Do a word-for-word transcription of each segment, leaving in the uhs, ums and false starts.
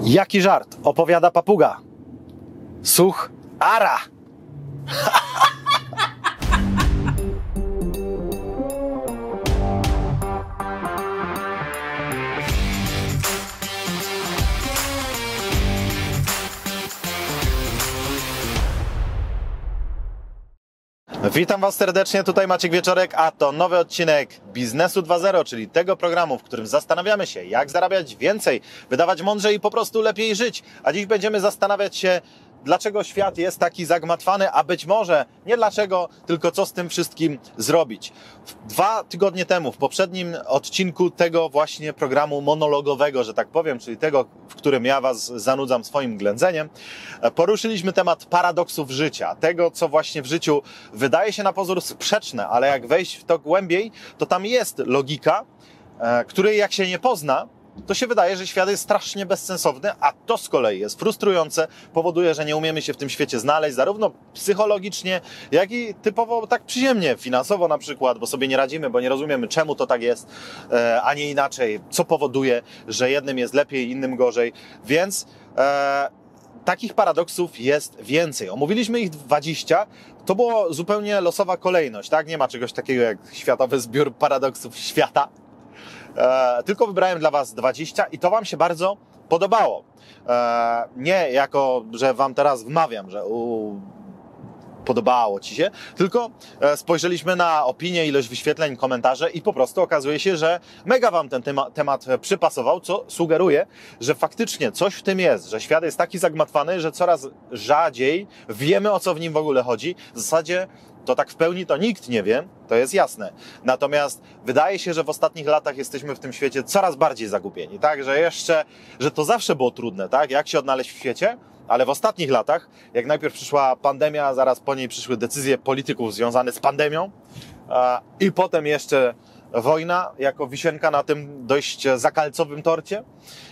Jaki żart opowiada papuga? Słuch ara! Witam Was serdecznie, tutaj Maciek Wieczorek, a to nowy odcinek Biznesu dwa zero, czyli tego programu, w którym zastanawiamy się, jak zarabiać więcej, wydawać mądrzej i po prostu lepiej żyć. A dziś będziemy zastanawiać się, dlaczego świat jest taki zagmatwany, a być może nie dlaczego, tylko co z tym wszystkim zrobić. Dwa tygodnie temu, w poprzednim odcinku tego właśnie programu monologowego, że tak powiem, czyli tego, w którym ja Was zanudzam swoim ględzeniem, poruszyliśmy temat paradoksów życia, tego, co właśnie w życiu wydaje się na pozór sprzeczne, ale jak wejść w to głębiej, to tam jest logika, której jak się nie pozna, to się wydaje, że świat jest strasznie bezsensowny, a to z kolei jest frustrujące, powoduje, że nie umiemy się w tym świecie znaleźć, zarówno psychologicznie, jak i typowo tak przyziemnie, finansowo na przykład, bo sobie nie radzimy, bo nie rozumiemy, czemu to tak jest, a nie inaczej, co powoduje, że jednym jest lepiej, innym gorzej, więc e, takich paradoksów jest więcej. Omówiliśmy ich dwadzieścia, to była zupełnie losowa kolejność, tak? Nie ma czegoś takiego jak Światowy Zbiór Paradoksów Świata. E, tylko wybrałem dla Was dwadzieścia i to Wam się bardzo podobało. E, nie jako, że Wam teraz wmawiam, że u, podobało Ci się, tylko e, spojrzeliśmy na opinię, ilość wyświetleń, komentarze i po prostu okazuje się, że mega Wam ten tema, temat przypasował, co sugeruje, że faktycznie coś w tym jest, że świat jest taki zagmatwany, że coraz rzadziej wiemy, o co w nim w ogóle chodzi. W zasadzie to tak w pełni to nikt nie wie, to jest jasne. Natomiast wydaje się, że w ostatnich latach jesteśmy w tym świecie coraz bardziej zagubieni, tak? Że jeszcze, że to zawsze było trudne, tak? Jak się odnaleźć w świecie, ale w ostatnich latach, jak najpierw przyszła pandemia, a zaraz po niej przyszły decyzje polityków związane z pandemią i potem jeszcze wojna jako wisienka na tym dość zakalcowym torcie,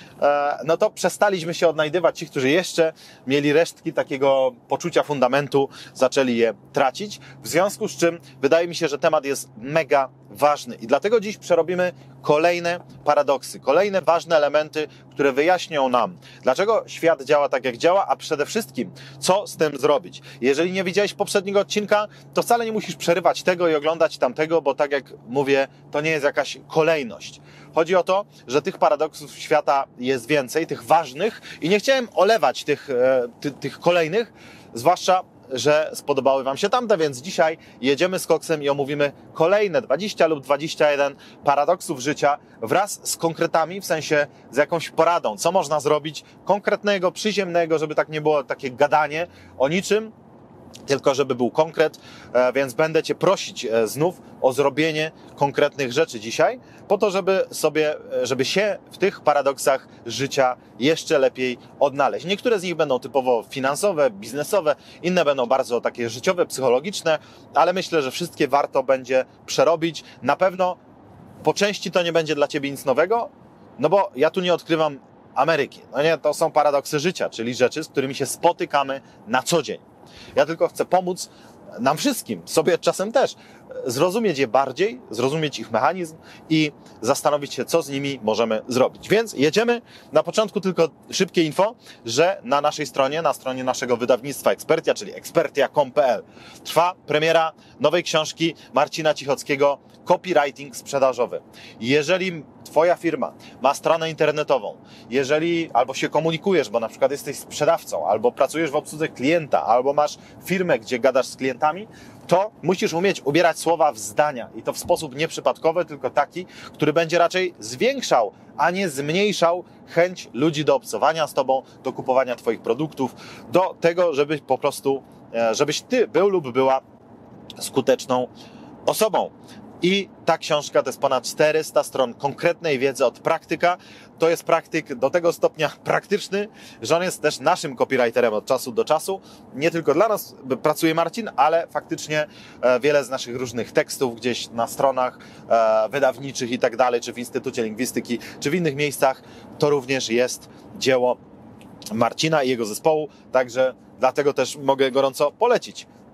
no to przestaliśmy się odnajdywać. Ci, którzy jeszcze mieli resztki takiego poczucia fundamentu, zaczęli je tracić. W związku z czym wydaje mi się, że temat jest mega ważny i dlatego dziś przerobimy kolejne paradoksy, kolejne ważne elementy, które wyjaśnią nam, dlaczego świat działa tak, jak działa, a przede wszystkim, co z tym zrobić. Jeżeli nie widziałeś poprzedniego odcinka, to wcale nie musisz przerywać tego i oglądać tamtego, bo tak jak mówię, to nie jest jakaś kolejność. Chodzi o to, że tych paradoksów świata jest więcej, tych ważnych i nie chciałem olewać tych, ty, tych kolejnych, zwłaszcza że spodobały Wam się tamte, więc dzisiaj jedziemy z koksem i omówimy kolejne dwadzieścia lub dwadzieścia jeden paradoksów życia wraz z konkretami, w sensie z jakąś poradą, co można zrobić konkretnego, przyziemnego, żeby tak nie było takie gadanie o niczym, tylko żeby był konkret, więc będę Cię prosić znów o zrobienie konkretnych rzeczy dzisiaj, po to, żeby sobie, żeby się w tych paradoksach życia jeszcze lepiej odnaleźć. Niektóre z nich będą typowo finansowe, biznesowe, inne będą bardzo takie życiowe, psychologiczne, ale myślę, że wszystkie warto będzie przerobić. Na pewno po części to nie będzie dla Ciebie nic nowego, no bo ja tu nie odkrywam Ameryki. No nie, to są paradoksy życia, czyli rzeczy, z którymi się spotykamy na co dzień. Ja tylko chcę pomóc nam wszystkim, sobie czasem też, zrozumieć je bardziej, zrozumieć ich mechanizm i zastanowić się, co z nimi możemy zrobić. Więc jedziemy. Na początku tylko szybkie info, że na naszej stronie, na stronie naszego wydawnictwa Expertia, czyli expertia kropka com kropka p l, trwa premiera nowej książki Marcina Cichockiego Copywriting sprzedażowy. Jeżeli Twoja firma ma stronę internetową, jeżeli albo się komunikujesz, bo na przykład jesteś sprzedawcą, albo pracujesz w obsłudze klienta, albo masz firmę, gdzie gadasz z klientami, to musisz umieć ubierać słowa w zdania i to w sposób nieprzypadkowy, tylko taki, który będzie raczej zwiększał, a nie zmniejszał chęć ludzi do obcowania z Tobą, do kupowania Twoich produktów, do tego, żebyś po prostu, żebyś Ty był lub była skuteczną osobą. I ta książka to jest ponad czterysta stron konkretnej wiedzy od praktyka. To jest praktyk do tego stopnia praktyczny, że on jest też naszym copywriterem od czasu do czasu. Nie tylko dla nas pracuje Marcin, ale faktycznie wiele z naszych różnych tekstów gdzieś na stronach wydawniczych i tak dalej, czy w Instytucie Lingwistyki, czy w innych miejscach, to również jest dzieło Marcina i jego zespołu. Także dlatego też mogę gorąco polecić.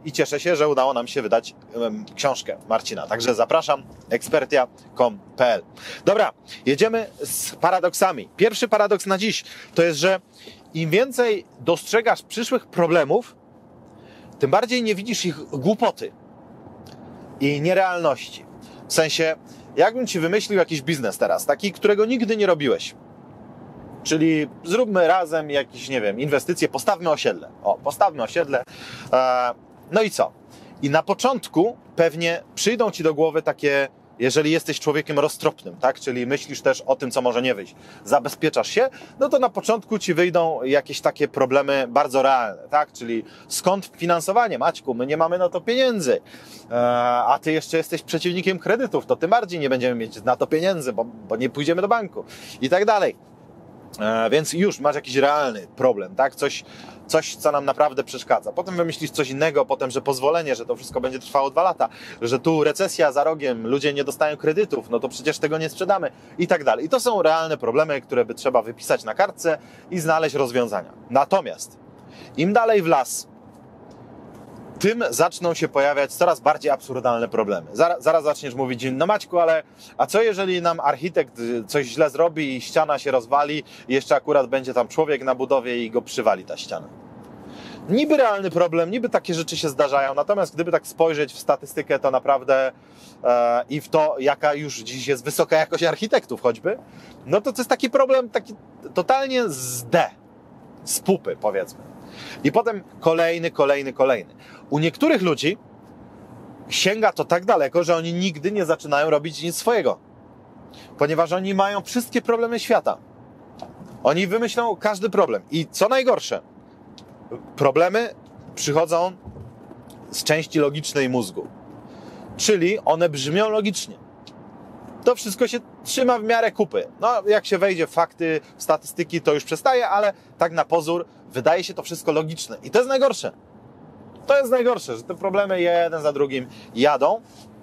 i cieszę się, że udało nam się wydać um, książkę Marcina. Także zapraszam, ekspertia kropka com kropka p l. Dobra, jedziemy z paradoksami. Pierwszy paradoks na dziś to jest, że im więcej dostrzegasz przyszłych problemów, tym bardziej nie widzisz ich głupoty i nierealności. W sensie, jakbym ci wymyślił jakiś biznes teraz, taki, którego nigdy nie robiłeś. Czyli zróbmy razem jakieś, nie wiem, inwestycje, postawmy osiedle. O, postawmy osiedle. E, no i co? I na początku pewnie przyjdą ci do głowy takie, jeżeli jesteś człowiekiem roztropnym, tak? Czyli myślisz też o tym, co może nie wyjść. Zabezpieczasz się, no to na początku ci wyjdą jakieś takie problemy bardzo realne, tak? Czyli skąd finansowanie? Maćku, my nie mamy na to pieniędzy, e, a ty jeszcze jesteś przeciwnikiem kredytów, to tym bardziej nie będziemy mieć na to pieniędzy, bo, bo nie pójdziemy do banku i tak dalej. E, więc już masz jakiś realny problem, tak? Coś, coś, co nam naprawdę przeszkadza. Potem wymyślisz coś innego, potem, że pozwolenie, że to wszystko będzie trwało dwa lata, że tu recesja za rogiem, ludzie nie dostają kredytów, no to przecież tego nie sprzedamy i tak dalej. I to są realne problemy, które by trzeba wypisać na kartce i znaleźć rozwiązania. Natomiast im dalej w las, tym zaczną się pojawiać coraz bardziej absurdalne problemy. Zaraz, zaraz zaczniesz mówić, no Maćku, ale a co jeżeli nam architekt coś źle zrobi i ściana się rozwali i jeszcze akurat będzie tam człowiek na budowie i go przywali ta ściana? Niby realny problem, niby takie rzeczy się zdarzają, natomiast gdyby tak spojrzeć w statystykę, to naprawdę e, i w to, jaka już dziś jest wysoka jakość architektów choćby, no to to jest taki problem taki totalnie z D, z pupy powiedzmy. I potem kolejny, kolejny, kolejny. U niektórych ludzi sięga to tak daleko, że oni nigdy nie zaczynają robić nic swojego. Ponieważ oni mają wszystkie problemy świata. Oni wymyślą każdy problem. I co najgorsze, problemy przychodzą z części logicznej mózgu. Czyli one brzmią logicznie. To wszystko się trzyma w miarę kupy. No, jak się wejdzie w fakty, w statystyki, to już przestaje, ale tak na pozór wydaje się to wszystko logiczne. I to jest najgorsze. To jest najgorsze, że te problemy jeden za drugim jadą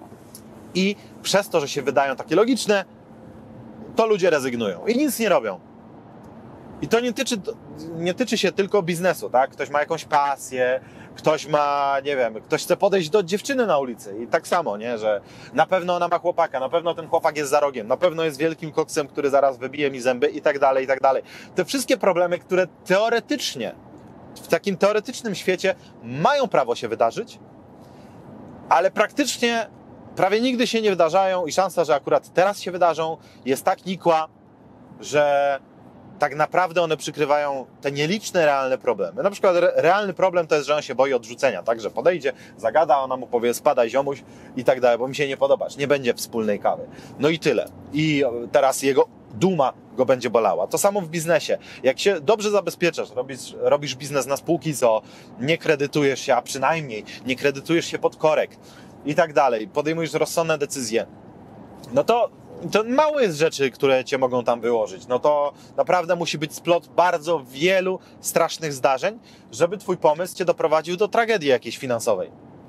i przez to, że się wydają takie logiczne, to ludzie rezygnują i nic nie robią. I to nie tyczy, nie tyczy się tylko biznesu, tak? Ktoś ma jakąś pasję, ktoś ma, nie wiem, ktoś chce podejść do dziewczyny na ulicy i tak samo, nie? Że na pewno ona ma chłopaka, na pewno ten chłopak jest za rogiem, na pewno jest wielkim koksem, który zaraz wybije mi zęby i tak dalej, i tak dalej. Te wszystkie problemy, które teoretycznie, w takim teoretycznym świecie mają prawo się wydarzyć, ale praktycznie prawie nigdy się nie wydarzają i szansa, że akurat teraz się wydarzą, jest tak nikła, że tak naprawdę one przykrywają te nieliczne realne problemy. Na przykład re- realny problem to jest, że on się boi odrzucenia, tak? Że podejdzie, zagada, ona mu powie spadaj ziomuś i tak dalej, bo mi się nie podobasz, nie będzie wspólnej kawy. No i tyle. I teraz jego duma go będzie bolała. To samo w biznesie. Jak się dobrze zabezpieczasz, robisz, robisz biznes na spółki z o o, nie kredytujesz się, a przynajmniej nie kredytujesz się pod korek i tak dalej, podejmujesz rozsądne decyzje, no to to mało jest rzeczy, które cię mogą tam wyłożyć. No to naprawdę musi być splot bardzo wielu strasznych zdarzeń, żeby twój pomysł cię doprowadził do tragedii jakiejś finansowej.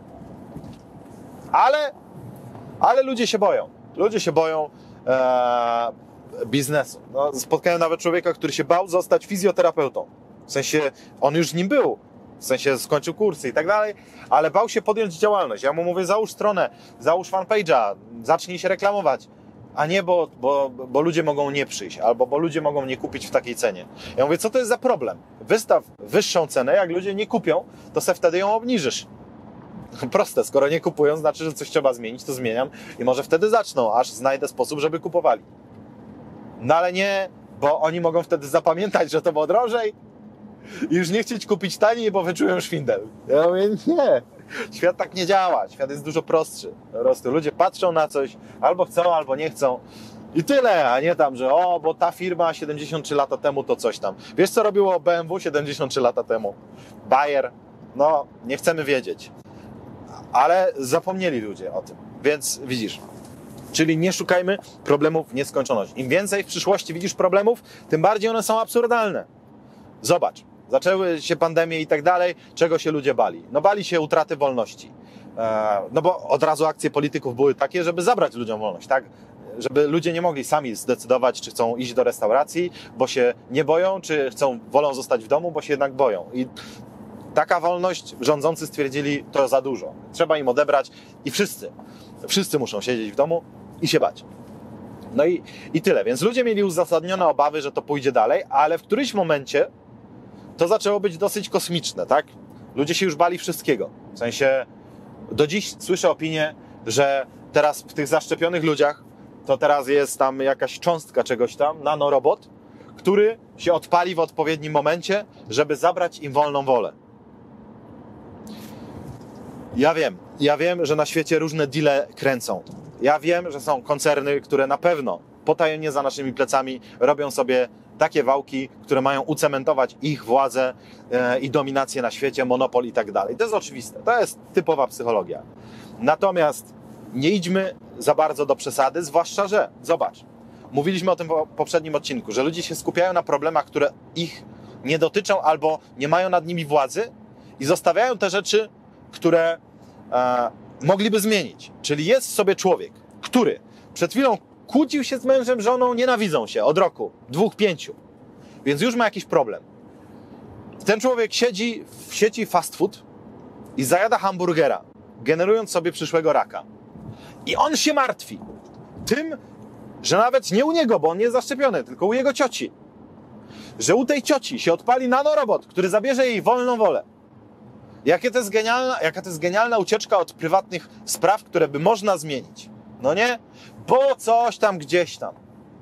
Ale, ale ludzie się boją. Ludzie się boją e, biznesu. No, spotkałem nawet człowieka, który się bał zostać fizjoterapeutą. W sensie, on już nim był. W sensie skończył kursy i tak dalej, ale bał się podjąć działalność. Ja mu mówię, załóż stronę, załóż fanpage'a, zacznij się reklamować. A nie, bo, bo, bo ludzie mogą nie przyjść, albo bo ludzie mogą nie kupić w takiej cenie. Ja mówię, co to jest za problem? Wystaw wyższą cenę, jak ludzie nie kupią, to se wtedy ją obniżysz. Proste, skoro nie kupują, znaczy, że coś trzeba zmienić, to zmieniam i może wtedy zaczną, aż znajdę sposób, żeby kupowali. No ale nie, bo oni mogą wtedy zapamiętać, że to było drożej i już nie chcieć kupić taniej, bo wyczują szwindel. Ja mówię, nie. Świat tak nie działa. Świat jest dużo prostszy. Po prostu ludzie patrzą na coś, albo chcą, albo nie chcą. I tyle, a nie tam, że o, bo ta firma siedemdziesiąt trzy lata temu to coś tam. Wiesz, co robiło B M W siedemdziesiąt trzy lata temu? Bayer? No, nie chcemy wiedzieć. Ale zapomnieli ludzie o tym. Więc widzisz. Czyli nie szukajmy problemów w nieskończoność. Im więcej w przyszłości widzisz problemów, tym bardziej one są absurdalne. Zobacz. Zaczęły się pandemie i tak dalej. Czego się ludzie bali? No bali się utraty wolności. No bo od razu akcje polityków były takie, żeby zabrać ludziom wolność, tak? Żeby ludzie nie mogli sami zdecydować, czy chcą iść do restauracji, bo się nie boją, czy chcą, wolą zostać w domu, bo się jednak boją. I Taka wolność, rządzący stwierdzili, to za dużo. Trzeba im odebrać i wszyscy, wszyscy muszą siedzieć w domu i się bać. No i, i tyle. Więc ludzie mieli uzasadnione obawy, że to pójdzie dalej, ale w którymś momencie to zaczęło być dosyć kosmiczne, tak? Ludzie się już bali wszystkiego. W sensie do dziś słyszę opinię, że teraz w tych zaszczepionych ludziach to teraz jest tam jakaś cząstka czegoś tam, nanorobot, który się odpali w odpowiednim momencie, żeby zabrać im wolną wolę. Ja wiem, ja wiem, że na świecie różne deale kręcą. Ja wiem, że są koncerny, które na pewno potajemnie za naszymi plecami robią sobie takie wałki, które mają ucementować ich władzę e, i dominację na świecie, monopol i tak dalej. To jest oczywiste, to jest typowa psychologia. Natomiast nie idźmy za bardzo do przesady, zwłaszcza, że, zobacz, mówiliśmy o tym w poprzednim odcinku, że ludzie się skupiają na problemach, które ich nie dotyczą albo nie mają nad nimi władzy i zostawiają te rzeczy, które e, mogliby zmienić. Czyli jest sobie człowiek, który przed chwilą kłócił się z mężem, żoną, nienawidzą się od roku, dwóch, pięciu. Więc już ma jakiś problem. Ten człowiek siedzi w sieci fast food i zajada hamburgera, generując sobie przyszłego raka. I on się martwi tym, że nawet nie u niego, bo on nie jest zaszczepiony, tylko u jego cioci. Że u tej cioci się odpali nanorobot, który zabierze jej wolną wolę. Jakie to jest genialna, jaka to jest genialna ucieczka od prywatnych spraw, które by można zmienić. No nie? Bo coś tam, gdzieś tam.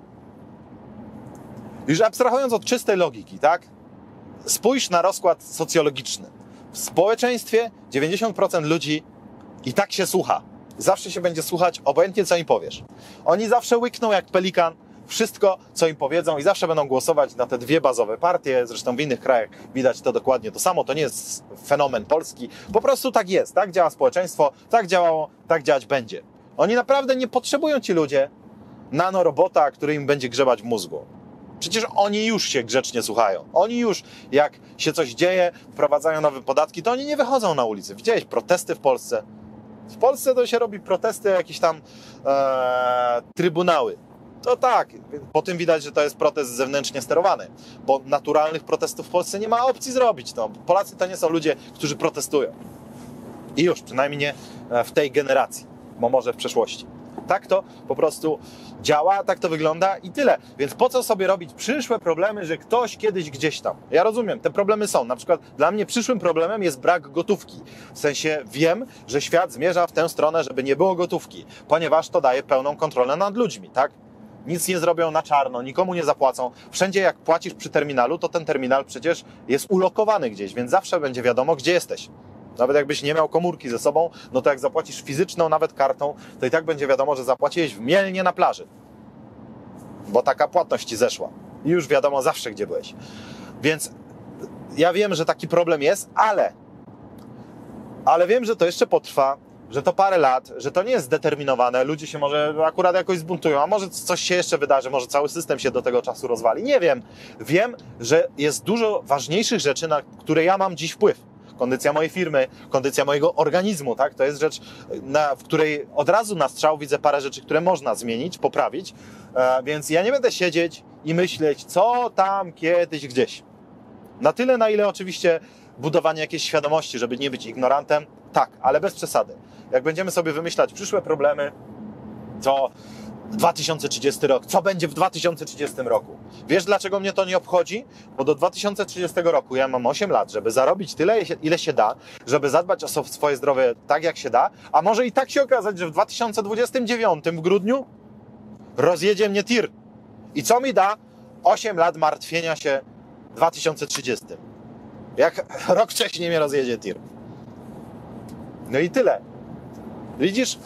Już abstrahując od czystej logiki, tak? Spójrz na rozkład socjologiczny. W społeczeństwie dziewięćdziesiąt procent ludzi i tak się słucha. Zawsze się będzie słuchać, obojętnie co im powiesz. Oni zawsze łykną jak pelikan wszystko, co im powiedzą i zawsze będą głosować na te dwie bazowe partie. Zresztą w innych krajach widać to dokładnie to samo. To nie jest fenomen polski. Po prostu tak jest. Tak działa społeczeństwo, tak działało, tak działać będzie. Oni naprawdę nie potrzebują, ci ludzie, nanorobota, który im będzie grzebać w mózgu. Przecież oni już się grzecznie słuchają. Oni już, jak się coś dzieje, wprowadzają nowe podatki, to oni nie wychodzą na ulicę. Widziałeś protesty w Polsce? W Polsce to się robi protesty, jakieś tam e, trybunały. To tak, po tym widać, że to jest protest zewnętrznie sterowany, bo naturalnych protestów w Polsce nie ma opcji zrobić. No, Polacy to nie są ludzie, którzy protestują. I już, przynajmniej nie w tej generacji, bo może w przeszłości. Tak to po prostu działa, tak to wygląda i tyle. Więc po co sobie robić przyszłe problemy, że ktoś kiedyś gdzieś tam. Ja rozumiem, te problemy są. Na przykład dla mnie przyszłym problemem jest brak gotówki. W sensie wiem, że świat zmierza w tę stronę, żeby nie było gotówki, ponieważ to daje pełną kontrolę nad ludźmi, tak? Nic nie zrobią na czarno, nikomu nie zapłacą. Wszędzie jak płacisz przy terminalu, to ten terminal przecież jest ulokowany gdzieś, więc zawsze będzie wiadomo, gdzie jesteś. Nawet jakbyś nie miał komórki ze sobą, no to jak zapłacisz fizyczną, nawet kartą, to i tak będzie wiadomo, że zapłaciłeś w Mielnie na plaży. Bo taka płatność ci zeszła. I już wiadomo zawsze, gdzie byłeś. Więc ja wiem, że taki problem jest, ale ale wiem, że to jeszcze potrwa, że to parę lat, że to nie jest zdeterminowane. Ludzie się może akurat jakoś zbuntują, a może coś się jeszcze wydarzy, może cały system się do tego czasu rozwali. Nie wiem. Wiem, że jest dużo ważniejszych rzeczy, na które ja mam dziś wpływ. Kondycja mojej firmy, kondycja mojego organizmu, tak? To jest rzecz, na, w której od razu na strzał widzę parę rzeczy, które można zmienić, poprawić, e, więc ja nie będę siedzieć i myśleć, co tam kiedyś gdzieś. Na tyle, na ile oczywiście budowanie jakiejś świadomości, żeby nie być ignorantem, tak, ale bez przesady. Jak będziemy sobie wymyślać przyszłe problemy, to dwa tysiące trzydziesty rok, co będzie w dwa tysiące trzydziestym roku? Wiesz, dlaczego mnie to nie obchodzi? Bo do dwa tysiące trzydziestego roku ja mam osiem lat, żeby zarobić tyle, ile się da, żeby zadbać o swoje zdrowie tak, jak się da, a może i tak się okazać, że w dwa tysiące dwudziestym dziewiątym w grudniu rozjedzie mnie tir. I co mi da osiem lat martwienia się w dwa tysiące trzydziestym? Jak rok wcześniej mnie rozjedzie tir. No i tyle. Widzisz?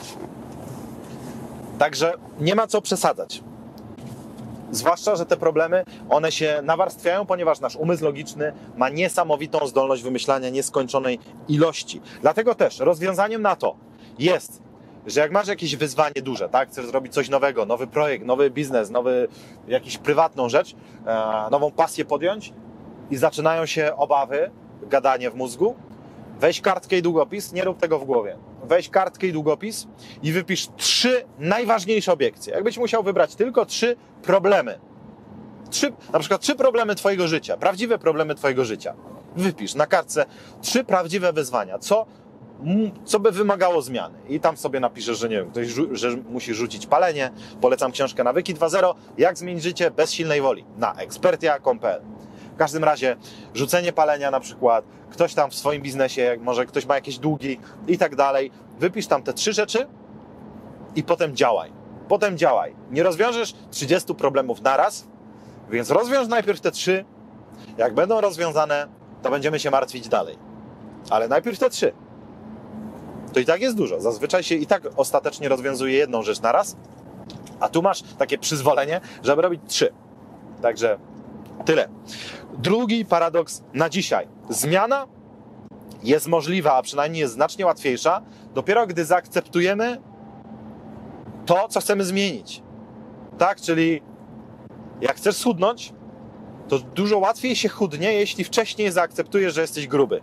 Także nie ma co przesadzać. Zwłaszcza, że te problemy, one się nawarstwiają, ponieważ nasz umysł logiczny ma niesamowitą zdolność wymyślania nieskończonej ilości. Dlatego też rozwiązaniem na to jest, że jak masz jakieś wyzwanie duże, tak, chcesz zrobić coś nowego, nowy projekt, nowy biznes, nowy, jakąś prywatną rzecz, e, nową pasję podjąć i zaczynają się obawy, gadanie w mózgu, weź kartkę i długopis, nie rób tego w głowie. Weź kartkę i długopis i wypisz trzy najważniejsze obiekcje. Jakbyś musiał wybrać tylko trzy problemy. Trzy, na przykład trzy problemy twojego życia, prawdziwe problemy twojego życia. Wypisz na kartce trzy prawdziwe wyzwania, co, co by wymagało zmiany. I tam sobie napiszesz, że nie wiem, ktoś że musi rzucić palenie. Polecam książkę Nawyki dwa zero. Jak zmienić życie bez silnej woli na ekspertia kropka com kropka pe el. W każdym razie rzucenie palenia na przykład, ktoś tam w swoim biznesie, jak może ktoś ma jakieś długi i tak dalej. Wypisz tam te trzy rzeczy i potem działaj. Potem działaj. Nie rozwiążesz trzydziestu problemów naraz, więc rozwiąż najpierw te trzy. Jak będą rozwiązane, to będziemy się martwić dalej. Ale najpierw te trzy. To i tak jest dużo. Zazwyczaj się i tak ostatecznie rozwiązuje jedną rzecz naraz, a tu masz takie przyzwolenie, żeby robić trzy. Także tyle. Drugi paradoks na dzisiaj. Zmiana jest możliwa, a przynajmniej jest znacznie łatwiejsza, dopiero gdy zaakceptujemy to, co chcemy zmienić. Tak, czyli jak chcesz schudnąć, to dużo łatwiej się chudnie, jeśli wcześniej zaakceptujesz, że jesteś gruby.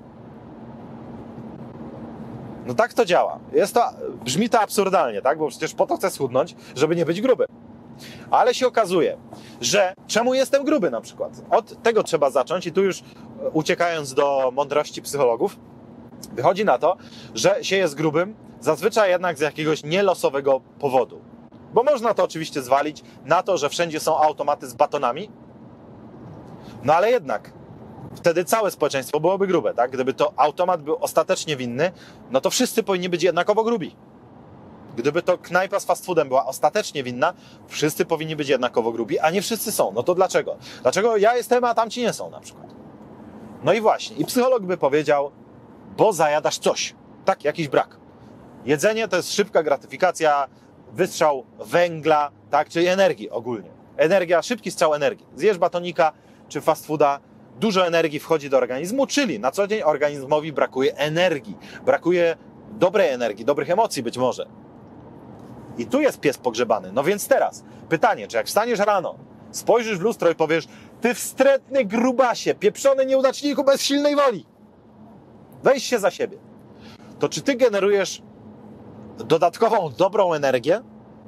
No tak to działa. Jest to, brzmi to absurdalnie, tak? Bo przecież po to chcę schudnąć, żeby nie być gruby. Ale się okazuje, że czemu jestem gruby na przykład? Od tego trzeba zacząć i tu już uciekając do mądrości psychologów, wychodzi na to, że się jest grubym zazwyczaj jednak z jakiegoś nielosowego powodu. Bo można to oczywiście zwalić na to, że wszędzie są automaty z batonami, no ale jednak wtedy całe społeczeństwo byłoby grube, tak? Gdyby to automat był ostatecznie winny, no to wszyscy powinni być jednakowo grubi. Gdyby to knajpa z fast foodem była ostatecznie winna, wszyscy powinni być jednakowo grubi, a nie wszyscy są. No to dlaczego? Dlaczego ja jestem, a tamci nie są na przykład? No i właśnie. I psycholog by powiedział, bo zajadasz coś. Tak, jakiś brak. Jedzenie to jest szybka gratyfikacja, wystrzał węgla, tak, czyli energii ogólnie. Energia, szybki strzał energii. Zjesz batonika czy fast fooda, dużo energii wchodzi do organizmu, czyli na co dzień organizmowi brakuje energii. Brakuje dobrej energii, dobrych emocji być może. I tu jest pies pogrzebany. No więc teraz pytanie, czy jak wstaniesz rano, spojrzysz w lustro i powiesz, ty wstrętny grubasie, pieprzony nieudaczniku bez silnej woli, weź się za siebie. To czy ty generujesz dodatkową, dobrą energię?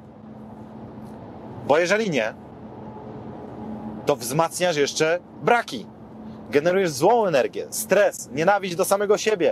Bo jeżeli nie, to wzmacniasz jeszcze braki. Generujesz złą energię, stres, nienawiść do samego siebie.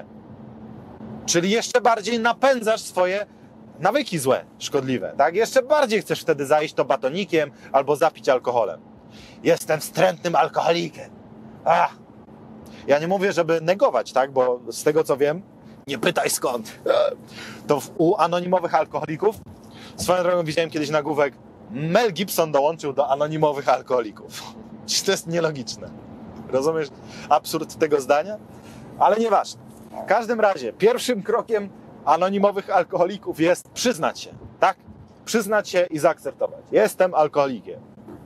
Czyli jeszcze bardziej napędzasz swoje nawyki złe, szkodliwe. Tak? Jeszcze bardziej chcesz wtedy zajść to batonikiem albo zapić alkoholem. Jestem wstrętnym alkoholikiem. Ach. Ja nie mówię, żeby negować, tak? Bo z tego co wiem, nie pytaj skąd. To w, u anonimowych alkoholików, swoją drogą widziałem kiedyś nagłówek, Mel Gibson dołączył do anonimowych alkoholików. Czy to jest nielogiczne? Rozumiesz absurd tego zdania? Ale nieważne. W każdym razie, pierwszym krokiem anonimowych alkoholików jest przyznać się, tak? Przyznać się i zaakceptować. Jestem alkoholikiem.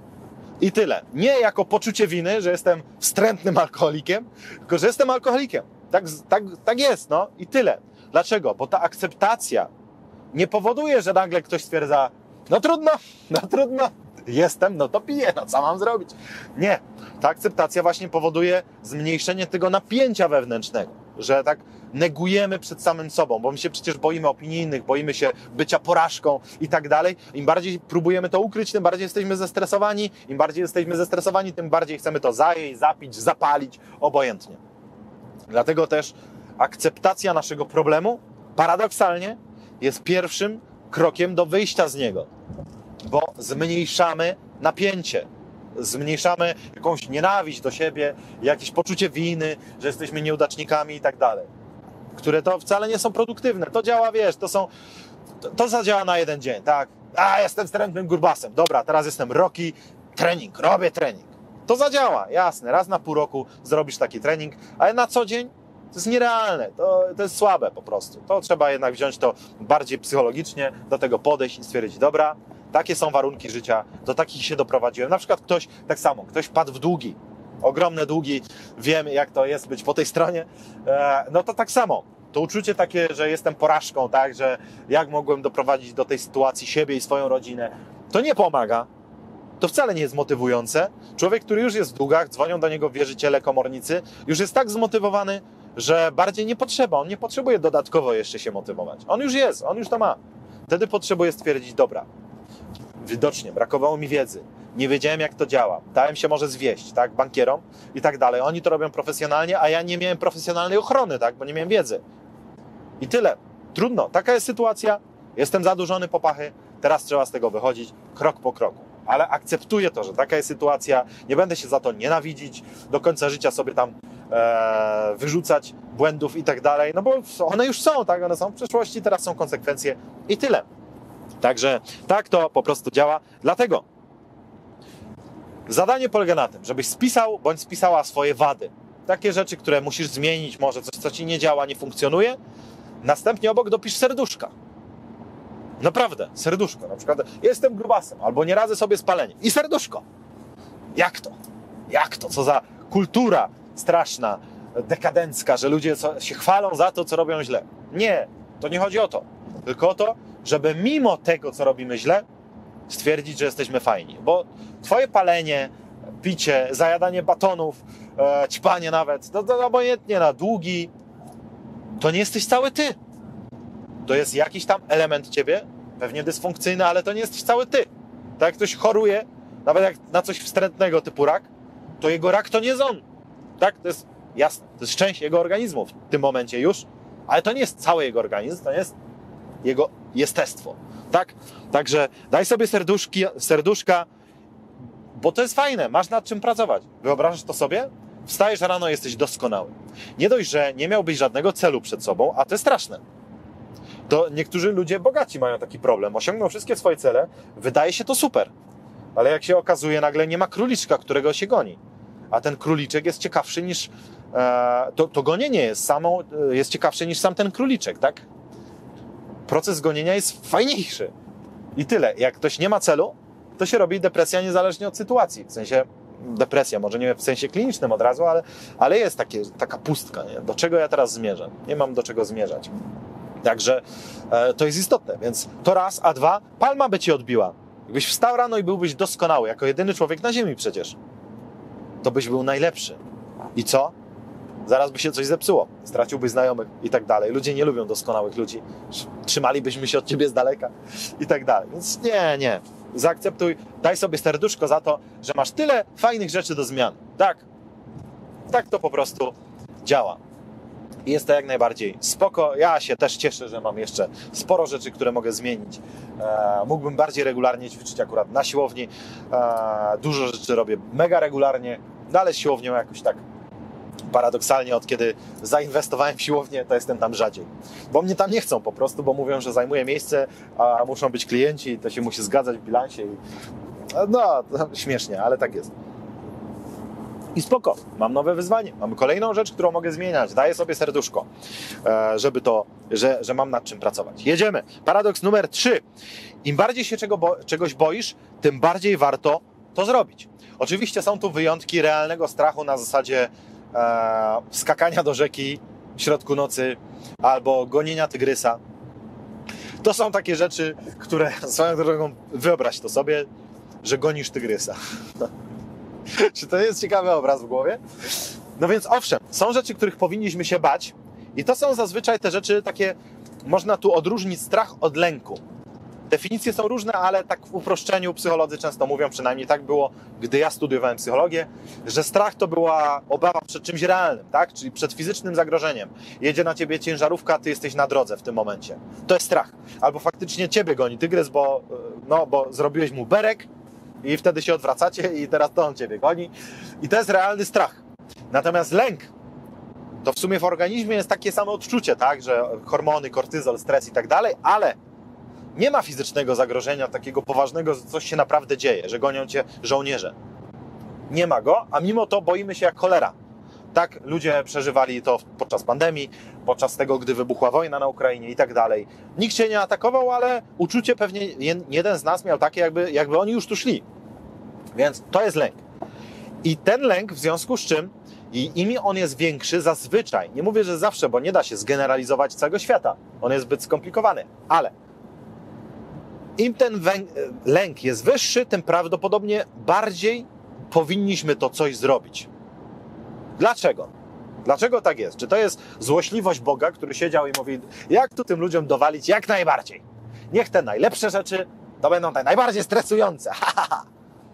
I tyle. Nie jako poczucie winy, że jestem wstrętnym alkoholikiem, tylko że jestem alkoholikiem. Tak, tak, tak jest, no i tyle. Dlaczego? Bo ta akceptacja nie powoduje, że nagle ktoś stwierdza, no trudno, no trudno, jestem, no to piję, no co mam zrobić? Nie. Ta akceptacja właśnie powoduje zmniejszenie tego napięcia wewnętrznego, że tak negujemy przed samym sobą, bo my się przecież boimy opinii innych, boimy się bycia porażką i tak dalej. Im bardziej próbujemy to ukryć, tym bardziej jesteśmy zestresowani. Im bardziej jesteśmy zestresowani, tym bardziej chcemy to zajeść, zapić, zapalić, obojętnie. Dlatego też akceptacja naszego problemu paradoksalnie jest pierwszym krokiem do wyjścia z niego, bo zmniejszamy napięcie. Zmniejszamy jakąś nienawiść do siebie, jakieś poczucie winy, że jesteśmy nieudacznikami i tak dalej, które to wcale nie są produktywne. To działa, wiesz, to są, to, to zadziała na jeden dzień, tak? A, jestem wstrętnym grubasem, dobra, teraz jestem Rocky, trening, robię trening. To zadziała, jasne, raz na pół roku zrobisz taki trening, ale na co dzień to jest nierealne, to, to jest słabe po prostu. To trzeba jednak wziąć to bardziej psychologicznie, do tego podejść i stwierdzić, dobra, takie są warunki życia, do takich się doprowadziłem. Na przykład ktoś, tak samo, ktoś padł w długi, ogromne długi, wiem jak to jest być po tej stronie, e, no to tak samo. To uczucie takie, że jestem porażką, tak, że jak mogłem doprowadzić do tej sytuacji siebie i swoją rodzinę, to nie pomaga. To wcale nie jest motywujące. Człowiek, który już jest w długach, dzwonią do niego wierzyciele, komornicy, już jest tak zmotywowany, że bardziej nie potrzeba, on nie potrzebuje dodatkowo jeszcze się motywować. On już jest, on już to ma. Wtedy potrzebuje stwierdzić, dobra, widocznie brakowało mi wiedzy, nie wiedziałem, jak to działa. Dałem się może zwieść, tak, bankierom i tak dalej. Oni to robią profesjonalnie, a ja nie miałem profesjonalnej ochrony, tak, bo nie miałem wiedzy. I tyle. Trudno. Taka jest sytuacja. Jestem zadłużony po pachy. Teraz trzeba z tego wychodzić krok po kroku. Ale akceptuję to, że taka jest sytuacja. Nie będę się za to nienawidzić. Do końca życia sobie tam e, wyrzucać błędów i tak dalej. No bo one już są, tak? One są w przeszłości, teraz są konsekwencje i tyle. Także tak to po prostu działa. Dlatego zadanie polega na tym, żebyś spisał bądź spisała swoje wady. Takie rzeczy, które musisz zmienić, może coś, co ci nie działa, nie funkcjonuje. Następnie obok dopisz serduszka. Naprawdę, serduszko. Na przykład jestem grubasem, albo nie radzę sobie z paleniem. I serduszko. Jak to? Jak to? Co za kultura straszna, dekadencka, że ludzie się chwalą za to, co robią źle. Nie, to nie chodzi o to. Tylko o to, żeby mimo tego, co robimy źle, stwierdzić, że jesteśmy fajni. Bo twoje palenie, picie, zajadanie batonów, e, ćpanie nawet, to, to obojętnie na długi, to nie jesteś cały ty. To jest jakiś tam element ciebie, pewnie dysfunkcyjny, ale to nie jesteś cały ty. Tak jak ktoś choruje, nawet jak na coś wstrętnego typu rak, to jego rak to nie jest on. Tak? To jest jasne. To jest część jego organizmu w tym momencie już, ale to nie jest cały jego organizm, to jest jego jestestwo. Tak? Także daj sobie serduszki, serduszka, bo to jest fajne, masz nad czym pracować. Wyobrażasz to sobie? Wstajesz rano, jesteś doskonały. Nie dość, że nie miałbyś żadnego celu przed sobą, a to jest straszne. To niektórzy ludzie bogaci mają taki problem. Osiągną wszystkie swoje cele, wydaje się to super. Ale jak się okazuje, nagle nie ma króliczka, którego się goni. A ten króliczek jest ciekawszy niż... E, to, to gonienie jest, samo, jest ciekawsze niż sam ten króliczek, tak? Proces gonienia jest fajniejszy. I tyle. Jak ktoś nie ma celu, to się robi depresja niezależnie od sytuacji. W sensie depresja, może nie w sensie klinicznym od razu, ale, ale jest takie, taka pustka. Nie? Do czego ja teraz zmierzam? Nie mam do czego zmierzać. Także e, to jest istotne. Więc to raz, a dwa, palma by ci odbiła. Jakbyś wstał rano i byłbyś doskonały, jako jedyny człowiek na ziemi przecież, to byś był najlepszy. I co? Zaraz by się coś zepsuło. Straciłbyś znajomych i tak dalej. Ludzie nie lubią doskonałych ludzi. Trzymalibyśmy się od ciebie z daleka i tak dalej. Więc nie, nie. Zaakceptuj, daj sobie serduszko za to, że masz tyle fajnych rzeczy do zmian. Tak. Tak to po prostu działa. I jest to jak najbardziej spoko. Ja się też cieszę, że mam jeszcze sporo rzeczy, które mogę zmienić. E, mógłbym bardziej regularnie ćwiczyć akurat na siłowni. E, dużo rzeczy robię mega regularnie, no ale z siłownią jakoś tak paradoksalnie od kiedy zainwestowałem w siłownię, to jestem tam rzadziej. Bo mnie tam nie chcą po prostu, bo mówią, że zajmuję miejsce, a muszą być klienci, to się musi zgadzać w bilansie. I... No, śmiesznie, ale tak jest. I spoko, mam nowe wyzwanie, mam kolejną rzecz, którą mogę zmieniać, daję sobie serduszko, żeby to, że, że mam nad czym pracować. Jedziemy. Paradoks numer trzy. Im bardziej się czego bo, czegoś boisz, tym bardziej warto to zrobić. Oczywiście są tu wyjątki realnego strachu na zasadzie e, skakania do rzeki w środku nocy albo gonienia tygrysa. To są takie rzeczy, które swoją drogą, wyobraź to sobie, że gonisz tygrysa. Czy to jest ciekawy obraz w głowie? No więc owszem, są rzeczy, których powinniśmy się bać i to są zazwyczaj te rzeczy takie, można tu odróżnić strach od lęku. Definicje są różne, ale tak w uproszczeniu psycholodzy często mówią, przynajmniej tak było, gdy ja studiowałem psychologię, że strach to była obawa przed czymś realnym, tak? Czyli przed fizycznym zagrożeniem. Jedzie na ciebie ciężarówka, ty jesteś na drodze w tym momencie. To jest strach. Albo faktycznie ciebie goni tygrys, bo, no, bo zrobiłeś mu berek, i wtedy się odwracacie i teraz to on ciebie goni. I to jest realny strach. Natomiast lęk, to w sumie w organizmie jest takie samo odczucie, tak? Że hormony, kortyzol, stres i tak dalej, ale nie ma fizycznego zagrożenia takiego poważnego, że coś się naprawdę dzieje, że gonią cię żołnierze. Nie ma go, a mimo to boimy się jak cholera. Tak ludzie przeżywali to podczas pandemii, podczas tego, gdy wybuchła wojna na Ukrainie i tak dalej. Nikt się nie atakował, ale uczucie pewnie jeden z nas miał takie, jakby, jakby oni już tu szli. Więc to jest lęk. I ten lęk, w związku z czym, i im on jest większy, zazwyczaj, nie mówię, że zawsze, bo nie da się zgeneralizować całego świata, on jest zbyt skomplikowany, ale im ten wę- lęk jest wyższy, tym prawdopodobnie bardziej powinniśmy to coś zrobić. Dlaczego? Dlaczego tak jest? Czy to jest złośliwość Boga, który siedział i mówi, jak tu tym ludziom dowalić jak najbardziej? Niech te najlepsze rzeczy to będą te najbardziej stresujące.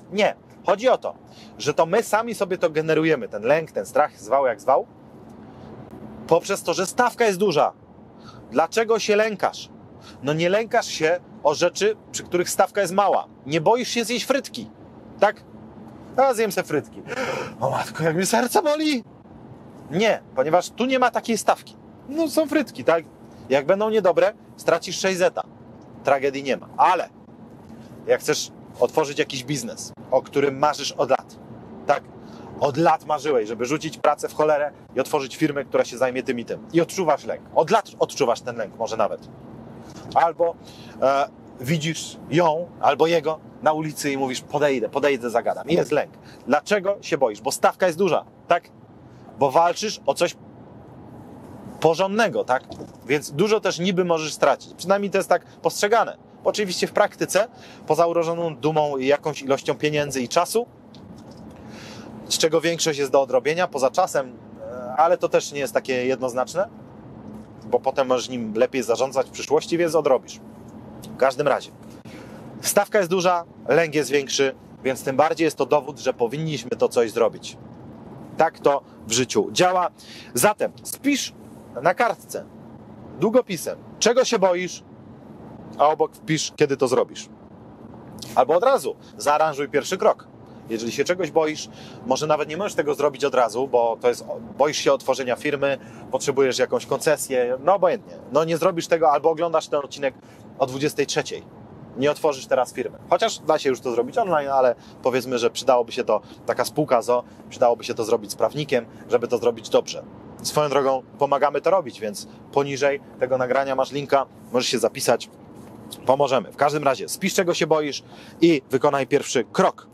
Nie. Chodzi o to, że to my sami sobie to generujemy, ten lęk, ten strach, zwał jak zwał, poprzez to, że stawka jest duża. Dlaczego się lękasz? No nie lękasz się o rzeczy, przy których stawka jest mała. Nie boisz się zjeść frytki, tak? A zjem se frytki. O matko, jak mi serce boli. Nie, ponieważ tu nie ma takiej stawki. No są frytki, tak? Jak będą niedobre, stracisz sześć zeta. Tragedii nie ma. Ale jak chcesz otworzyć jakiś biznes, o którym marzysz od lat, tak? Od lat marzyłeś, żeby rzucić pracę w cholerę i otworzyć firmę, która się zajmie tym i tym. I odczuwasz lęk. Od lat odczuwasz ten lęk, może nawet. Albo e, widzisz ją, albo jego na ulicy i mówisz, podejdę, podejdę, zagadam. I jest lęk. Dlaczego się boisz? Bo stawka jest duża, tak? Bo walczysz o coś porządnego, tak? Więc dużo też niby możesz stracić. Przynajmniej to jest tak postrzegane. Oczywiście w praktyce, poza urożoną dumą i jakąś ilością pieniędzy i czasu, z czego większość jest do odrobienia, poza czasem, ale to też nie jest takie jednoznaczne, bo potem możesz nim lepiej zarządzać w przyszłości, więc odrobisz. W każdym razie, stawka jest duża, lęk jest większy, więc tym bardziej jest to dowód, że powinniśmy to coś zrobić. Tak to w życiu działa. Zatem spisz na kartce, długopisem, czego się boisz, a obok wpisz, kiedy to zrobisz. Albo od razu zaaranżuj pierwszy krok. Jeżeli się czegoś boisz, może nawet nie możesz tego zrobić od razu, bo to jest, boisz się otworzenia firmy, potrzebujesz jakąś koncesję, no obojętnie. No nie zrobisz tego, albo oglądasz ten odcinek o dwudziestej trzeciej. Nie otworzysz teraz firmy. Chociaż da się już to zrobić online, ale powiedzmy, że przydałoby się to, taka spółka z o o, przydałoby się to zrobić z prawnikiem, żeby to zrobić dobrze. Swoją drogą pomagamy to robić, więc poniżej tego nagrania masz linka, możesz się zapisać, pomożemy. W każdym razie spisz, czego się boisz i wykonaj pierwszy krok.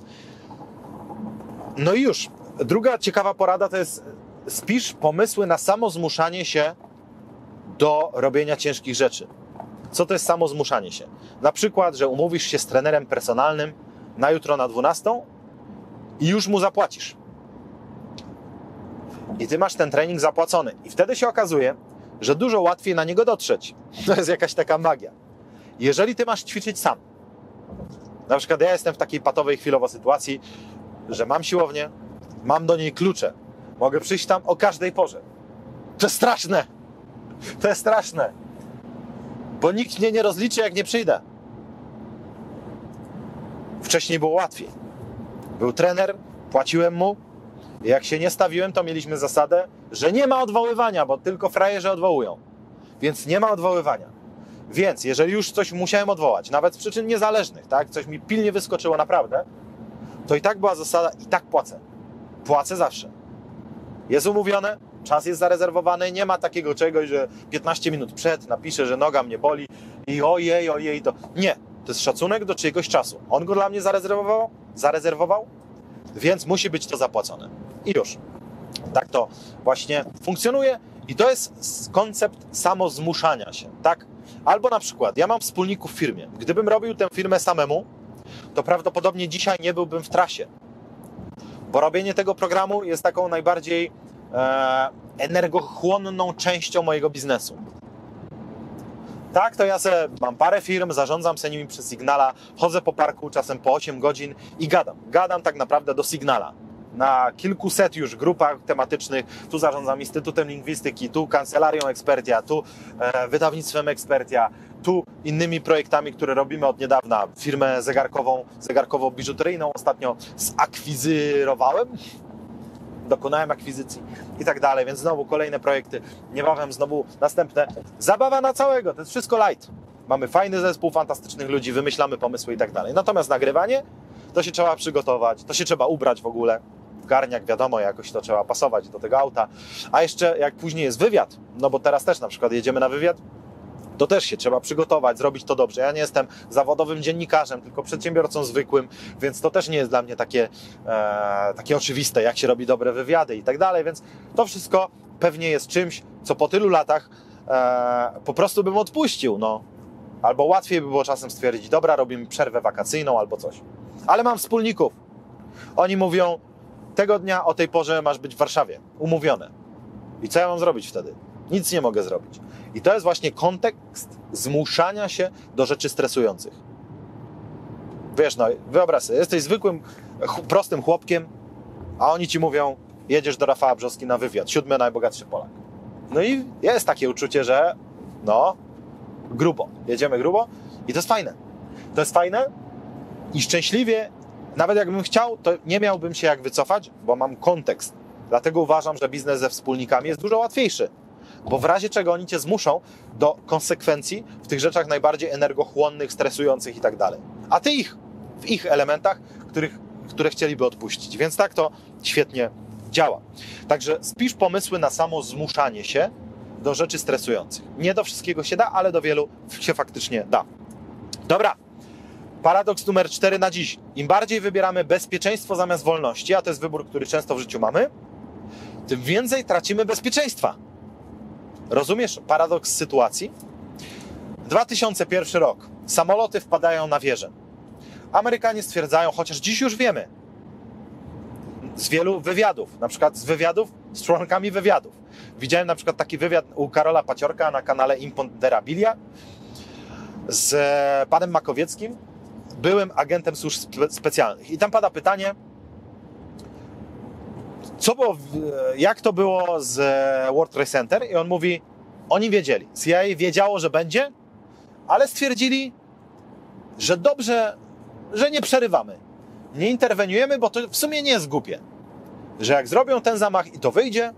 No i już. Druga ciekawa porada to jest spisz pomysły na samozmuszanie się do robienia ciężkich rzeczy. Co to jest samozmuszanie się? Na przykład, że umówisz się z trenerem personalnym na jutro na dwunastą i już mu zapłacisz. I ty masz ten trening zapłacony. I wtedy się okazuje, że dużo łatwiej na niego dotrzeć. To jest jakaś taka magia. Jeżeli ty masz ćwiczyć sam, na przykład ja jestem w takiej patowej chwilowo sytuacji, że mam siłownię, mam do niej klucze, mogę przyjść tam o każdej porze. To jest straszne! To jest straszne! Bo nikt mnie nie rozliczy, jak nie przyjdę. Wcześniej było łatwiej. Był trener, płaciłem mu, i jak się nie stawiłem, to mieliśmy zasadę, że nie ma odwoływania, bo tylko frajerzy odwołują. Więc nie ma odwoływania. Więc jeżeli już coś musiałem odwołać, nawet z przyczyn niezależnych, tak, coś mi pilnie wyskoczyło naprawdę, to i tak była zasada, i tak płacę. Płacę zawsze. Jest umówione, czas jest zarezerwowany, nie ma takiego czegoś, że piętnaście minut przed napiszę, że noga mnie boli i ojej, ojej, to... Nie, to jest szacunek do czyjegoś czasu. On go dla mnie zarezerwował, zarezerwował, więc musi być to zapłacone. I już. Tak to właśnie funkcjonuje i to jest koncept samozmuszania się, tak? Albo na przykład, ja mam wspólników w firmie. Gdybym robił tę firmę samemu, to prawdopodobnie dzisiaj nie byłbym w trasie. Bo robienie tego programu jest taką najbardziej e, energochłonną częścią mojego biznesu. Tak, to ja se mam parę firm, zarządzam se nimi przez Signala, chodzę po parku czasem po osiem godzin i gadam. Gadam tak naprawdę do Signala. Na kilkuset już grupach tematycznych. Tu zarządzam Instytutem Lingwistyki, tu Kancelarią Expertia, tu e, wydawnictwem Expertia, tu innymi projektami, które robimy od niedawna. Firmę zegarkową, zegarkowo-biżuteryjną ostatnio zakwizyrowałem. Dokonałem akwizycji i tak dalej, więc znowu kolejne projekty, niebawem znowu następne. Zabawa na całego, to jest wszystko light. Mamy fajny zespół, fantastycznych ludzi, wymyślamy pomysły i tak dalej. Natomiast nagrywanie, to się trzeba przygotować, to się trzeba ubrać w ogóle. W garniak, wiadomo, jakoś to trzeba pasować do tego auta. A jeszcze jak później jest wywiad, no bo teraz też na przykład jedziemy na wywiad, to też się trzeba przygotować, zrobić to dobrze. Ja nie jestem zawodowym dziennikarzem, tylko przedsiębiorcą zwykłym, więc to też nie jest dla mnie takie, e, takie oczywiste, jak się robi dobre wywiady i tak dalej, więc to wszystko pewnie jest czymś, co po tylu latach e, po prostu bym odpuścił, no. Albo łatwiej by było czasem stwierdzić, dobra, robimy przerwę wakacyjną albo coś. Ale mam wspólników. Oni mówią, tego dnia o tej porze masz być w Warszawie, umówione. I co ja mam zrobić wtedy? Nic nie mogę zrobić. I to jest właśnie kontekst zmuszania się do rzeczy stresujących. Wiesz, no wyobraź sobie, jesteś zwykłym, ch- prostym chłopkiem, a oni ci mówią, jedziesz do Rafała Brzoski na wywiad, siódmy najbogatszy Polak. No i jest takie uczucie, że no, grubo, jedziemy grubo i to jest fajne. To jest fajne i szczęśliwie, nawet jakbym chciał, to nie miałbym się jak wycofać, bo mam kontekst. Dlatego uważam, że biznes ze wspólnikami jest dużo łatwiejszy, bo w razie czego oni cię zmuszą do konsekwencji w tych rzeczach najbardziej energochłonnych, stresujących i tak dalej. A ty ich, w ich elementach, których, które chcieliby odpuścić. Więc tak to świetnie działa. Także spisz pomysły na samo zmuszanie się do rzeczy stresujących. Nie do wszystkiego się da, ale do wielu się faktycznie da. Dobra. Paradoks numer cztery na dziś. Im bardziej wybieramy bezpieczeństwo zamiast wolności, a to jest wybór, który często w życiu mamy, tym więcej tracimy bezpieczeństwa. Rozumiesz paradoks sytuacji? dwa tysiące pierwszy rok. Samoloty wpadają na wieżę. Amerykanie stwierdzają, chociaż dziś już wiemy, z wielu wywiadów, na przykład z wywiadów z członkami wywiadów. Widziałem na przykład taki wywiad u Karola Paciorka na kanale Imponderabilia z panem Makowieckim, byłym agentem służb specjalnych. I tam pada pytanie, co było, jak to było z World Trade Center? I on mówi, oni wiedzieli, C I A wiedziało, że będzie, ale stwierdzili, że dobrze, że nie przerywamy. Nie interweniujemy, bo to w sumie nie jest głupie. Że jak zrobią ten zamach i to wyjdzie,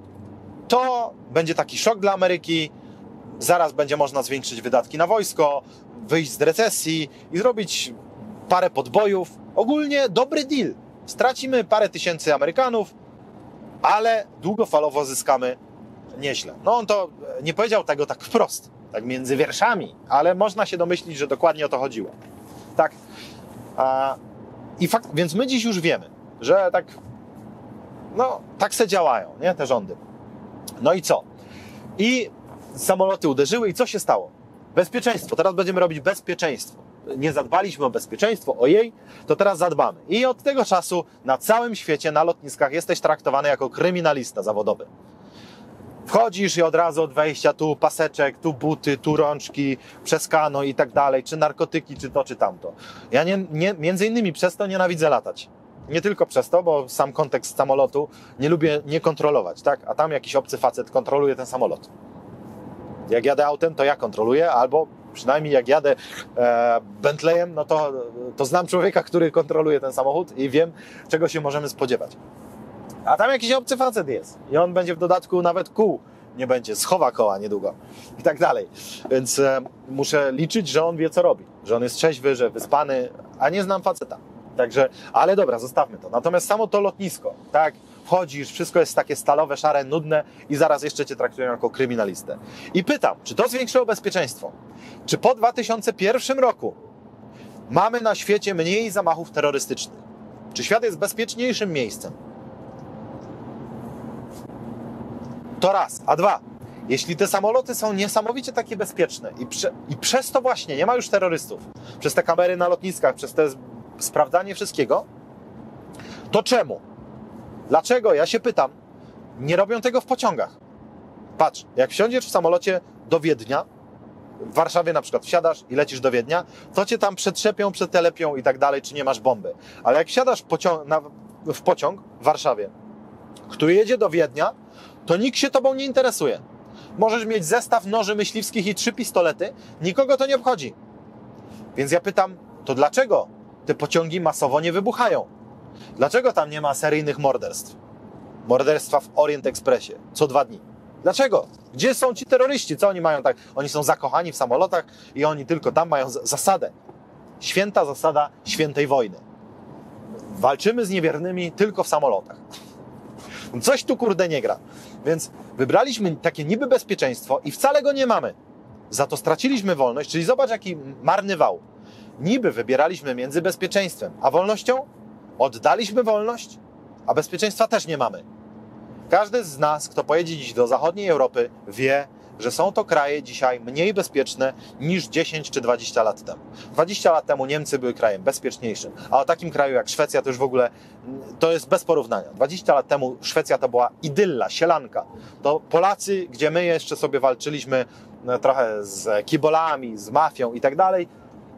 to będzie taki szok dla Ameryki, zaraz będzie można zwiększyć wydatki na wojsko, wyjść z recesji i zrobić parę podbojów. Ogólnie dobry deal. Stracimy parę tysięcy Amerykanów, ale długofalowo zyskamy nieźle. No on to nie powiedział tego tak wprost, tak między wierszami, ale można się domyślić, że dokładnie o to chodziło. Tak. A, i fakt, więc my dziś już wiemy, że tak, no, tak se działają, nie, te rządy. No i co? I samoloty uderzyły i co się stało? Bezpieczeństwo. Teraz będziemy robić bezpieczeństwo. Nie zadbaliśmy o bezpieczeństwo, ojej, to teraz zadbamy. I od tego czasu na całym świecie, na lotniskach jesteś traktowany jako kryminalista zawodowy. Wchodzisz i od razu od wejścia tu paseczek, tu buty, tu rączki, przez kano i tak dalej, czy narkotyki, czy to, czy tamto. Ja nie, nie, między innymi przez to nienawidzę latać. Nie tylko przez to, bo sam kontekst samolotu nie lubię nie kontrolować, tak? A tam jakiś obcy facet kontroluje ten samolot. Jak jadę autem, to ja kontroluję, albo przynajmniej jak jadę e, Bentleyem, no to, to znam człowieka, który kontroluje ten samochód i wiem, czego się możemy spodziewać. A tam jakiś obcy facet jest i on będzie w dodatku nawet kół nie będzie, schowa koła niedługo i tak dalej. Więc e, muszę liczyć, że on wie, co robi, że on jest trzeźwy, że wyspany, a nie znam faceta. Także, ale dobra, zostawmy to. Natomiast samo to lotnisko, tak, wchodzisz, wszystko jest takie stalowe, szare, nudne i zaraz jeszcze cię traktują jako kryminalistę. I pytam, czy to zwiększyło bezpieczeństwo? Czy po dwa tysiące pierwszym roku mamy na świecie mniej zamachów terrorystycznych? Czy świat jest bezpieczniejszym miejscem? To raz. A dwa, jeśli te samoloty są niesamowicie takie bezpieczne i, prze, i przez to właśnie nie ma już terrorystów, przez te kamery na lotniskach, przez te sprawdzanie wszystkiego, to czemu? Dlaczego, ja się pytam, nie robią tego w pociągach? Patrz, jak wsiądziesz w samolocie do Wiednia, w Warszawie na przykład wsiadasz i lecisz do Wiednia, to cię tam przetrzepią, przetelepią i tak dalej, czy nie masz bomby. Ale jak wsiadasz pocią- na, w pociąg w Warszawie, który jedzie do Wiednia, to nikt się tobą nie interesuje. Możesz mieć zestaw noży myśliwskich i trzy pistolety, nikogo to nie obchodzi. Więc ja pytam, to dlaczego te pociągi masowo nie wybuchają? Dlaczego tam nie ma seryjnych morderstw? Morderstwa w Orient Expressie co dwa dni. Dlaczego? Gdzie są ci terroryści? Co oni mają tak? Oni są zakochani w samolotach i oni tylko tam mają zasadę. Święta zasada świętej wojny. Walczymy z niewiernymi tylko w samolotach. Coś tu kurde nie gra. Więc wybraliśmy takie niby bezpieczeństwo i wcale go nie mamy. Za to straciliśmy wolność, czyli zobacz jaki marny wał. Niby wybieraliśmy między bezpieczeństwem a wolnością, oddaliśmy wolność, a bezpieczeństwa też nie mamy. Każdy z nas, kto pojedzie dziś do zachodniej Europy, wie, że są to kraje dzisiaj mniej bezpieczne niż dziesięć czy dwadzieścia lat temu. dwadzieścia lat temu Niemcy były krajem bezpieczniejszym, a o takim kraju jak Szwecja to już w ogóle to jest bez porównania. dwadzieścia lat temu Szwecja to była idylla, sielanka. To Polacy, gdzie my jeszcze sobie walczyliśmy trochę z kibolami, z mafią i tak dalej,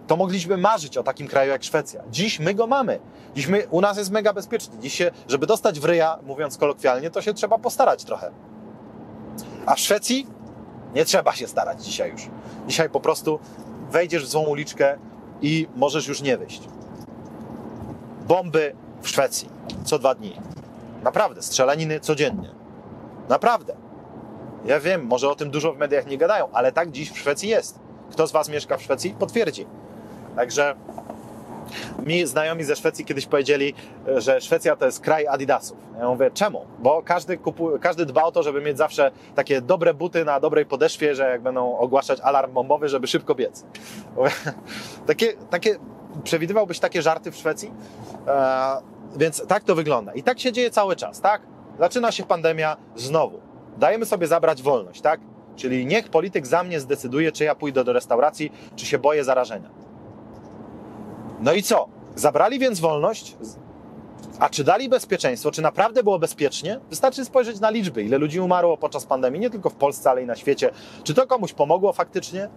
to mogliśmy marzyć o takim kraju jak Szwecja. Dziś my go mamy. Dziś my, u nas jest mega bezpiecznie. Dziś się, żeby dostać w ryja, mówiąc kolokwialnie, to się trzeba postarać trochę. A w Szwecji nie trzeba się starać dzisiaj już. Dzisiaj po prostu wejdziesz w złą uliczkę i możesz już nie wyjść. Bomby w Szwecji co dwa dni. Naprawdę, strzelaniny codziennie. Naprawdę. Ja wiem, może o tym dużo w mediach nie gadają, ale tak dziś w Szwecji jest. Kto z Was mieszka w Szwecji? Potwierdzi. Także mi znajomi ze Szwecji kiedyś powiedzieli, że Szwecja to jest kraj Adidasów. Ja mówię, czemu? Bo każdy, kupuje, każdy dba o to, żeby mieć zawsze takie dobre buty na dobrej podeszwie, że jak będą ogłaszać alarm bombowy, żeby szybko biec. Mówię, takie, takie, przewidywałbyś takie żarty w Szwecji? E, więc tak to wygląda. I tak się dzieje cały czas, tak? Zaczyna się pandemia znowu. Dajemy sobie zabrać wolność, tak? Czyli niech polityk za mnie zdecyduje, czy ja pójdę do restauracji, czy się boję zarażenia. No i co? Zabrali więc wolność, a czy dali bezpieczeństwo? Czy naprawdę było bezpiecznie? Wystarczy spojrzeć na liczby, ile ludzi umarło podczas pandemii, nie tylko w Polsce, ale i na świecie. Czy to komuś pomogło faktycznie?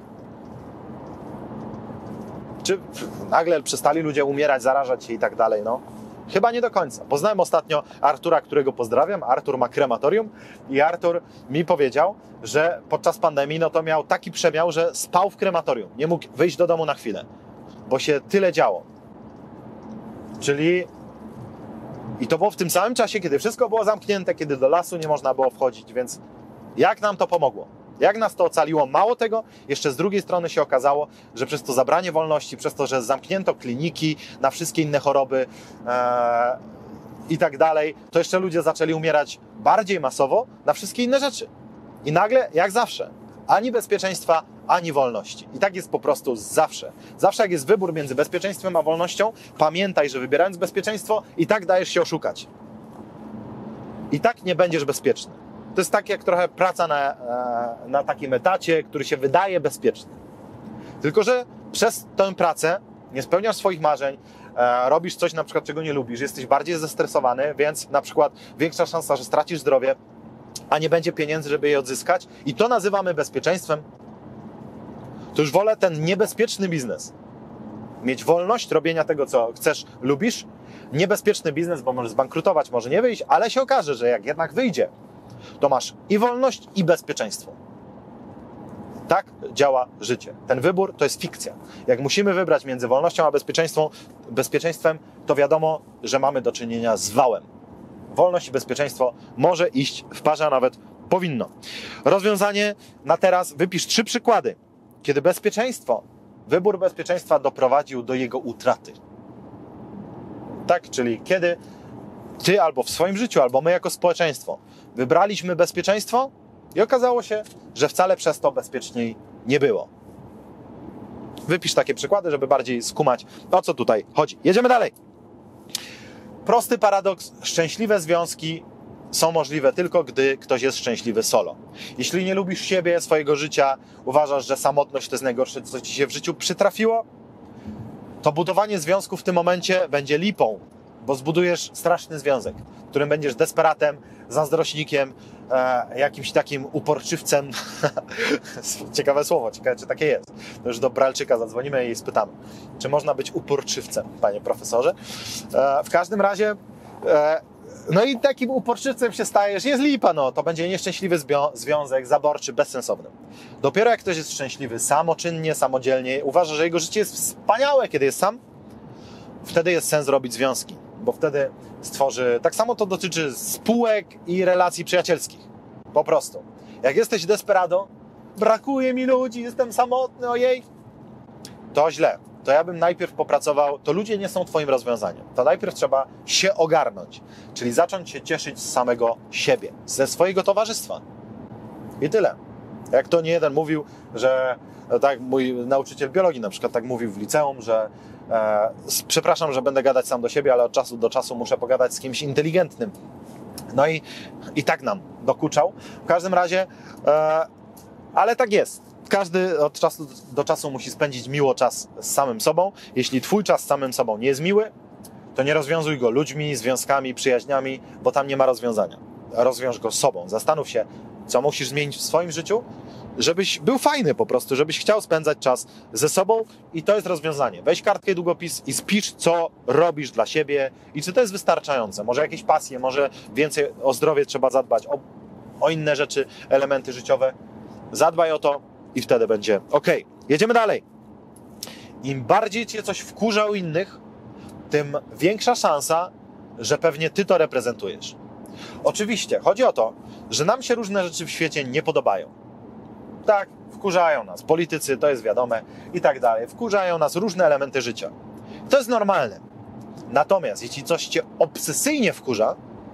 Czy nagle przestali ludzie umierać, zarażać się i tak dalej? No, chyba nie do końca. Poznałem ostatnio Artura, którego pozdrawiam. Artur ma krematorium i Artur mi powiedział, że podczas pandemii no to miał taki przemiał, że spał w krematorium. Nie mógł wyjść do domu na chwilę, bo się tyle działo. Czyli i to było w tym samym czasie, kiedy wszystko było zamknięte, kiedy do lasu nie można było wchodzić, więc jak nam to pomogło? Jak nas to ocaliło? Mało tego, jeszcze z drugiej strony się okazało, że przez to zabranie wolności, przez to, że zamknięto kliniki na wszystkie inne choroby ee, i tak dalej, to jeszcze ludzie zaczęli umierać bardziej masowo na wszystkie inne rzeczy. I nagle, jak zawsze, ani bezpieczeństwa, ani wolności. I tak jest po prostu zawsze. Zawsze jak jest wybór między bezpieczeństwem a wolnością, pamiętaj, że wybierając bezpieczeństwo, i tak dajesz się oszukać. I tak nie będziesz bezpieczny. To jest tak jak trochę praca na, na takim etacie, który się wydaje bezpieczny. Tylko że przez tę pracę nie spełniasz swoich marzeń, robisz coś na przykład, czego nie lubisz, jesteś bardziej zestresowany, więc na przykład większa szansa, że stracisz zdrowie, a nie będzie pieniędzy, żeby je odzyskać. I to nazywamy bezpieczeństwem. To już wolę ten niebezpieczny biznes. Mieć wolność robienia tego, co chcesz, lubisz. Niebezpieczny biznes, bo może zbankrutować, może nie wyjść, ale się okaże, że jak jednak wyjdzie, to masz i wolność, i bezpieczeństwo. Tak działa życie. Ten wybór to jest fikcja. Jak musimy wybrać między wolnością a bezpieczeństwem, bezpieczeństwem, to wiadomo, że mamy do czynienia z wałem. Wolność i bezpieczeństwo może iść w parze, a nawet powinno. Rozwiązanie na teraz, wypisz trzy przykłady, kiedy bezpieczeństwo, wybór bezpieczeństwa doprowadził do jego utraty. Tak, czyli kiedy ty albo w swoim życiu, albo my jako społeczeństwo wybraliśmy bezpieczeństwo i okazało się, że wcale przez to bezpieczniej nie było. Wypisz takie przykłady, żeby bardziej skumać, o co tutaj chodzi. Jedziemy dalej. Prosty paradoks. Szczęśliwe związki są możliwe tylko, gdy ktoś jest szczęśliwy solo. Jeśli nie lubisz siebie, swojego życia, uważasz, że samotność to jest najgorsze, co ci się w życiu przytrafiło, to budowanie związku w tym momencie będzie lipą, bo zbudujesz straszny związek, w którym będziesz desperatem, zazdrośnikiem, e, jakimś takim uporczywcem. Ciekawe słowo, ciekawe, czy takie jest. To już do Bralczyka zadzwonimy i spytamy, czy można być uporczywcem, panie profesorze. E, w każdym razie, e, no i takim uporczywcem się stajesz, jest lipa, no, to będzie nieszczęśliwy zbio- związek, zaborczy, bezsensowny. Dopiero jak ktoś jest szczęśliwy samoczynnie, samodzielnie, uważa, że jego życie jest wspaniałe, kiedy jest sam, wtedy jest sens robić związki, bo wtedy stworzy... Tak samo to dotyczy spółek i relacji przyjacielskich. Po prostu. Jak jesteś desperado, brakuje mi ludzi, jestem samotny, ojej, to źle. To ja bym najpierw popracował, to ludzie nie są twoim rozwiązaniem. To najpierw trzeba się ogarnąć, czyli zacząć się cieszyć z samego siebie, ze swojego towarzystwa. I tyle. Jak to nie jeden mówił, że tak mój nauczyciel biologii na przykład tak mówił w liceum, że e, przepraszam, że będę gadać sam do siebie, ale od czasu do czasu muszę pogadać z kimś inteligentnym. No i, i tak nam dokuczał. W każdym razie, e, ale tak jest. Każdy od czasu do czasu musi spędzić miło czas z samym sobą. Jeśli twój czas z samym sobą nie jest miły, to nie rozwiązuj go ludźmi, związkami, przyjaźniami, bo tam nie ma rozwiązania. Rozwiąż go sobą. Zastanów się, co musisz zmienić w swoim życiu, żebyś był fajny po prostu, żebyś chciał spędzać czas ze sobą i to jest rozwiązanie. Weź kartkę i długopis i spisz, co robisz dla siebie i czy to jest wystarczające. Może jakieś pasje, może więcej o zdrowie trzeba zadbać, o, o inne rzeczy, elementy życiowe. Zadbaj o to i wtedy będzie ok. Jedziemy dalej. Im bardziej cię coś wkurza u innych, tym większa szansa, że pewnie ty to reprezentujesz. Oczywiście, chodzi o to, że nam się różne rzeczy w świecie nie podobają. Tak, wkurzają nas politycy, to jest wiadome i tak dalej. Wkurzają nas różne elementy życia. To jest normalne. Natomiast jeśli coś cię obsesyjnie wkurza,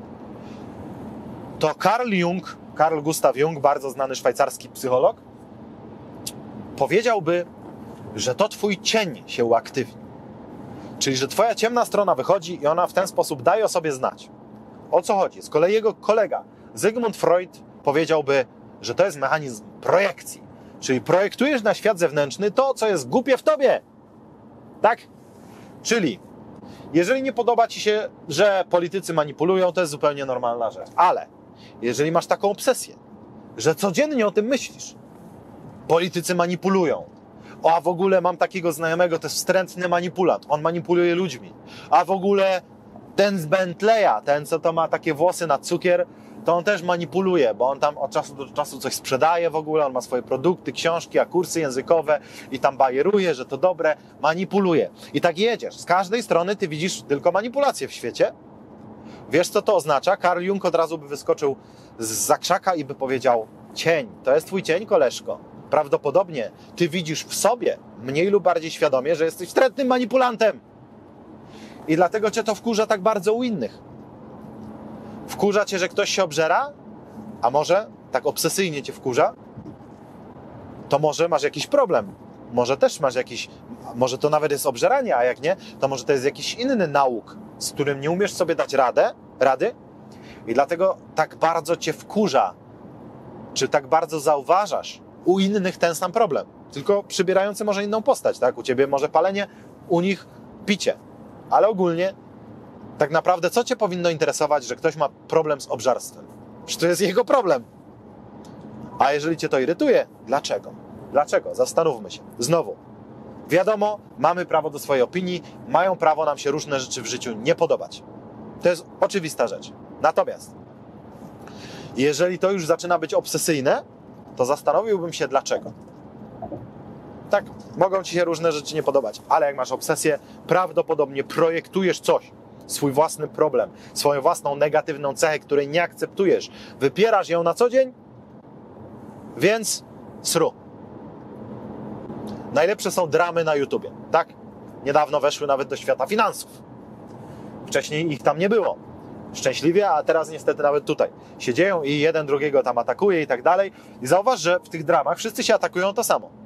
to Carl Jung, Carl Gustav Jung, bardzo znany szwajcarski psycholog, powiedziałby, że to twój cień się uaktywni. Czyli, że twoja ciemna strona wychodzi i ona w ten sposób daje o sobie znać. O co chodzi? Z kolei jego kolega Sigmund Freud powiedziałby, że to jest mechanizm projekcji. Czyli projektujesz na świat zewnętrzny to, co jest głupie w tobie. Tak? Czyli jeżeli nie podoba ci się, że politycy manipulują, to jest zupełnie normalna rzecz. Ale jeżeli masz taką obsesję, że codziennie o tym myślisz, politycy manipulują, a w ogóle mam takiego znajomego, to jest wstrętny manipulant, on manipuluje ludźmi, a w ogóle ten z Bentleya, ten co to ma takie włosy na cukier, to on też manipuluje, bo on tam od czasu do czasu coś sprzedaje w ogóle, on ma swoje produkty, książki, a kursy językowe i tam bajeruje, że to dobre, manipuluje. I tak jedziesz. Z każdej strony ty widzisz tylko manipulację w świecie. Wiesz, co to oznacza? Carl Jung od razu by wyskoczył zza krzaka i by powiedział: cień, to jest twój cień, koleżko. Prawdopodobnie ty widzisz w sobie, mniej lub bardziej świadomie, że jesteś wstrętnym manipulantem. I dlatego cię to wkurza tak bardzo u innych. Wkurza cię, że ktoś się obżera? A może tak obsesyjnie cię wkurza? To może masz jakiś problem. Może też masz jakiś... Może to nawet jest obżeranie, a jak nie, to może to jest jakiś inny nauk, z którym nie umiesz sobie dać radę, rady i dlatego tak bardzo cię wkurza, czy tak bardzo zauważasz u innych ten sam problem, tylko przybierający może inną postać, tak? U ciebie może palenie, u nich picie, ale ogólnie tak naprawdę co cię powinno interesować, że ktoś ma problem z obżarstwem? Przecież to jest jego problem. A jeżeli cię to irytuje, dlaczego? Dlaczego? Zastanówmy się. Znowu, wiadomo, mamy prawo do swojej opinii, mają prawo nam się różne rzeczy w życiu nie podobać. To jest oczywista rzecz. Natomiast jeżeli to już zaczyna być obsesyjne, to zastanowiłbym się dlaczego. Tak, mogą ci się różne rzeczy nie podobać, ale jak masz obsesję, prawdopodobnie projektujesz coś, swój własny problem, swoją własną negatywną cechę, której nie akceptujesz, wypierasz ją na co dzień, więc sru. Najlepsze są dramy na YouTubie, tak? Niedawno weszły nawet do świata finansów. Wcześniej ich tam nie było. Szczęśliwie, a teraz niestety nawet tutaj się dzieją i jeden drugiego tam atakuje i tak dalej. I zauważ, że w tych dramach wszyscy się atakują to samo.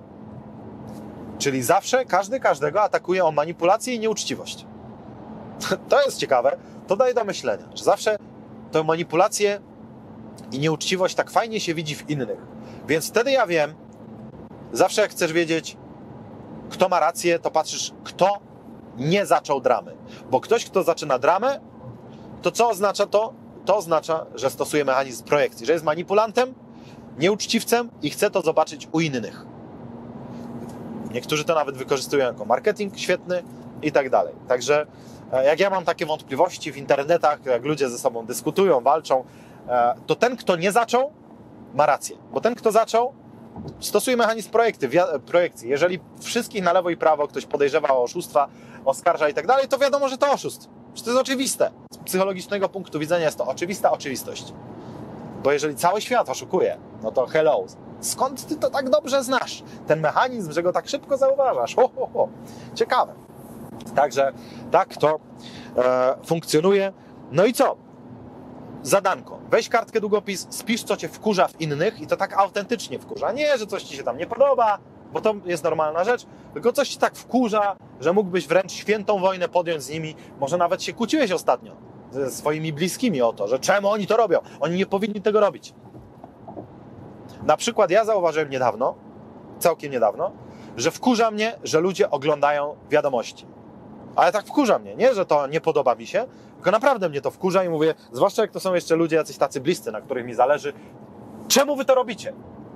Czyli zawsze każdy każdego atakuje o manipulację i nieuczciwość. To jest ciekawe, to daje do myślenia, że zawsze tę manipulację i nieuczciwość tak fajnie się widzi w innych. Więc wtedy ja wiem, zawsze jak chcesz wiedzieć, kto ma rację, to patrzysz, kto nie zaczął dramy. Bo ktoś, kto zaczyna dramę, to co oznacza to? To oznacza, że stosuje mechanizm projekcji, że jest manipulantem, nieuczciwcem i chce to zobaczyć u innych. Niektórzy to nawet wykorzystują jako marketing świetny i tak dalej. Także jak ja mam takie wątpliwości w internetach, jak ludzie ze sobą dyskutują, walczą, to ten, kto nie zaczął, ma rację. Bo ten, kto zaczął, stosuje mechanizm projekty, projekcji. Jeżeli wszystkich na lewo i prawo ktoś podejrzewa o oszustwa, oskarża i tak dalej, to wiadomo, że to oszust. Że to jest oczywiste. Z psychologicznego punktu widzenia jest to oczywista oczywistość. Bo jeżeli cały świat oszukuje, no to hello, skąd ty to tak dobrze znasz? Ten mechanizm, że go tak szybko zauważasz. Ho, ho, ho. Ciekawe. Także tak to e, funkcjonuje. No i co? Zadanko. Weź kartkę, długopis, spisz, co cię wkurza w innych i to tak autentycznie wkurza. Nie, że coś ci się tam nie podoba, bo to jest normalna rzecz, tylko coś ci tak wkurza, że mógłbyś wręcz świętą wojnę podjąć z nimi. Może nawet się kłóciłeś ostatnio ze swoimi bliskimi o to, że czemu oni to robią? Oni nie powinni tego robić. Na przykład ja zauważyłem niedawno, całkiem niedawno, że wkurza mnie, że ludzie oglądają wiadomości. Ale tak wkurza mnie, nie, że to nie podoba mi się, tylko naprawdę mnie to wkurza i mówię, zwłaszcza jak to są jeszcze ludzie jacyś tacy bliscy, na których mi zależy, czemu wy to robicie?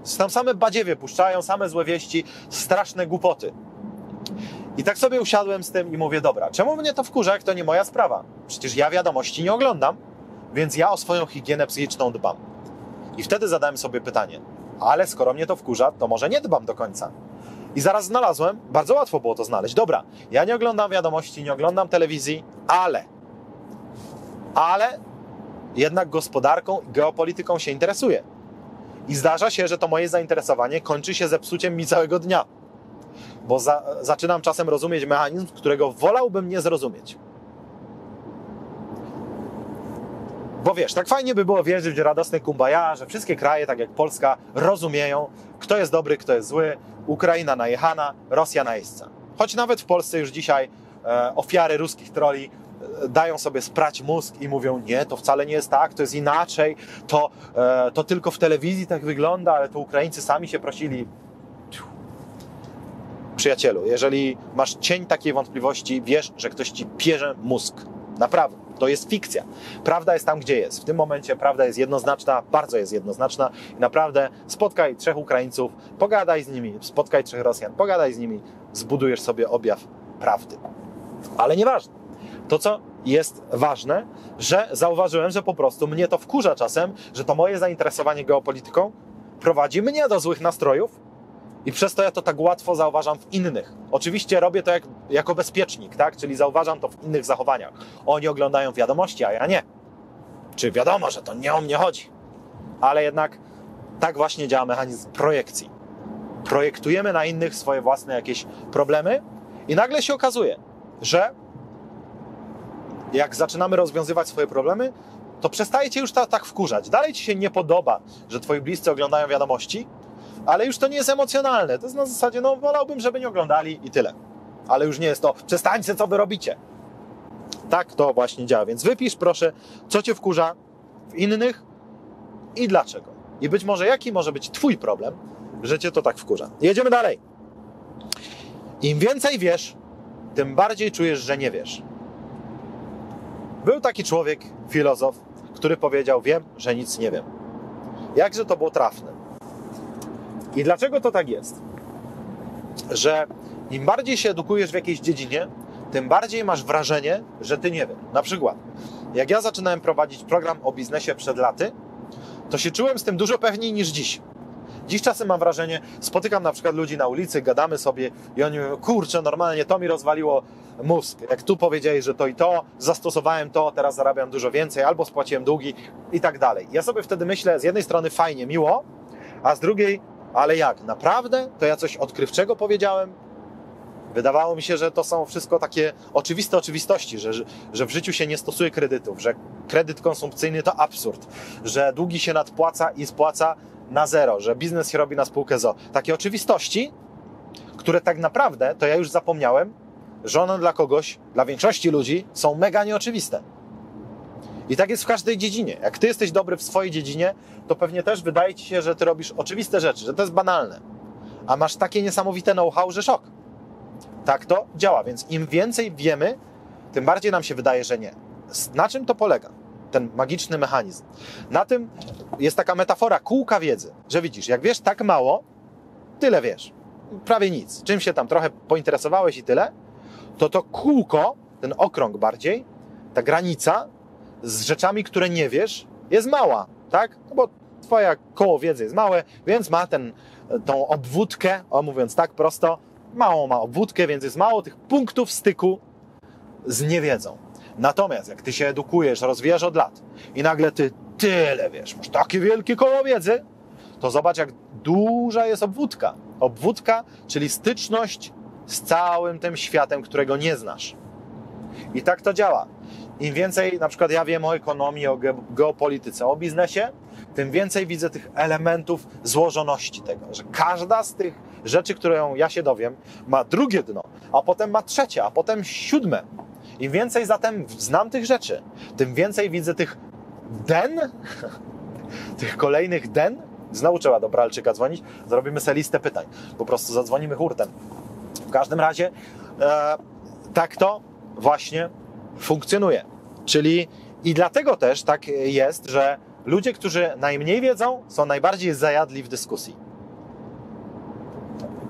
Tam same badziewie puszczają, same złe wieści, straszne głupoty. I tak sobie usiadłem z tym i mówię, dobra, czemu mnie to wkurza, jak to nie moja sprawa? Przecież ja wiadomości nie oglądam, więc ja o swoją higienę psychiczną dbam. I wtedy zadałem sobie pytanie, ale skoro mnie to wkurza, to może nie dbam do końca. I zaraz znalazłem, bardzo łatwo było to znaleźć, dobra, ja nie oglądam wiadomości, nie oglądam telewizji, ale, ale jednak gospodarką i geopolityką się interesuję. I zdarza się, że to moje zainteresowanie kończy się zepsuciem mi całego dnia. Bo za, zaczynam czasem rozumieć mechanizm, którego wolałbym nie zrozumieć. Bo wiesz, tak fajnie by było wierzyć w radosny kumbaya, że wszystkie kraje, tak jak Polska, rozumieją, kto jest dobry, kto jest zły, Ukraina najechana, Rosja najeźdźca. Choć nawet w Polsce już dzisiaj e, ofiary ruskich troli e, dają sobie sprać mózg i mówią, nie, to wcale nie jest tak, to jest inaczej, to, e, to tylko w telewizji tak wygląda, ale to Ukraińcy sami się prosili. Przyjacielu, jeżeli masz cień takiej wątpliwości, wiesz, że ktoś ci pierze mózg. Naprawdę, to jest fikcja. Prawda jest tam, gdzie jest. W tym momencie prawda jest jednoznaczna, bardzo jest jednoznaczna i naprawdę spotkaj trzech Ukraińców, pogadaj z nimi, spotkaj trzech Rosjan, pogadaj z nimi, zbudujesz sobie objaw prawdy. Ale nieważne. To, co jest ważne, że zauważyłem, że po prostu mnie to wkurza czasem, że to moje zainteresowanie geopolityką prowadzi mnie do złych nastrojów, i przez to ja to tak łatwo zauważam w innych. Oczywiście robię to jak, jako bezpiecznik, tak? Czyli zauważam to w innych zachowaniach. Oni oglądają wiadomości, a ja nie. Czy wiadomo, że to nie o mnie chodzi. Ale jednak tak właśnie działa mechanizm projekcji. Projektujemy na innych swoje własne jakieś problemy i nagle się okazuje, że jak zaczynamy rozwiązywać swoje problemy, to przestaje cię już ta, tak wkurzać. Dalej ci się nie podoba, że twoi bliscy oglądają wiadomości, ale już to nie jest emocjonalne. To jest na zasadzie, no wolałbym, żeby nie oglądali i tyle. Ale już nie jest to, przestańcie, co wy robicie. Tak to właśnie działa. Więc wypisz proszę, co cię wkurza w innych i dlaczego. I być może jaki może być twój problem, że cię to tak wkurza. Jedziemy dalej. Im więcej wiesz, tym bardziej czujesz, że nie wiesz. Był taki człowiek, filozof, który powiedział, wiem, że nic nie wiem. Jakże to było trafne. I dlaczego to tak jest? Że im bardziej się edukujesz w jakiejś dziedzinie, tym bardziej masz wrażenie, że ty nie wiesz. Na przykład, jak ja zaczynałem prowadzić program o biznesie przed laty, to się czułem z tym dużo pewniej niż dziś. Dziś czasem mam wrażenie, spotykam na przykład ludzi na ulicy, gadamy sobie i oni mówią, kurczę, normalnie to mi rozwaliło mózg. Jak tu powiedziałeś, że to i to, zastosowałem to, teraz zarabiam dużo więcej, albo spłaciłem długi i tak dalej. Ja sobie wtedy myślę, z jednej strony fajnie, miło, a z drugiej, ale jak? Naprawdę? To ja coś odkrywczego powiedziałem? Wydawało mi się, że to są wszystko takie oczywiste oczywistości, że, że w życiu się nie stosuje kredytów, że kredyt konsumpcyjny to absurd, że długi się nadpłaca i spłaca na zero, że biznes się robi na spółkę z o o. Takie oczywistości, które tak naprawdę, to ja już zapomniałem, że one dla kogoś, dla większości ludzi są mega nieoczywiste. I tak jest w każdej dziedzinie. Jak ty jesteś dobry w swojej dziedzinie, to pewnie też wydaje ci się, że ty robisz oczywiste rzeczy, że to jest banalne. A masz takie niesamowite know-how, że szok. Tak to działa, więc im więcej wiemy, tym bardziej nam się wydaje, że nie. Na czym to polega? Ten magiczny mechanizm. Na tym jest taka metafora kółka wiedzy, że widzisz, jak wiesz tak mało, tyle wiesz. Prawie nic. Czym się tam trochę pointeresowałeś i tyle, to to kółko, ten okrąg bardziej, ta granica z rzeczami, które nie wiesz, jest mała, tak? No bo twoja koło wiedzy jest małe, więc ma ten, tą obwódkę, o mówiąc tak prosto, małą ma obwódkę, więc jest mało tych punktów styku z niewiedzą. Natomiast jak ty się edukujesz, rozwijasz od lat i nagle ty tyle wiesz, masz takie wielkie koło wiedzy, to zobacz, jak duża jest obwódka. Obwódka, czyli styczność z całym tym światem, którego nie znasz. I tak to działa. Im więcej, na przykład ja wiem o ekonomii, o geopolityce, o biznesie, tym więcej widzę tych elementów złożoności tego, że każda z tych rzeczy, którą ja się dowiem, ma drugie dno, a potem ma trzecie, a potem siódme. Im więcej zatem znam tych rzeczy, tym więcej widzę tych den, tych kolejnych den. Znowu trzeba do Bralczyka dzwonić, zrobimy sobie listę pytań, po prostu zadzwonimy hurtem. W każdym razie e, tak to właśnie funkcjonuje. Czyli i dlatego też tak jest, że ludzie, którzy najmniej wiedzą, są najbardziej zajadli w dyskusji.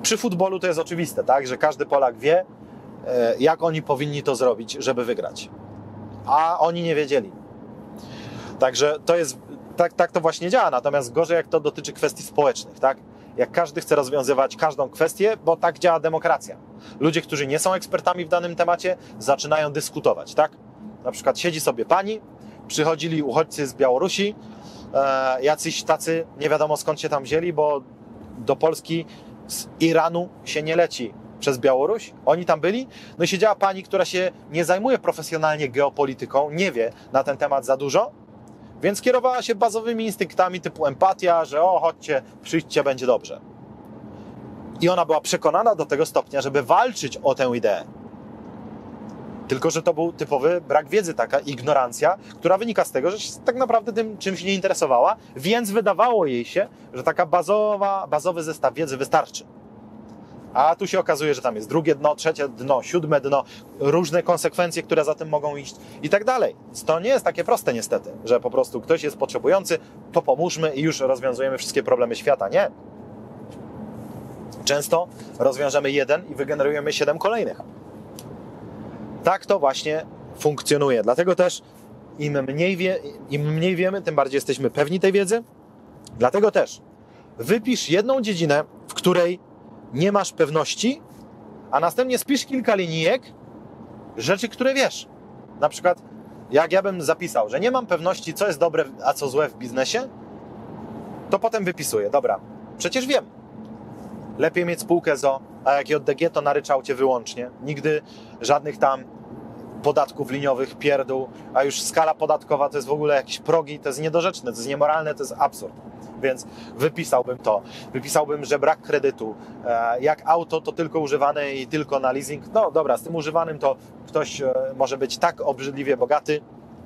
Przy futbolu to jest oczywiste, tak, że każdy Polak wie, jak oni powinni to zrobić, żeby wygrać. A oni nie wiedzieli. Także to jest, tak, tak to właśnie działa. Natomiast gorzej, jak to dotyczy kwestii społecznych, tak? Jak każdy chce rozwiązywać każdą kwestię, bo tak działa demokracja. Ludzie, którzy nie są ekspertami w danym temacie, zaczynają dyskutować, tak? Na przykład siedzi sobie pani, przychodzili uchodźcy z Białorusi, e, jacyś tacy, nie wiadomo skąd się tam wzięli, bo do Polski z Iranu się nie leci przez Białoruś. Oni tam byli. No i siedziała pani, która się nie zajmuje profesjonalnie geopolityką, nie wie na ten temat za dużo, więc kierowała się bazowymi instynktami typu empatia, że o, chodźcie, przyjdźcie, będzie dobrze. I ona była przekonana do tego stopnia, żeby walczyć o tę ideę. Tylko że to był typowy brak wiedzy, taka ignorancja, która wynika z tego, że się tak naprawdę tym czymś nie interesowała, więc wydawało jej się, że taka bazowa, bazowy zestaw wiedzy wystarczy. A tu się okazuje, że tam jest drugie dno, trzecie dno, siódme dno, różne konsekwencje, które za tym mogą iść i tak dalej. To nie jest takie proste niestety, że po prostu ktoś jest potrzebujący, to pomóżmy i już rozwiązujemy wszystkie problemy świata. Nie. Często rozwiążemy jeden i wygenerujemy siedem kolejnych. Tak to właśnie funkcjonuje. Dlatego też im mniej, wie, im mniej wiemy, tym bardziej jesteśmy pewni tej wiedzy. Dlatego też wypisz jedną dziedzinę, w której nie masz pewności, a następnie spisz kilka linijek rzeczy, które wiesz. Na przykład, jak ja bym zapisał, że nie mam pewności, co jest dobre, a co złe w biznesie, to potem wypisuję. Dobra, przecież wiem. Lepiej mieć spółkę z o o, a jak J D G, to na ryczałcie wyłącznie. Nigdy żadnych tam podatków liniowych, pierdół, a już skala podatkowa to jest w ogóle jakieś progi, to jest niedorzeczne, to jest niemoralne, to jest absurd. Więc wypisałbym to. Wypisałbym, że brak kredytu. Jak auto, to tylko używane i tylko na leasing. No dobra, z tym używanym to ktoś może być tak obrzydliwie bogaty,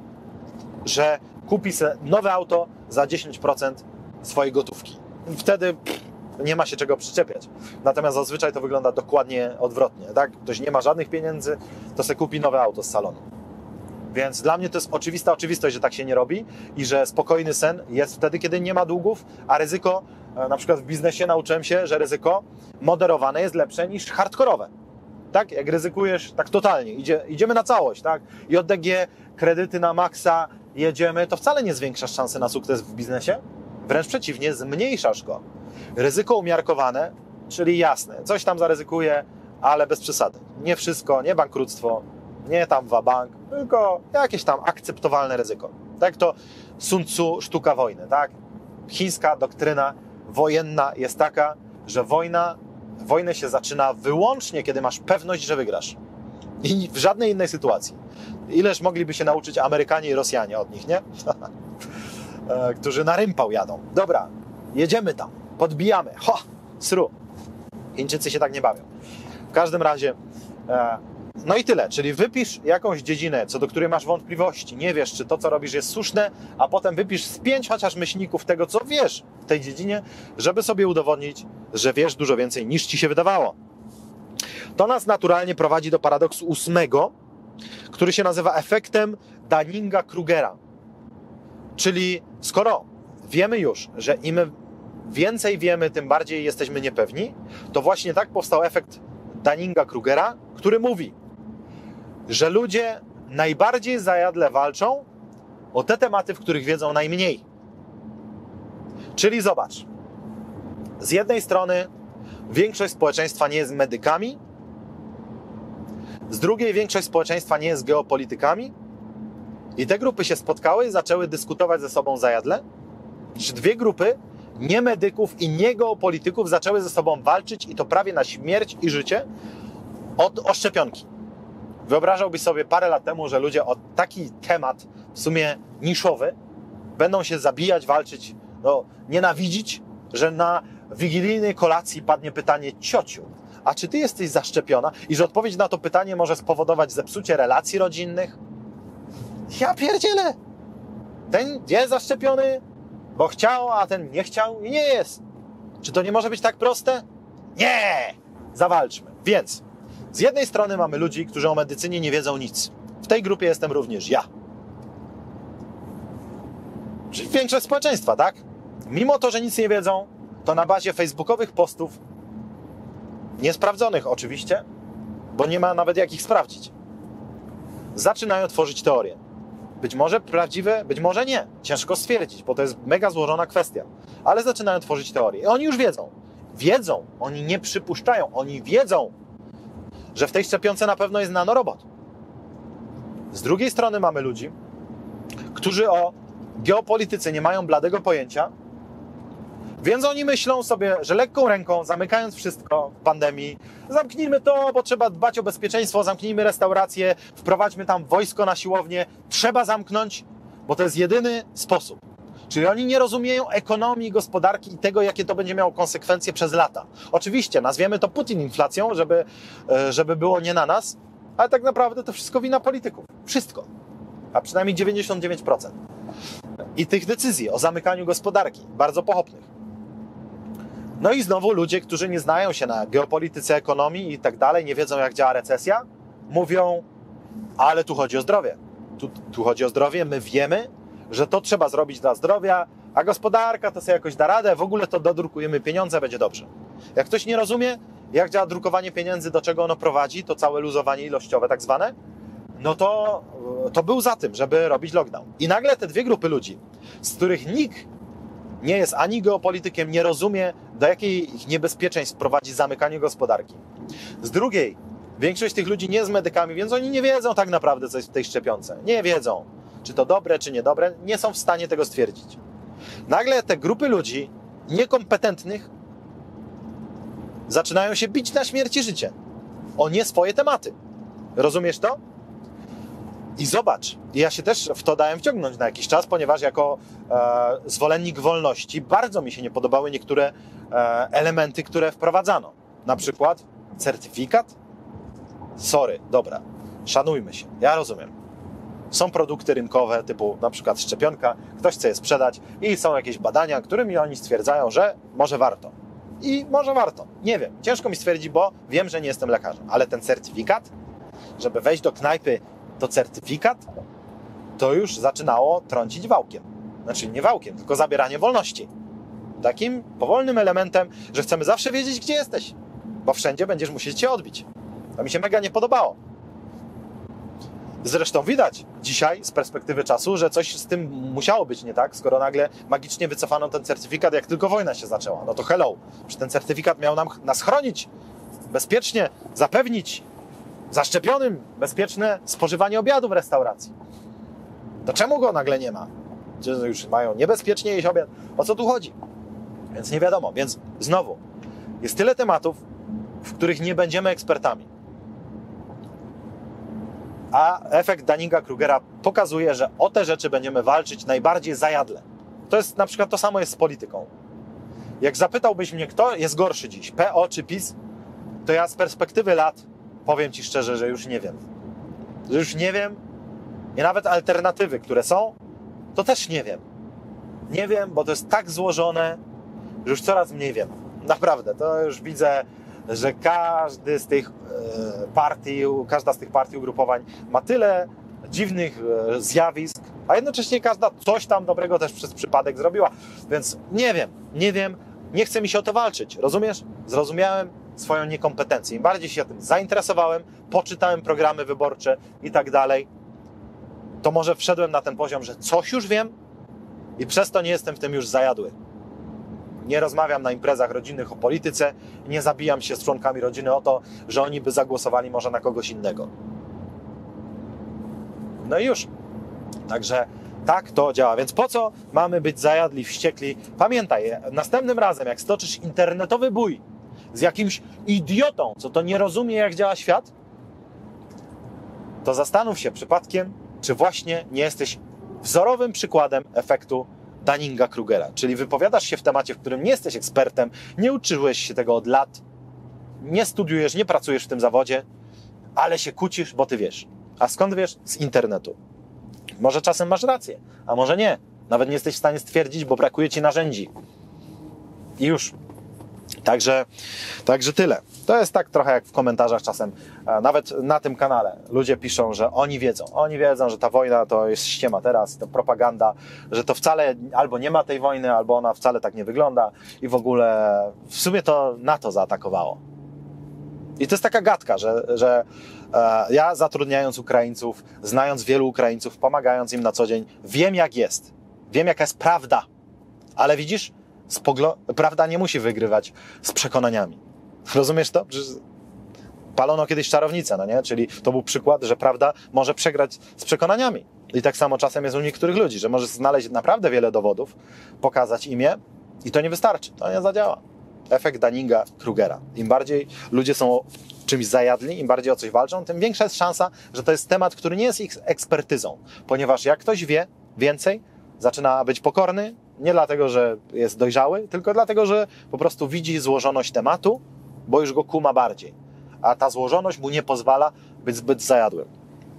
że kupi sobie nowe auto za dziesięć procent swojej gotówki. Wtedy pff, nie ma się czego przyczepiać. Natomiast zazwyczaj to wygląda dokładnie odwrotnie. Tak? Ktoś nie ma żadnych pieniędzy, to sobie kupi nowe auto z salonu. Więc dla mnie to jest oczywista oczywistość, że tak się nie robi i że spokojny sen jest wtedy, kiedy nie ma długów, a ryzyko, na przykład w biznesie nauczyłem się, że ryzyko moderowane jest lepsze niż hardkorowe. Tak? Jak ryzykujesz tak totalnie, idzie, idziemy na całość, tak? J D G, kredyty na maksa, jedziemy, to wcale nie zwiększasz szansy na sukces w biznesie, wręcz przeciwnie, zmniejszasz go. Ryzyko umiarkowane, czyli jasne, coś tam zaryzykuję, ale bez przesady. Nie wszystko, nie bankructwo, nie tam wabank, tylko jakieś tam akceptowalne ryzyko. Tak to Sun Tzu, sztuka wojny, tak? Chińska doktryna wojenna jest taka, że wojna, wojnę się zaczyna wyłącznie, kiedy masz pewność, że wygrasz. I w żadnej innej sytuacji. Ileż mogliby się nauczyć Amerykanie i Rosjanie od nich, nie? Którzy na rympał jadą. Dobra, jedziemy tam, podbijamy. Ho, sru. Chińczycy się tak nie bawią. W każdym razie e, no i tyle, czyli wypisz jakąś dziedzinę, co do której masz wątpliwości, nie wiesz, czy to, co robisz, jest słuszne, a potem wypisz z pięć chociaż myślników tego, co wiesz w tej dziedzinie, żeby sobie udowodnić, że wiesz dużo więcej niż ci się wydawało. To nas naturalnie prowadzi do paradoksu ósmego, który się nazywa efektem Dunninga-Krugera. Czyli skoro wiemy już, że im więcej wiemy, tym bardziej jesteśmy niepewni, to właśnie tak powstał efekt Dunninga-Krugera, który mówi, że ludzie najbardziej zajadle walczą o te tematy, w których wiedzą najmniej. Czyli zobacz, z jednej strony większość społeczeństwa nie jest medykami, z drugiej większość społeczeństwa nie jest geopolitykami i te grupy się spotkały i zaczęły dyskutować ze sobą zajadle. Czy dwie grupy nie medyków i nie geopolityków zaczęły ze sobą walczyć i to prawie na śmierć i życie od, o szczepionki. Wyobrażałbyś sobie parę lat temu, że ludzie o taki temat w sumie niszowy będą się zabijać, walczyć, no, nienawidzić, że na wigilijnej kolacji padnie pytanie: ciociu, a czy ty jesteś zaszczepiona? I że odpowiedź na to pytanie może spowodować zepsucie relacji rodzinnych? Ja pierdzielę! Ten jest zaszczepiony, bo chciał, a ten nie chciał i nie jest. Czy to nie może być tak proste? Nie! Zawalczmy. Więc z jednej strony mamy ludzi, którzy o medycynie nie wiedzą nic. W tej grupie jestem również ja. Czyli większość społeczeństwa, tak? Mimo to, że nic nie wiedzą, to na bazie facebookowych postów niesprawdzonych oczywiście, bo nie ma nawet jak ich sprawdzić, zaczynają tworzyć teorie. Być może prawdziwe, być może nie. Ciężko stwierdzić, bo to jest mega złożona kwestia. Ale zaczynają tworzyć teorie. I oni już wiedzą. Wiedzą. Oni nie przypuszczają. Oni wiedzą, że w tej szczepionce na pewno jest nanorobot. Z drugiej strony mamy ludzi, którzy o geopolityce nie mają bladego pojęcia, więc oni myślą sobie, że lekką ręką, zamykając wszystko w pandemii, zamknijmy to, bo trzeba dbać o bezpieczeństwo, zamknijmy restauracje, wprowadźmy tam wojsko na siłownię, trzeba zamknąć, bo to jest jedyny sposób. Czyli oni nie rozumieją ekonomii, gospodarki i tego, jakie to będzie miało konsekwencje przez lata. Oczywiście nazwiemy to Putin inflacją, żeby, żeby było nie na nas, ale tak naprawdę to wszystko wina polityków. Wszystko. A przynajmniej dziewięćdziesiąt dziewięć procent. I tych decyzji o zamykaniu gospodarki, bardzo pochopnych. No i znowu ludzie, którzy nie znają się na geopolityce, ekonomii i tak dalej, nie wiedzą, jak działa recesja, mówią, ale tu chodzi o zdrowie. Tu, tu chodzi o zdrowie, my wiemy, że to trzeba zrobić dla zdrowia, a gospodarka to sobie jakoś da radę, w ogóle to dodrukujemy pieniądze, będzie dobrze. Jak ktoś nie rozumie, jak działa drukowanie pieniędzy, do czego ono prowadzi, to całe luzowanie ilościowe tak zwane, no to, to był za tym, żeby robić lockdown. I nagle te dwie grupy ludzi, z których nikt nie jest ani geopolitykiem, nie rozumie, do jakich niebezpieczeństw prowadzi zamykanie gospodarki. Z drugiej, większość tych ludzi nie jest medykami, więc oni nie wiedzą tak naprawdę, co jest w tej szczepionce. Nie wiedzą, czy to dobre, czy niedobre, nie są w stanie tego stwierdzić. Nagle te grupy ludzi niekompetentnych zaczynają się bić na śmierć i życie o nie swoje tematy. Rozumiesz to? I zobacz, ja się też w to dałem wciągnąć na jakiś czas, ponieważ jako e, zwolennik wolności bardzo mi się nie podobały niektóre e, elementy, które wprowadzano. Na przykład certyfikat. Sorry, dobra, szanujmy się, ja rozumiem. Są produkty rynkowe typu na przykład szczepionka, ktoś chce je sprzedać i są jakieś badania, którymi oni stwierdzają, że może warto. I może warto, nie wiem, ciężko mi stwierdzić, bo wiem, że nie jestem lekarzem, ale ten certyfikat, żeby wejść do knajpy, to certyfikat, to już zaczynało trącić wałkiem. Znaczy nie wałkiem, tylko zabieranie wolności. Takim powolnym elementem, że chcemy zawsze wiedzieć, gdzie jesteś, bo wszędzie będziesz musieć się odbić. To mi się mega nie podobało. Zresztą widać dzisiaj z perspektywy czasu, że coś z tym musiało być nie tak, skoro nagle magicznie wycofano ten certyfikat, jak tylko wojna się zaczęła. No to hello, że ten certyfikat miał nam, nas chronić, bezpiecznie zapewnić zaszczepionym bezpieczne spożywanie obiadu w restauracji. To czemu go nagle nie ma? Czy już mają niebezpiecznie jeść obiad? O co tu chodzi? Więc nie wiadomo. Więc znowu, jest tyle tematów, w których nie będziemy ekspertami. A efekt Dunninga-Krugera pokazuje, że o te rzeczy będziemy walczyć najbardziej zajadle. To jest na przykład to samo jest z polityką. Jak zapytałbyś mnie, kto jest gorszy dziś, P O czy PiS, to ja z perspektywy lat powiem Ci szczerze, że już nie wiem. Że już nie wiem i nawet alternatywy, które są, to też nie wiem. Nie wiem, bo to jest tak złożone, że już coraz mniej wiem. Naprawdę, to już widzę, że każdy z tych partii, każda z tych partii, ugrupowań ma tyle dziwnych zjawisk, a jednocześnie każda coś tam dobrego też przez przypadek zrobiła. Więc nie wiem, nie wiem, nie chce mi się o to walczyć. Rozumiesz? Zrozumiałem swoją niekompetencję. Im bardziej się tym zainteresowałem, poczytałem programy wyborcze i tak dalej, to może wszedłem na ten poziom, że coś już wiem i przez to nie jestem w tym już zajadły. Nie rozmawiam na imprezach rodzinnych o polityce, nie zabijam się z członkami rodziny o to, że oni by zagłosowali może na kogoś innego. No i już. Także tak to działa. Więc po co mamy być zajadli, wściekli? Pamiętaj, następnym razem, jak stoczysz internetowy bój z jakimś idiotą, co to nie rozumie, jak działa świat, to zastanów się przypadkiem, czy właśnie nie jesteś wzorowym przykładem efektu Dunninga-Krugera. Czyli wypowiadasz się w temacie, w którym nie jesteś ekspertem, nie uczyłeś się tego od lat, nie studiujesz, nie pracujesz w tym zawodzie, ale się kłócisz, bo ty wiesz. A skąd wiesz? Z internetu. Może czasem masz rację, a może nie. Nawet nie jesteś w stanie stwierdzić, bo brakuje ci narzędzi. I już. Także, także tyle. To jest tak trochę jak w komentarzach czasem, nawet na tym kanale. Ludzie piszą, że oni wiedzą. Oni wiedzą, że ta wojna to jest ściema teraz, to propaganda, że to wcale albo nie ma tej wojny, albo ona wcale tak nie wygląda i w ogóle w sumie to NATO zaatakowało. I to jest taka gadka, że, że e, ja zatrudniając Ukraińców, znając wielu Ukraińców, pomagając im na co dzień, wiem jak jest. Wiem jaka jest prawda. Ale widzisz, spoglo- prawda nie musi wygrywać z przekonaniami. Rozumiesz to? Że palono kiedyś czarownicę, no nie? Czyli to był przykład, że prawda może przegrać z przekonaniami. I tak samo czasem jest u niektórych ludzi, że możesz znaleźć naprawdę wiele dowodów, pokazać imię i to nie wystarczy. To nie zadziała. Efekt Dunninga-Krugera. Im bardziej ludzie są czymś zajadli, im bardziej o coś walczą, tym większa jest szansa, że to jest temat, który nie jest ich ekspertyzą. Ponieważ jak ktoś wie więcej, zaczyna być pokorny, nie dlatego, że jest dojrzały, tylko dlatego, że po prostu widzi złożoność tematu, bo już go kuma bardziej. A ta złożoność mu nie pozwala być zbyt zajadłym.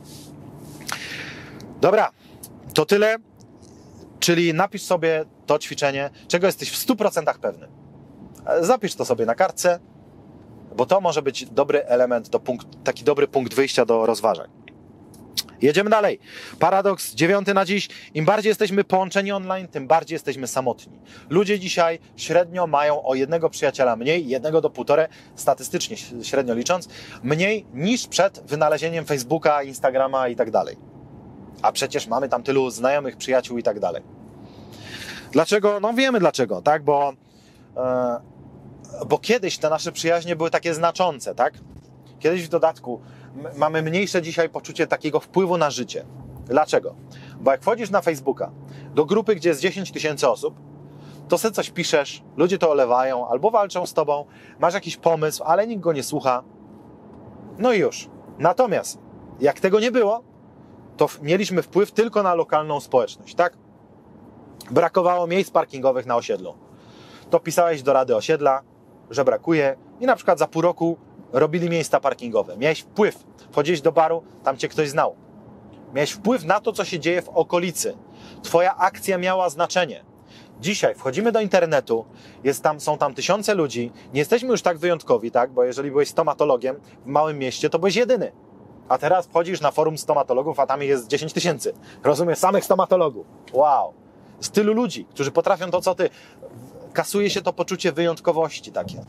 Dobra, to tyle. Czyli napisz sobie to ćwiczenie, czego jesteś w stu procentach pewny. Zapisz to sobie na kartce, bo to może być dobry element, do punkt, taki dobry punkt wyjścia do rozważań. Jedziemy dalej. Paradoks dziewiąty na dziś. Im bardziej jesteśmy połączeni online, tym bardziej jesteśmy samotni. Ludzie dzisiaj średnio mają o jednego przyjaciela mniej, jednego do półtora, statystycznie średnio licząc, mniej niż przed wynalezieniem Facebooka, Instagrama i tak dalej. A przecież mamy tam tylu znajomych, przyjaciół i tak dalej. Dlaczego? No wiemy dlaczego, tak? Bo, e, bo kiedyś te nasze przyjaźnie były takie znaczące, tak? Kiedyś w dodatku mamy mniejsze dzisiaj poczucie takiego wpływu na życie. Dlaczego? Bo jak wchodzisz na Facebooka do grupy, gdzie jest dziesięć tysięcy osób, to sobie coś piszesz, ludzie to olewają albo walczą z tobą, masz jakiś pomysł, ale nikt go nie słucha. No i już. Natomiast jak tego nie było, to mieliśmy wpływ tylko na lokalną społeczność, tak? Brakowało miejsc parkingowych na osiedlu. To pisałeś do Rady Osiedla, że brakuje i na przykład za pół roku robili miejsca parkingowe. Miałeś wpływ. Wchodziłeś do baru, tam cię ktoś znał. Miałeś wpływ na to, co się dzieje w okolicy. Twoja akcja miała znaczenie. Dzisiaj wchodzimy do internetu, jest tam, są tam tysiące ludzi, nie jesteśmy już tak wyjątkowi, tak? Bo jeżeli byłeś stomatologiem w małym mieście, to byłeś jedyny. A teraz wchodzisz na forum stomatologów, a tam jest dziesięć tysięcy. Rozumiesz? Samych stomatologów. Wow. Z tylu ludzi, którzy potrafią to, co ty. Kasuje się to poczucie wyjątkowości takie.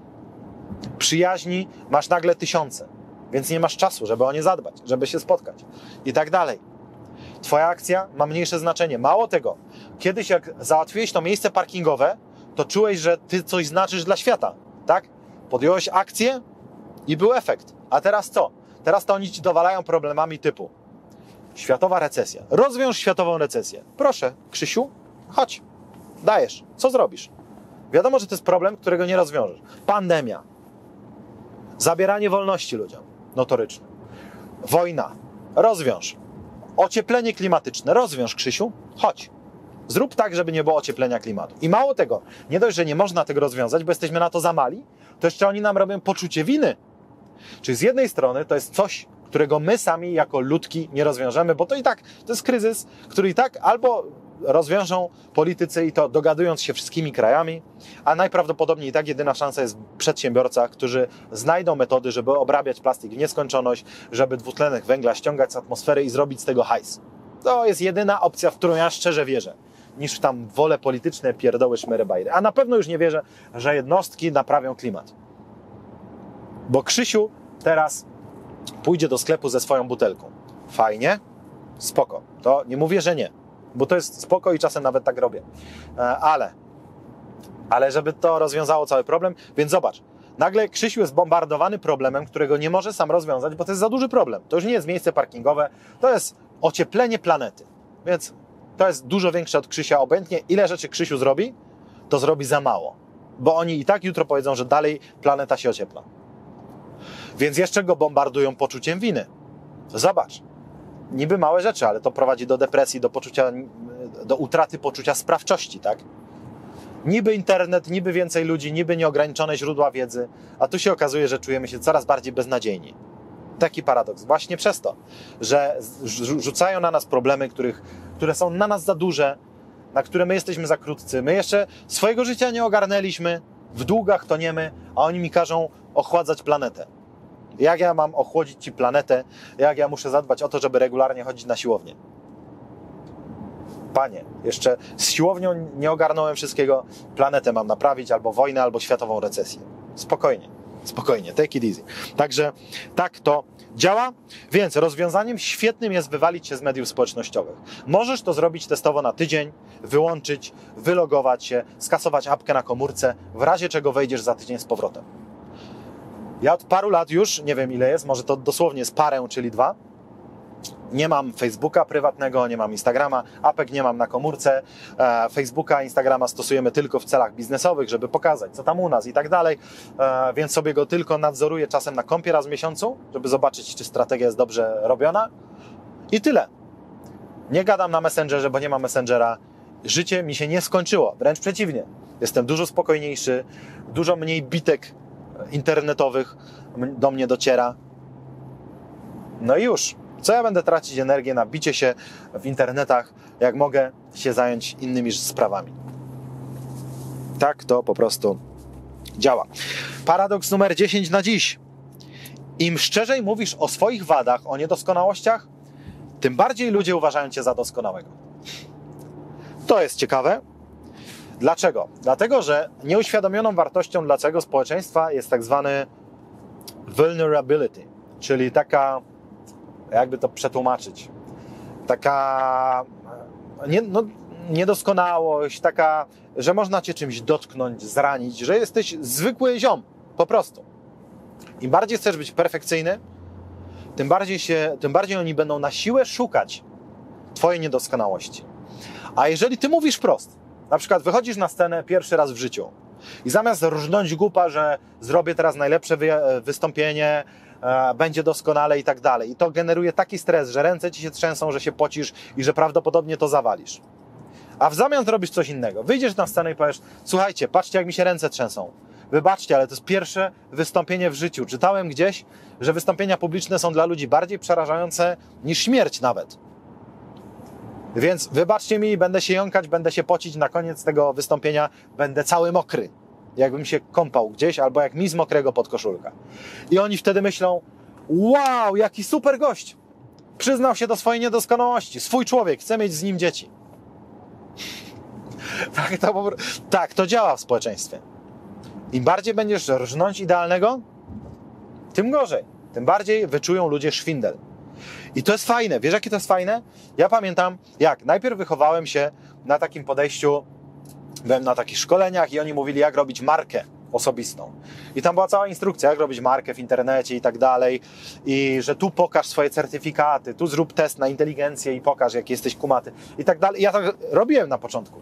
Przyjaźni masz nagle tysiące, więc nie masz czasu, żeby o nie zadbać, żeby się spotkać i tak dalej. Twoja akcja ma mniejsze znaczenie. Mało tego, kiedyś jak załatwiłeś to miejsce parkingowe, to czułeś, że ty coś znaczysz dla świata, tak? Podjąłeś akcję i był efekt. A teraz co? Teraz to oni ci dowalają problemami typu światowa recesja. Rozwiąż światową recesję. Proszę, Krzysiu, chodź, dajesz. Co zrobisz? Wiadomo, że to jest problem, którego nie rozwiążesz. Pandemia. Zabieranie wolności ludziom. Notoryczne. Wojna. Rozwiąż. Ocieplenie klimatyczne. Rozwiąż, Krzysiu. Chodź. Zrób tak, żeby nie było ocieplenia klimatu. I mało tego, nie dość, że nie można tego rozwiązać, bo jesteśmy na to za mali, to jeszcze oni nam robią poczucie winy. Czyli z jednej strony to jest coś, którego my sami jako ludki nie rozwiążemy, bo to i tak, to jest kryzys, który i tak albo rozwiążą politycy i to dogadując się wszystkimi krajami, a najprawdopodobniej i tak jedyna szansa jest w przedsiębiorcach, którzy znajdą metody, żeby obrabiać plastik w nieskończoność, żeby dwutlenek węgla ściągać z atmosfery i zrobić z tego hajs. To jest jedyna opcja, w którą ja szczerze wierzę, niż tam wole polityczne, pierdoły, szmery, bajry. A na pewno już nie wierzę, że jednostki naprawią klimat. Bo Krzysiu teraz pójdzie do sklepu ze swoją butelką. Fajnie? Spoko. To nie mówię, że nie. Bo to jest spoko i czasem nawet tak robię. Ale, ale żeby to rozwiązało cały problem, więc zobacz, nagle Krzysiu jest bombardowany problemem, którego nie może sam rozwiązać, bo to jest za duży problem. To już nie jest miejsce parkingowe, to jest ocieplenie planety. Więc to jest dużo większe od Krzysia. Obojętnie ile rzeczy Krzysiu zrobi, to zrobi za mało. Bo oni i tak jutro powiedzą, że dalej planeta się ociepla. Więc jeszcze go bombardują poczuciem winy. Zobacz. Niby małe rzeczy, ale to prowadzi do depresji, do poczucia, do utraty poczucia sprawczości, tak? Niby internet, niby więcej ludzi, niby nieograniczone źródła wiedzy, a tu się okazuje, że czujemy się coraz bardziej beznadziejni. Taki paradoks. Właśnie przez to, że rzucają na nas problemy, których, które są na nas za duże, na które my jesteśmy za krótcy. My jeszcze swojego życia nie ogarnęliśmy, w długach toniemy, a oni mi każą ochładzać planetę. Jak ja mam ochłodzić Ci planetę? Jak ja muszę zadbać o to, żeby regularnie chodzić na siłownię? Panie, jeszcze z siłownią nie ogarnąłem wszystkiego. Planetę mam naprawić, albo wojnę, albo światową recesję. Spokojnie. Spokojnie, take it easy. Także tak to działa, więc rozwiązaniem świetnym jest wywalić się z mediów społecznościowych. Możesz to zrobić testowo na tydzień, wyłączyć, wylogować się, skasować apkę na komórce, w razie czego wejdziesz za tydzień z powrotem. Ja od paru lat już, nie wiem ile jest, może to dosłownie jest parę, czyli dwa, nie mam Facebooka prywatnego, nie mam Instagrama, apek nie mam na komórce. E, Facebooka, Instagrama stosujemy tylko w celach biznesowych, żeby pokazać, co tam u nas i tak dalej, e, więc sobie go tylko nadzoruję czasem na kompie raz w miesiącu, żeby zobaczyć, czy strategia jest dobrze robiona i tyle. Nie gadam na Messengerze, bo nie ma Messengera. Życie mi się nie skończyło, wręcz przeciwnie. Jestem dużo spokojniejszy, dużo mniej bitek internetowych do mnie dociera. No i już. Co ja będę tracić energię na bicie się w internetach, jak mogę się zająć innymi sprawami. Tak to po prostu działa. Paradoks numer dziesięć na dziś. Im szczerzej mówisz o swoich wadach, o niedoskonałościach, tym bardziej ludzie uważają cię za doskonałego. To jest ciekawe. Dlaczego? Dlatego, że nieuświadomioną wartością dla całego społeczeństwa jest tak zwany vulnerability, czyli taka, jakby to przetłumaczyć, taka nie, no, niedoskonałość, taka, że można cię czymś dotknąć, zranić, że jesteś zwykły ziom, po prostu. Im bardziej chcesz być perfekcyjny, tym bardziej, się, tym bardziej oni będą na siłę szukać twojej niedoskonałości. A jeżeli ty mówisz wprost, na przykład wychodzisz na scenę pierwszy raz w życiu i zamiast rżnąć głupa, że zrobię teraz najlepsze wy, wystąpienie, e, będzie doskonale i tak dalej, i to generuje taki stres, że ręce ci się trzęsą, że się pocisz i że prawdopodobnie to zawalisz. A w zamian zrobisz coś innego. Wyjdziesz na scenę i powiesz: słuchajcie, patrzcie, jak mi się ręce trzęsą. Wybaczcie, ale to jest pierwsze wystąpienie w życiu. Czytałem gdzieś, że wystąpienia publiczne są dla ludzi bardziej przerażające niż śmierć nawet. Więc wybaczcie mi, będę się jąkać, będę się pocić, na koniec tego wystąpienia będę cały mokry, jakbym się kąpał gdzieś, albo jak mi z mokrego podkoszulka. I oni wtedy myślą: wow, jaki super gość, przyznał się do swojej niedoskonałości, swój człowiek, chce mieć z nim dzieci. tak, to, tak to działa w społeczeństwie. Im bardziej będziesz rżnąć idealnego, tym gorzej, tym bardziej wyczują ludzie szwindel. I to jest fajne. Wiesz, jakie to jest fajne? Ja pamiętam, jak najpierw wychowałem się na takim podejściu, byłem na takich szkoleniach i oni mówili, jak robić markę osobistą. I tam była cała instrukcja, jak robić markę w internecie i tak dalej. I że tu pokaż swoje certyfikaty, tu zrób test na inteligencję i pokaż, jak jesteś kumaty i tak dalej. I ja tak robiłem na początku.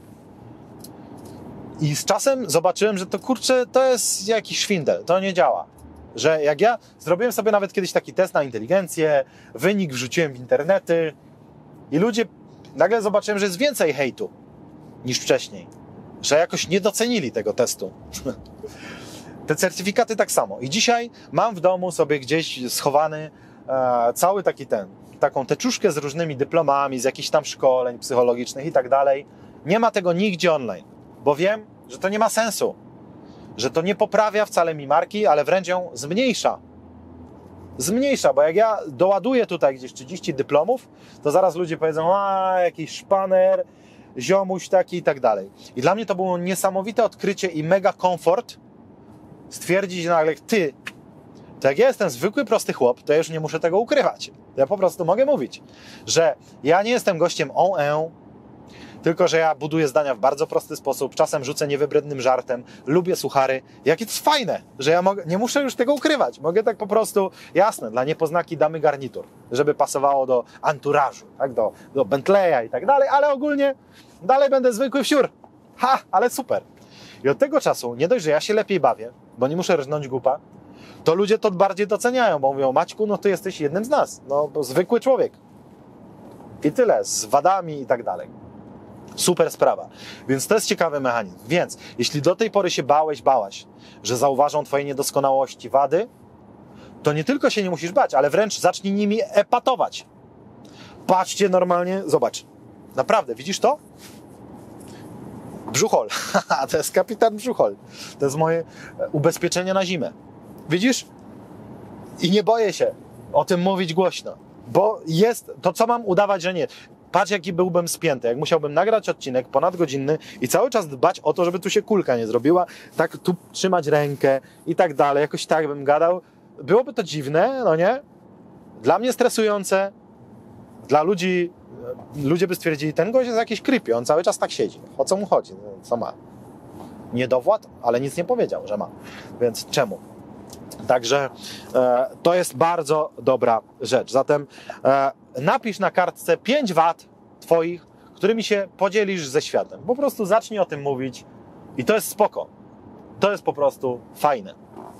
I z czasem zobaczyłem, że to kurczę, to jest jakiś szwindel, to nie działa. Że jak ja zrobiłem sobie nawet kiedyś taki test na inteligencję, wynik wrzuciłem w internety i ludzie, nagle zobaczyłem, że jest więcej hejtu niż wcześniej. Że jakoś nie docenili tego testu. Te certyfikaty tak samo. I dzisiaj mam w domu sobie gdzieś schowany e, cały taki ten, taką teczuszkę z różnymi dyplomami, z jakichś tam szkoleń psychologicznych i tak dalej. Nie ma tego nigdzie online, bo wiem, że to nie ma sensu. Że to nie poprawia wcale mi marki, ale wręcz ją zmniejsza. Zmniejsza, bo jak ja doładuję tutaj gdzieś trzydzieści dyplomów, to zaraz ludzie powiedzą: a, jakiś szpaner, ziomuś taki i tak dalej. I dla mnie to było niesamowite odkrycie i mega komfort stwierdzić nagle: ty, to jak ja jestem zwykły, prosty chłop, to ja już nie muszę tego ukrywać. Ja po prostu mogę mówić, że ja nie jestem gościem on e, tylko że ja buduję zdania w bardzo prosty sposób, czasem rzucę niewybrednym żartem, lubię suchary. Jakie to jest fajne, że ja mogę, nie muszę już tego ukrywać. Mogę tak po prostu, jasne, dla niepoznaki damy garnitur, żeby pasowało do anturażu, tak, do, do Bentleya i tak dalej, ale ogólnie dalej będę zwykły wsiur. Ha, ale super. I od tego czasu, nie dość, że ja się lepiej bawię, bo nie muszę rżnąć głupa, to ludzie to bardziej doceniają, bo mówią: Maćku, no ty jesteś jednym z nas, no zwykły człowiek. I tyle, z wadami i tak dalej. Super sprawa. Więc to jest ciekawy mechanizm. Więc jeśli do tej pory się bałeś, bałaś, że zauważą twoje niedoskonałości, wady, to nie tylko się nie musisz bać, ale wręcz zacznij nimi epatować. Patrzcie normalnie, zobacz. Naprawdę, widzisz to? Brzuchol. To jest kapitan Brzuchol. To jest moje ubezpieczenie na zimę. Widzisz? I nie boję się o tym mówić głośno, bo jest to, co mam udawać, że nie. patrz jaki byłbym spięty, jak musiałbym nagrać odcinek ponadgodzinny i cały czas dbać o to, żeby tu się kulka nie zrobiła, tak tu trzymać rękę i tak dalej, jakoś tak bym gadał. Byłoby to dziwne, no nie? Dla mnie stresujące, dla ludzi, ludzie by stwierdzili, ten gość jest jakiś creepy, on cały czas tak siedzi. O co mu chodzi? Co ma? Niedowład, ale nic nie powiedział, że ma. Więc czemu? Także e, to jest bardzo dobra rzecz. Zatem e, napisz na kartce pięć wad twoich, którymi się podzielisz ze światem. Po prostu zacznij o tym mówić i to jest spoko. To jest po prostu fajne.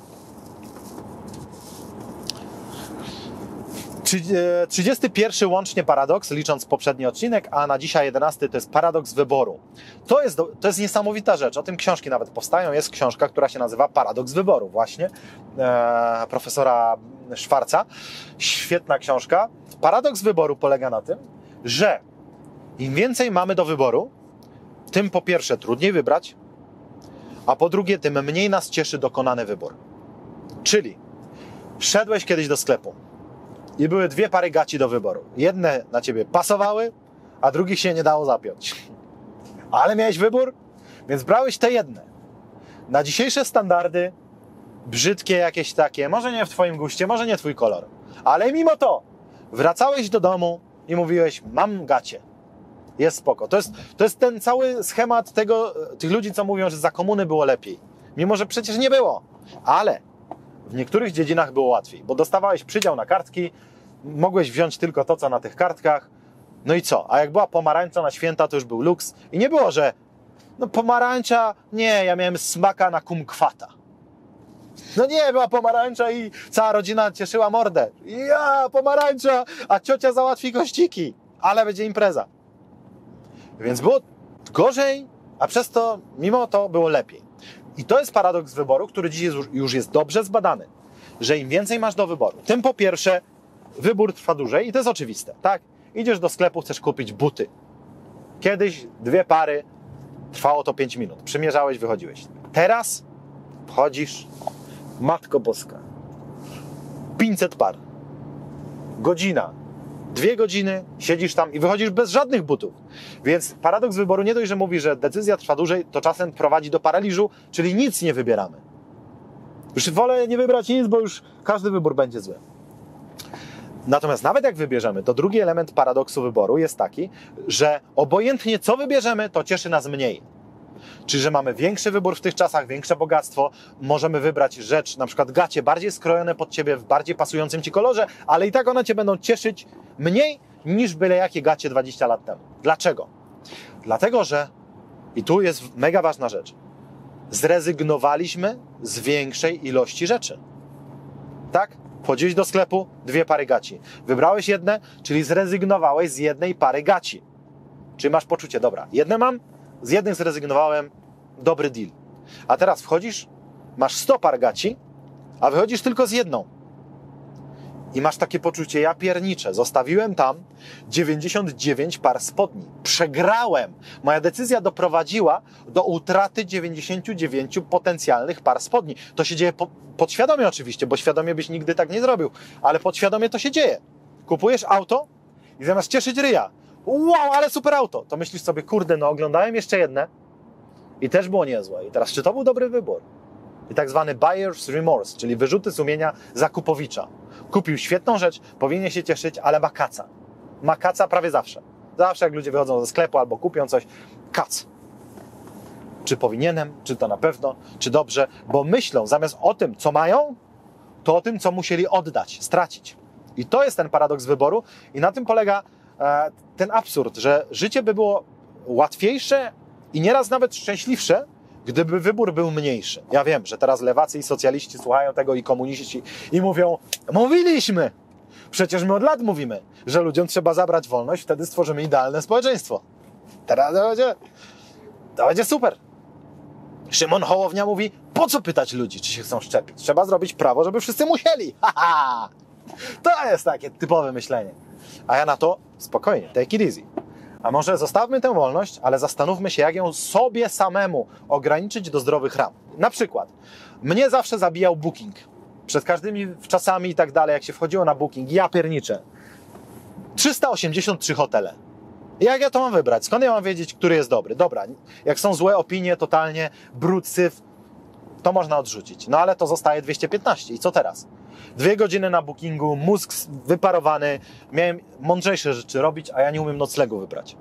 trzydziesty pierwszy łącznie paradoks, licząc poprzedni odcinek, a na dzisiaj jedenasty to jest paradoks wyboru. To jest, do, to jest niesamowita rzecz, o tym książki nawet powstają. Jest książka, która się nazywa Paradoks wyboru właśnie, e, profesora Schwarza. Świetna książka. Paradoks wyboru polega na tym, że im więcej mamy do wyboru, tym po pierwsze trudniej wybrać, a po drugie tym mniej nas cieszy dokonany wybór. Czyli wszedłeś kiedyś do sklepu i były dwie pary gaci do wyboru. Jedne na ciebie pasowały, a drugich się nie dało zapiąć. Ale miałeś wybór, więc brałeś te jedne. Na dzisiejsze standardy, brzydkie jakieś takie, może nie w twoim guście, może nie twój kolor, ale mimo to wracałeś do domu i mówiłeś, mam gacie. Jest spoko. To jest, to jest ten cały schemat tego, tych ludzi, co mówią, że za komuny było lepiej. Mimo, że przecież nie było. Ale w niektórych dziedzinach było łatwiej, bo dostawałeś przydział na kartki, mogłeś wziąć tylko to, co na tych kartkach. No i co? A jak była pomarańcza na święta, to już był luks. I nie było, że no pomarańcza, nie, ja miałem smaka na kumkwata. No nie, była pomarańcza i cała rodzina cieszyła mordę. Ja, pomarańcza, a ciocia załatwi gościki. Ale będzie impreza. Więc było gorzej, a przez to, mimo to było lepiej. I to jest paradoks wyboru, który dziś jest, już jest dobrze zbadany. Że im więcej masz do wyboru, tym po pierwsze wybór trwa dłużej i to jest oczywiste, tak? Idziesz do sklepu, chcesz kupić buty. Kiedyś dwie pary, trwało to pięć minut. Przymierzałeś, wychodziłeś. Teraz wchodzisz, Matko Boska, pięćset par. Godzina. Dwie godziny, siedzisz tam i wychodzisz bez żadnych butów. Więc paradoks wyboru nie dość, że mówi, że decyzja trwa dłużej, to czasem prowadzi do paraliżu, czyli nic nie wybieramy. Już wolę nie wybrać nic, bo już każdy wybór będzie zły. Natomiast nawet jak wybierzemy, to drugi element paradoksu wyboru jest taki, że obojętnie co wybierzemy, to cieszy nas mniej. Czyli, że mamy większy wybór w tych czasach, większe bogactwo, możemy wybrać rzecz, na przykład gacie bardziej skrojone pod ciebie, w bardziej pasującym ci kolorze, ale i tak one cię będą cieszyć mniej niż byle jakie gacie dwadzieścia lat temu. Dlaczego? Dlatego, że, i tu jest mega ważna rzecz, zrezygnowaliśmy z większej ilości rzeczy. Tak? Wchodziłeś do sklepu, dwie pary gaci. Wybrałeś jedne, czyli zrezygnowałeś z jednej pary gaci. Czyli masz poczucie, dobra, jedne mam, z jednych zrezygnowałem, dobry deal. A teraz wchodzisz, masz sto par gaci, a wychodzisz tylko z jedną. I masz takie poczucie, ja pierniczę, zostawiłem tam dziewięćdziesiąt dziewięć par spodni. Przegrałem. Moja decyzja doprowadziła do utraty dziewięćdziesięciu dziewięciu potencjalnych par spodni. To się dzieje po, podświadomie oczywiście, bo świadomie byś nigdy tak nie zrobił, ale podświadomie to się dzieje. Kupujesz auto i zamiast cieszyć ryja, wow, ale super auto, to myślisz sobie, kurde, no oglądałem jeszcze jedne i też było niezłe. I teraz, czy to był dobry wybór? I tak zwany buyer's remorse, czyli wyrzuty sumienia zakupowicza. Kupił świetną rzecz, powinien się cieszyć, ale ma kaca. Ma kaca prawie zawsze. Zawsze jak ludzie wychodzą ze sklepu albo kupią coś, kac. Czy powinienem, czy to na pewno, czy dobrze, bo myślą zamiast o tym, co mają, to o tym, co musieli oddać, stracić. I to jest ten paradoks wyboru i na tym polega e, ten absurd, że życie by było łatwiejsze i nieraz nawet szczęśliwsze, gdyby wybór był mniejszy. Ja wiem, że teraz lewacy i socjaliści słuchają tego i komuniści i mówią, mówiliśmy, przecież my od lat mówimy, że ludziom trzeba zabrać wolność, wtedy stworzymy idealne społeczeństwo. Teraz to będzie, to będzie super. Szymon Hołownia mówi, po co pytać ludzi, czy się chcą szczepić? Trzeba zrobić prawo, żeby wszyscy musieli. Ha, ha. To jest takie typowe myślenie. A ja na to, spokojnie, take it easy. A może zostawmy tę wolność, ale zastanówmy się, jak ją sobie samemu ograniczyć do zdrowych ram. Na przykład, mnie zawsze zabijał booking. Przed każdymi czasami i tak dalej, jak się wchodziło na booking, ja pierniczę. trzysta osiemdziesiąt trzy hotele. Jak ja to mam wybrać? Skąd ja mam wiedzieć, który jest dobry? Dobra, jak są złe opinie, totalnie, brud, syf, to można odrzucić. No ale to zostaje dwieście piętnaście. I co teraz? Dwie godziny na bookingu, mózg wyparowany, miałem mądrzejsze rzeczy robić, a ja nie umiem noclegu wybrać.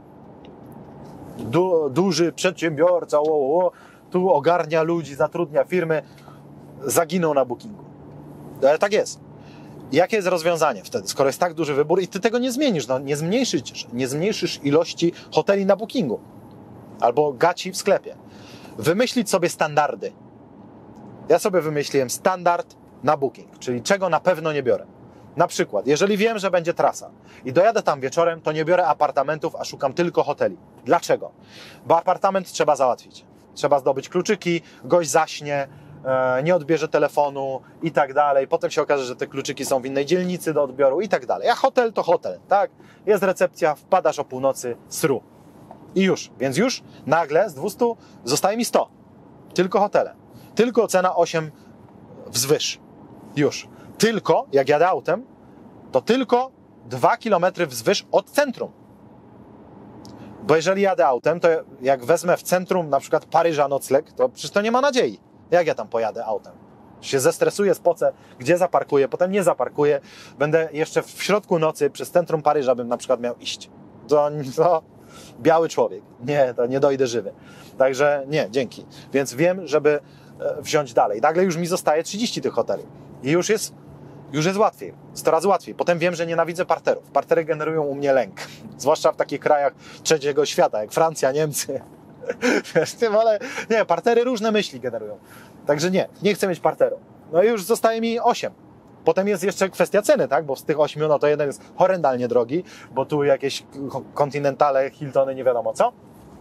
Du, duży przedsiębiorca, o, o, tu ogarnia ludzi, zatrudnia firmy, zaginął na bookingu. Ale tak jest. Jakie jest rozwiązanie wtedy, skoro jest tak duży wybór i ty tego nie zmienisz, no nie zmniejszysz, nie zmniejszysz ilości hoteli na bookingu albo gaci w sklepie. Wymyślić sobie standardy. Ja sobie wymyśliłem standard na booking, czyli czego na pewno nie biorę. Na przykład, jeżeli wiem, że będzie trasa i dojadę tam wieczorem, to nie biorę apartamentów, a szukam tylko hoteli. Dlaczego? Bo apartament trzeba załatwić. Trzeba zdobyć kluczyki, gość zaśnie, nie odbierze telefonu i tak dalej. Potem się okaże, że te kluczyki są w innej dzielnicy do odbioru i tak dalej. A hotel to hotel, tak? Jest recepcja, wpadasz o północy, sru. I już. Więc już nagle z dwustu zostaje mi sto. Tylko hotele. Tylko cena osiem wzwyż. Już. Tylko, jak jadę autem, to tylko dwa kilometry wzwyż od centrum. Bo jeżeli jadę autem, to jak wezmę w centrum na przykład Paryża nocleg, to przecież to nie ma nadziei. Jak ja tam pojadę autem? Się zestresuję, spocę, gdzie zaparkuję, potem nie zaparkuję. Będę jeszcze w środku nocy przez centrum Paryża bym na przykład miał iść. To, to biały człowiek. Nie, to nie dojdę żywy. Także nie, dzięki. Więc wiem, żeby wziąć dalej. Nagle już mi zostaje trzydzieści tych hoteli. I już jest, już jest łatwiej. sto razy łatwiej. Potem wiem, że nienawidzę parterów. Partery generują u mnie lęk. Zwłaszcza w takich krajach trzeciego świata, jak Francja, Niemcy. Ale nie, partery różne myśli generują. Także nie, nie chcę mieć parteru. No i już zostaje mi osiem. Potem jest jeszcze kwestia ceny, tak? Bo z tych ośmiu, no to jeden jest horrendalnie drogi, bo tu jakieś kontynentale, Hiltony, nie wiadomo co.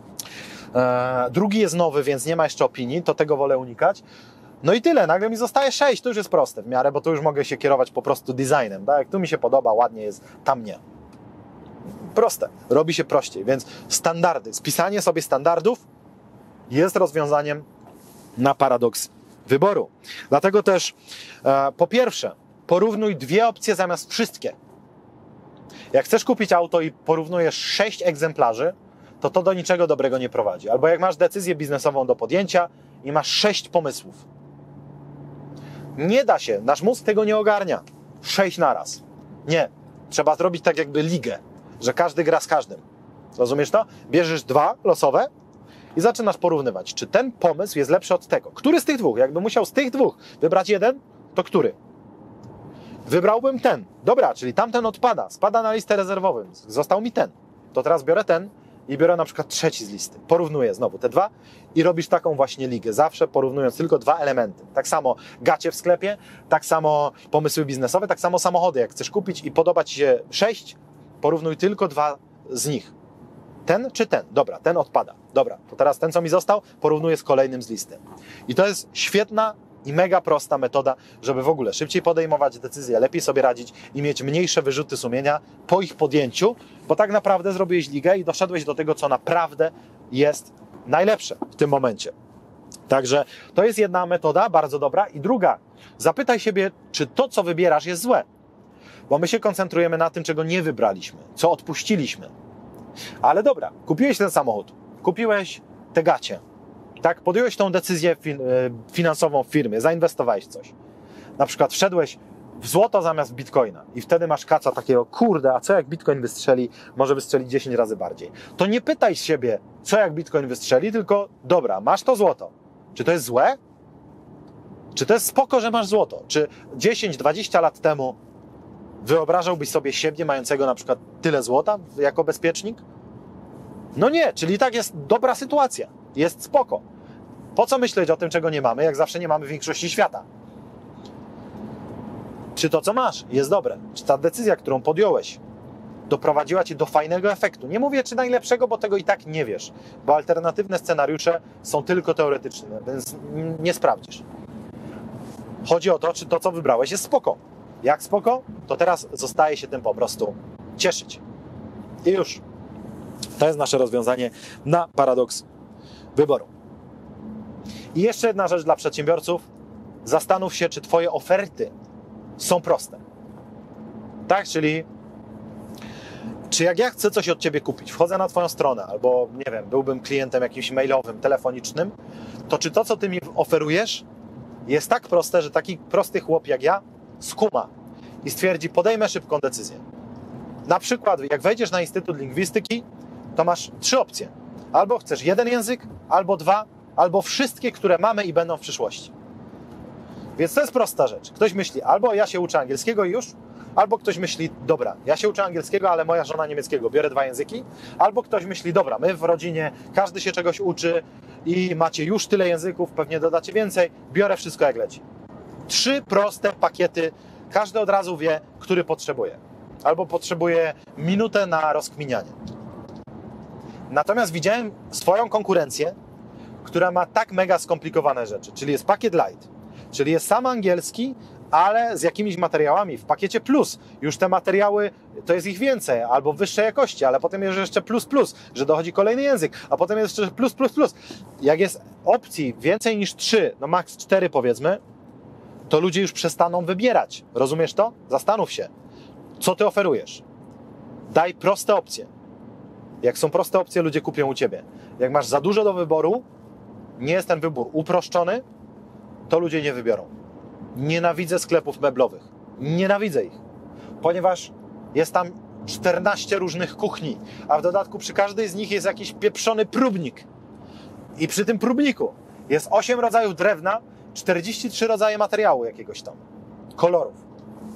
Eee, drugi jest nowy, więc nie ma jeszcze opinii, to tego wolę unikać. No i tyle, nagle mi zostaje sześć, to już jest proste w miarę, bo tu już mogę się kierować po prostu designem, tak? Tu mi się podoba, ładnie jest, tam nie. Proste, robi się prościej, więc standardy, spisanie sobie standardów jest rozwiązaniem na paradoks wyboru. Dlatego też e, po pierwsze, porównuj dwie opcje zamiast wszystkie. Jak chcesz kupić auto i porównujesz sześć egzemplarzy, to to do niczego dobrego nie prowadzi. Albo jak masz decyzję biznesową do podjęcia i masz sześć pomysłów. Nie da się, nasz mózg tego nie ogarnia. Sześć naraz. Nie, trzeba zrobić tak jakby ligę, że każdy gra z każdym. Rozumiesz to? Bierzesz dwa losowe i zaczynasz porównywać, czy ten pomysł jest lepszy od tego. Który z tych dwóch? Jakby musiał z tych dwóch wybrać jeden, to który? Wybrałbym ten. Dobra, czyli tamten odpada, spada na listę rezerwową. Został mi ten. To teraz biorę ten i biorę na przykład trzeci z listy. Porównuję znowu te dwa i robisz taką właśnie ligę. Zawsze porównując tylko dwa elementy. Tak samo gacie w sklepie, tak samo pomysły biznesowe, tak samo samochody. Jak chcesz kupić i podoba Ci się sześć, porównuj tylko dwa z nich. Ten czy ten? Dobra, ten odpada. Dobra, to teraz ten, co mi został, porównuję z kolejnym z listy. I to jest świetna i mega prosta metoda, żeby w ogóle szybciej podejmować decyzje, lepiej sobie radzić i mieć mniejsze wyrzuty sumienia po ich podjęciu, bo tak naprawdę zrobiłeś ligę i doszedłeś do tego, co naprawdę jest najlepsze w tym momencie. Także to jest jedna metoda, bardzo dobra. I druga, zapytaj siebie, czy to, co wybierasz, jest złe. Bo my się koncentrujemy na tym, czego nie wybraliśmy, co odpuściliśmy. Ale dobra, kupiłeś ten samochód, kupiłeś te gacie, tak? Podjąłeś tą decyzję fin- finansową w firmie, zainwestowałeś w coś. Na przykład wszedłeś w złoto zamiast bitcoina i wtedy masz kaca takiego, kurde, a co jak bitcoin wystrzeli, może wystrzeli dziesięć razy bardziej. To nie pytaj siebie, co jak bitcoin wystrzeli, tylko dobra, masz to złoto. Czy to jest złe? Czy to jest spoko, że masz złoto? Czy dziesięć dwadzieścia lat temu wyobrażałbyś sobie siebie mającego na przykład tyle złota jako bezpiecznik? No nie, czyli tak jest dobra sytuacja. Jest spoko. Po co myśleć o tym, czego nie mamy, jak zawsze nie mamy większości świata? Czy to, co masz, jest dobre? Czy ta decyzja, którą podjąłeś, doprowadziła Cię do fajnego efektu? Nie mówię, czy najlepszego, bo tego i tak nie wiesz, bo alternatywne scenariusze są tylko teoretyczne, więc nie sprawdzisz. Chodzi o to, czy to, co wybrałeś, jest spoko. Jak spoko, to teraz zostaje się tym po prostu cieszyć. I już. To jest nasze rozwiązanie na paradoks wyboru. I jeszcze jedna rzecz dla przedsiębiorców. Zastanów się, czy Twoje oferty są proste. Tak, czyli Czy jak ja chcę coś od Ciebie kupić, wchodzę na Twoją stronę, albo nie wiem, byłbym klientem jakimś mailowym, telefonicznym, to czy to, co Ty mi oferujesz, jest tak proste, że taki prosty chłop jak ja skuma i stwierdzi, podejmę szybką decyzję. Na przykład, jak wejdziesz na Instytut Lingwistyki, to masz trzy opcje. Albo chcesz jeden język, albo dwa, albo wszystkie, które mamy i będą w przyszłości. Więc to jest prosta rzecz. Ktoś myśli, albo ja się uczę angielskiego i już, albo ktoś myśli, dobra, ja się uczę angielskiego, ale moja żona niemieckiego, biorę dwa języki, albo ktoś myśli, dobra, my w rodzinie, każdy się czegoś uczy i macie już tyle języków, pewnie dodacie więcej, biorę wszystko jak leci. Trzy proste pakiety, każdy od razu wie, który potrzebuje. Albo potrzebuje minutę na rozkminianie. Natomiast widziałem swoją konkurencję, która ma tak mega skomplikowane rzeczy, czyli jest pakiet light, czyli jest sam angielski, ale z jakimiś materiałami w pakiecie plus. Już te materiały, to jest ich więcej, albo wyższej jakości, ale potem jest jeszcze plus plus, że dochodzi kolejny język, a potem jest jeszcze plus plus plus. Jak jest opcji więcej niż trzy, no max cztery powiedzmy, to ludzie już przestaną wybierać. Rozumiesz to? Zastanów się, co ty oferujesz. Daj proste opcje. Jak są proste opcje, ludzie kupią u Ciebie. Jak masz za dużo do wyboru, nie jest ten wybór uproszczony, to ludzie nie wybiorą. Nienawidzę sklepów meblowych. Nienawidzę ich. Ponieważ jest tam czternaście różnych kuchni, a w dodatku przy każdej z nich jest jakiś pieprzony próbnik. I przy tym próbniku jest osiem rodzajów drewna, czterdzieści trzy rodzaje materiału jakiegoś tam. Kolorów.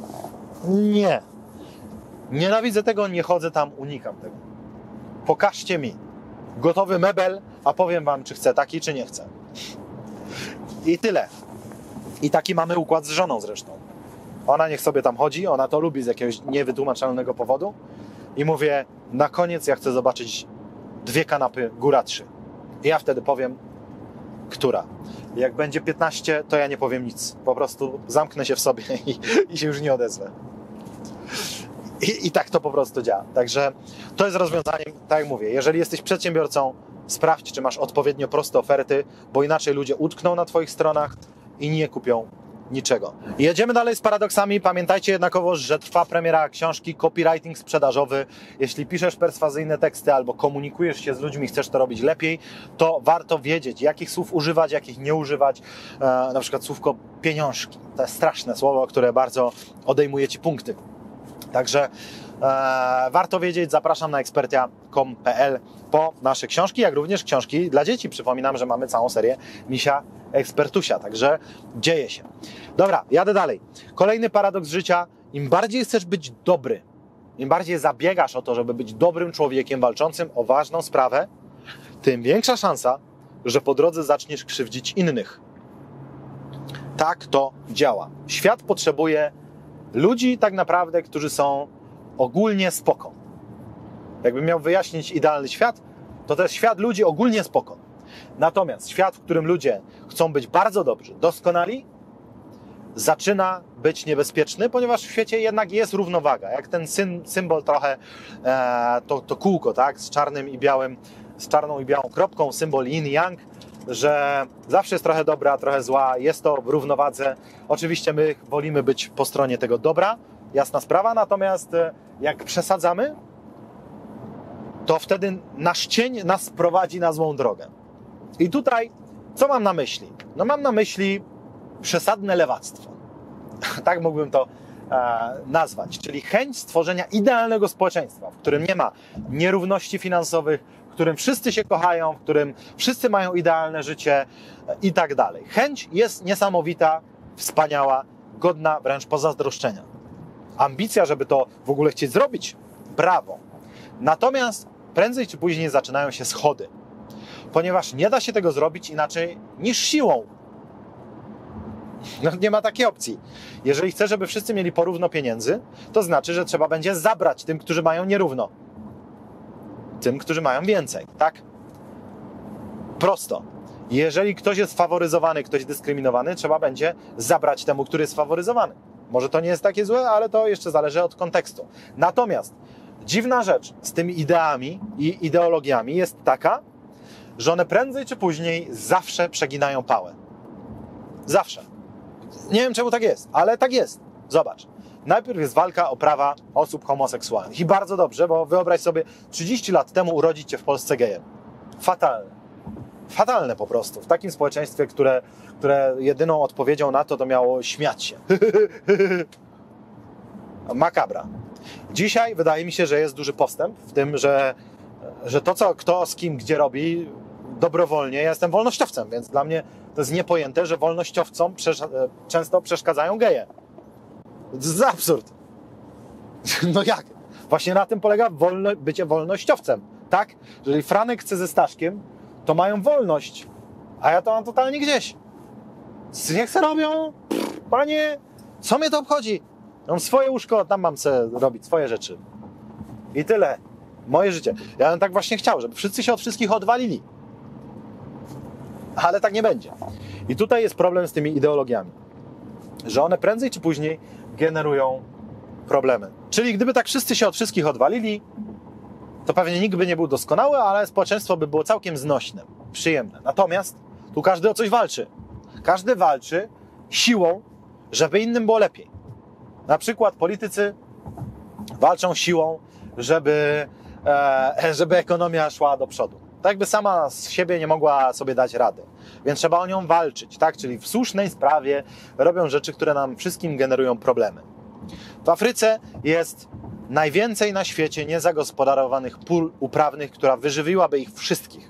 Nie. Nienawidzę tego, nie chodzę tam, unikam tego. Pokażcie mi gotowy mebel, a powiem Wam, czy chcę taki, czy nie chcę. I tyle. I taki mamy układ z żoną zresztą. Ona niech sobie tam chodzi, ona to lubi z jakiegoś niewytłumaczalnego powodu. I mówię, na koniec ja chcę zobaczyć dwie kanapy, góra trzy. I ja wtedy powiem, która. Jak będzie piętnaście, to ja nie powiem nic. Po prostu zamknę się w sobie i, i się już nie odezwę. I, I tak to po prostu działa. Także to jest rozwiązaniem, tak jak mówię, jeżeli jesteś przedsiębiorcą, sprawdź, czy masz odpowiednio proste oferty, bo inaczej ludzie utkną na Twoich stronach i nie kupią niczego. Jedziemy dalej z paradoksami. Pamiętajcie jednakowoż, że trwa premiera książki Copywriting sprzedażowy. Jeśli piszesz perswazyjne teksty albo komunikujesz się z ludźmi, chcesz to robić lepiej, to warto wiedzieć, jakich słów używać, jakich nie używać. E, na przykład słówko pieniążki. To jest straszne słowo, które bardzo odejmuje Ci punkty. Także e, warto wiedzieć, zapraszam na ekspertia kropka com kropka p l po nasze książki, jak również książki dla dzieci. Przypominam, że mamy całą serię Misia Ekspertusia, także dzieje się. Dobra, jadę dalej. Kolejny paradoks życia. Im bardziej chcesz być dobry, im bardziej zabiegasz o to, żeby być dobrym człowiekiem walczącym o ważną sprawę, tym większa szansa, że po drodze zaczniesz krzywdzić innych. Tak to działa. Świat potrzebuje ludzi tak naprawdę, którzy są ogólnie spoko. Jakbym miał wyjaśnić idealny świat, to to jest świat ludzi ogólnie spoko. Natomiast świat, w którym ludzie chcą być bardzo dobrzy, doskonali, zaczyna być niebezpieczny, ponieważ w świecie jednak jest równowaga. Jak ten sym, symbol trochę, e, to, to kółko, tak, z czarnym i białym, z czarną i białą kropką, symbol yin-yang, że zawsze jest trochę dobra, trochę zła, jest to w równowadze. Oczywiście my wolimy być po stronie tego dobra, jasna sprawa, natomiast jak przesadzamy, to wtedy nasz cień nas prowadzi na złą drogę. I tutaj, co mam na myśli? No mam na myśli przesadne lewactwo. Tak mógłbym to e, nazwać. Czyli chęć stworzenia idealnego społeczeństwa, w którym nie ma nierówności finansowych, w którym wszyscy się kochają, w którym wszyscy mają idealne życie i tak dalej. Chęć jest niesamowita, wspaniała, godna wręcz pozazdroszczenia. Ambicja, żeby to w ogóle chcieć zrobić, brawo. Natomiast prędzej czy później zaczynają się schody, ponieważ nie da się tego zrobić inaczej niż siłą. No, nie ma takiej opcji. Jeżeli chcesz, żeby wszyscy mieli porówno pieniędzy, to znaczy, że trzeba będzie zabrać tym, którzy mają nierówno. Tym, którzy mają więcej, tak? Prosto. Jeżeli ktoś jest faworyzowany, ktoś dyskryminowany, trzeba będzie zabrać temu, który jest faworyzowany. Może to nie jest takie złe, ale to jeszcze zależy od kontekstu. Natomiast dziwna rzecz z tymi ideami i ideologiami jest taka, że one prędzej czy później zawsze przeginają pałę. Zawsze. Nie wiem, czemu tak jest, ale tak jest. Zobacz. najpierw jest walka o prawa osób homoseksualnych. I bardzo dobrze, bo wyobraź sobie, trzydzieści lat temu urodzić cię w Polsce gejem. Fatalne. Fatalne po prostu. W takim społeczeństwie, które, które jedyną odpowiedzią na to, to miało śmiać się. Makabra. Dzisiaj wydaje mi się, że jest duży postęp w tym, że, że to, co kto z kim gdzie robi, dobrowolnie. Ja jestem wolnościowcem, więc dla mnie to jest niepojęte, że wolnościowcom przesz- często przeszkadzają geje. To jest absurd. No jak? Właśnie na tym polega wolno- bycie wolnościowcem. Tak? Jeżeli Franek chce ze Staszkiem, to mają wolność, a ja to mam totalnie gdzieś. Niech se robią, pff, panie, co mnie to obchodzi? Mam swoje łóżko, tam mam se robić swoje rzeczy. I tyle. Moje życie. Ja bym tak właśnie chciał, żeby wszyscy się od wszystkich odwalili. Ale tak nie będzie. I tutaj jest problem z tymi ideologiami. Że one prędzej czy później generują problemy. Czyli gdyby tak wszyscy się od wszystkich odwalili, to pewnie nikt by nie był doskonały, ale społeczeństwo by było całkiem znośne, przyjemne. Natomiast tu każdy o coś walczy. Każdy walczy siłą, żeby innym było lepiej. Na przykład politycy walczą siłą, żeby, e, żeby ekonomia szła do przodu. Tak jakby sama z siebie nie mogła sobie dać rady. Więc trzeba o nią walczyć, tak? Czyli w słusznej sprawie robią rzeczy, które nam wszystkim generują problemy. W Afryce jest najwięcej na świecie niezagospodarowanych pól uprawnych, która wyżywiłaby ich wszystkich.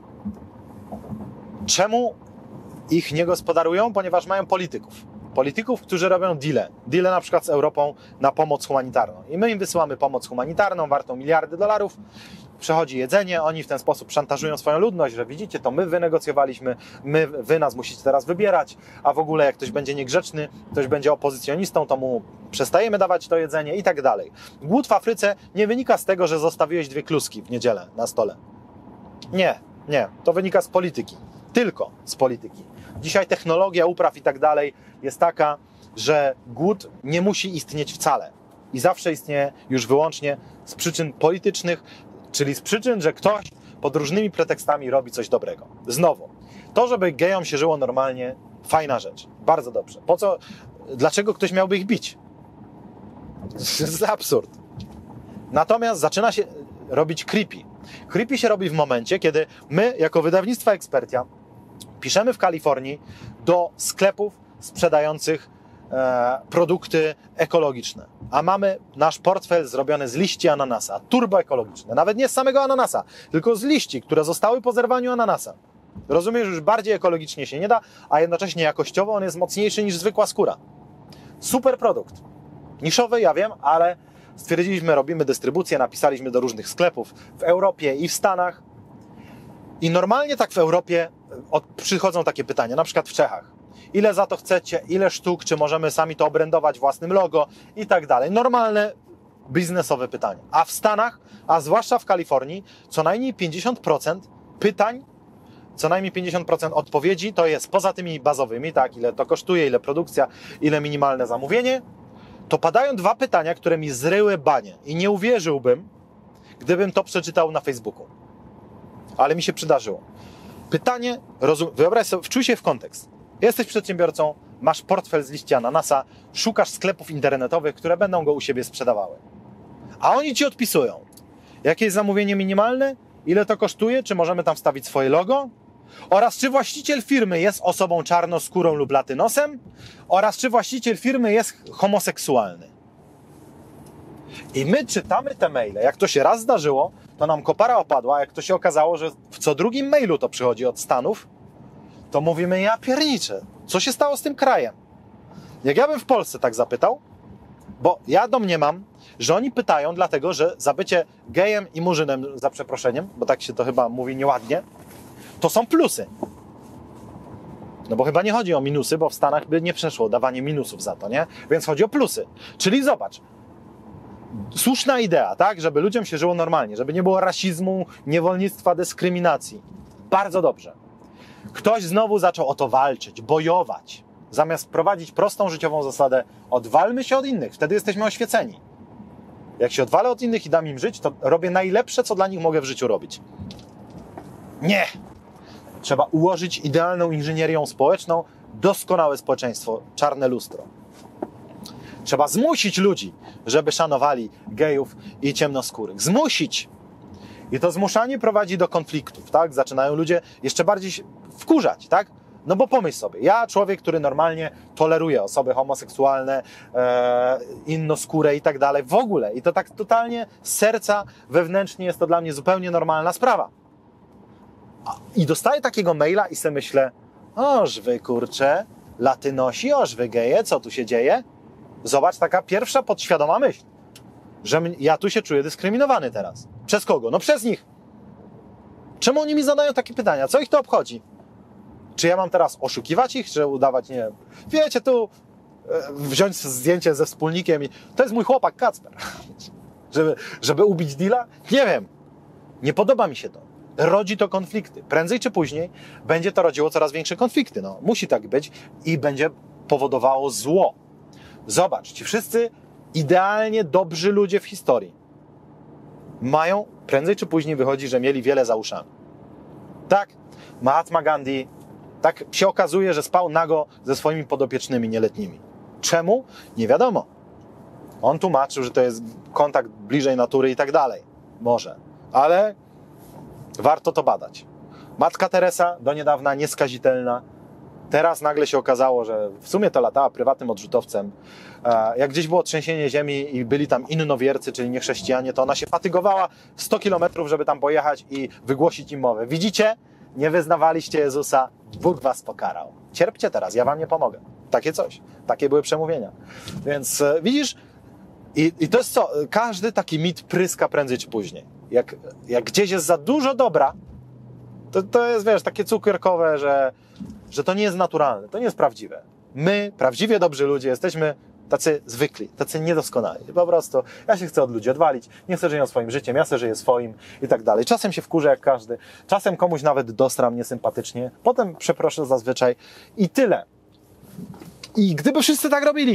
Czemu ich nie gospodarują? Ponieważ mają polityków. Polityków, którzy robią deale. Deale na przykład z Europą na pomoc humanitarną. I my im wysyłamy pomoc humanitarną wartą miliardy dolarów. Przechodzi jedzenie, oni w ten sposób szantażują swoją ludność, że widzicie, to my wynegocjowaliśmy, my, wy nas musicie teraz wybierać, a w ogóle jak ktoś będzie niegrzeczny, ktoś będzie opozycjonistą, to mu przestajemy dawać to jedzenie i tak dalej. Głód w Afryce nie wynika z tego, że zostawiłeś dwie kluski w niedzielę na stole. Nie, nie. To wynika z polityki. Tylko z polityki. Dzisiaj technologia upraw i tak dalej jest taka, że głód nie musi istnieć wcale. I zawsze istnieje już wyłącznie z przyczyn politycznych, czyli z przyczyn, że ktoś pod różnymi pretekstami robi coś dobrego. Znowu, to, żeby gejom się żyło normalnie, fajna rzecz. Bardzo dobrze. Po co, dlaczego ktoś miałby ich bić? To jest absurd. Natomiast zaczyna się robić creepy. Creepy się robi w momencie, kiedy my, jako wydawnictwo Expertia, piszemy w Kalifornii do sklepów sprzedających e, produkty ekologiczne. A mamy nasz portfel zrobiony z liści ananasa, turboekologiczne. Nawet nie z samego ananasa, tylko z liści, które zostały po zerwaniu ananasa. Rozumiesz, już bardziej ekologicznie się nie da, a jednocześnie jakościowo on jest mocniejszy niż zwykła skóra. Super produkt. Niszowy, ja wiem, ale stwierdziliśmy, robimy dystrybucję, napisaliśmy do różnych sklepów w Europie i w Stanach. I normalnie tak w Europie od, przychodzą takie pytania, na przykład w Czechach. Ile za to chcecie, ile sztuk, czy możemy sami to obrędować własnym logo i tak dalej. Normalne, biznesowe pytania. A w Stanach, a zwłaszcza w Kalifornii, co najmniej pięćdziesiąt procent pytań, co najmniej pięćdziesiąt procent odpowiedzi to jest poza tymi bazowymi, tak, ile to kosztuje, ile produkcja, ile minimalne zamówienie, to padają dwa pytania, które mi zryły banie i nie uwierzyłbym, gdybym to przeczytał na Facebooku. Ale mi się przydarzyło. Pytanie, rozum, wyobraź sobie, wczuj się w kontekst. Jesteś przedsiębiorcą, masz portfel z liści ananasa, szukasz sklepów internetowych, które będą go u siebie sprzedawały. A oni ci odpisują. Jakie jest zamówienie minimalne? Ile to kosztuje? Czy możemy tam wstawić swoje logo? Oraz czy właściciel firmy jest osobą czarnoskórą lub latynosem? Oraz czy właściciel firmy jest homoseksualny? I my czytamy te maile. Jak to się raz zdarzyło, to nam kopara opadła. Jak to się okazało, że w co drugim mailu to przychodzi od Stanów, to mówimy, ja pierniczę. Co się stało z tym krajem? Jak ja bym w Polsce tak zapytał, bo ja domniemam, że oni pytają dlatego, że za bycie gejem i murzynem, za przeproszeniem, bo tak się to chyba mówi nieładnie, to są plusy. No bo chyba nie chodzi o minusy, bo w Stanach by nie przeszło dawanie minusów za to, nie? Więc chodzi o plusy. Czyli zobacz, słuszna idea, tak? Żeby ludziom się żyło normalnie, żeby nie było rasizmu, niewolnictwa, dyskryminacji. Bardzo dobrze. Ktoś znowu zaczął o to walczyć, bojować. Zamiast wprowadzić prostą życiową zasadę, odwalmy się od innych, wtedy jesteśmy oświeceni. Jak się odwalę od innych i dam im żyć, to robię najlepsze, co dla nich mogę w życiu robić. Nie! Trzeba ułożyć idealną inżynierią społeczną doskonałe społeczeństwo, czarne lustro. Trzeba zmusić ludzi, żeby szanowali gejów i ciemnoskórych. Zmusić! I to zmuszanie prowadzi do konfliktów, tak? Zaczynają ludzie jeszcze bardziej się wkurzać, tak? No bo pomyśl sobie, ja człowiek, który normalnie toleruje osoby homoseksualne, e, innoskóre i tak dalej, w ogóle. I to tak totalnie z serca, wewnętrznie jest to dla mnie zupełnie normalna sprawa. I dostaję takiego maila i sobie myślę, oż wy kurcze, latynosi, oż wy geje, co tu się dzieje? Zobacz, taka pierwsza podświadoma myśl, że ja tu się czuję dyskryminowany teraz. Przez kogo? No przez nich. Czemu oni mi zadają takie pytania? Co ich to obchodzi? Czy ja mam teraz oszukiwać ich, czy udawać, nie wiem, wiecie, tu e, wziąć zdjęcie ze wspólnikiem i to jest mój chłopak Kacper, żeby, żeby ubić deala? Nie wiem. Nie podoba mi się to. Rodzi to konflikty. Prędzej czy później będzie to rodziło coraz większe konflikty. No, musi tak być i będzie powodowało zło. Zobacz, ci wszyscy idealnie dobrzy ludzie w historii mają, prędzej czy później wychodzi, że mieli wiele za uszami. Tak, Mahatma Gandhi, tak się okazuje, że spał nago ze swoimi podopiecznymi nieletnimi. Czemu? Nie wiadomo. On tłumaczył, że to jest kontakt bliżej natury i tak dalej. Może. Ale warto to badać. Matka Teresa, do niedawna nieskazitelna, teraz nagle się okazało, że w sumie to latała prywatnym odrzutowcem. Jak gdzieś było trzęsienie ziemi i byli tam innowiercy, czyli niechrześcijanie, to ona się fatygowała sto kilometrów, żeby tam pojechać i wygłosić im mowę. Widzicie? Nie wyznawaliście Jezusa, Bóg was pokarał. Cierpcie teraz, ja wam nie pomogę. Takie coś. Takie były przemówienia. Więc e, widzisz, i, i to jest co? Każdy taki mit pryska prędzej czy później. Jak, jak gdzieś jest za dużo dobra, to, to jest, wiesz, takie cukierkowe, że, że to nie jest naturalne, to nie jest prawdziwe. My, prawdziwie dobrzy ludzie, jesteśmy tacy zwykli, tacy niedoskonali. Po prostu ja się chcę od ludzi odwalić, nie chcę żyć swoim życiem, ja chcę żyję swoim i tak dalej. Czasem się wkurzę jak każdy, czasem komuś nawet dostram niesympatycznie, potem przeproszę zazwyczaj i tyle. I gdyby wszyscy tak robili,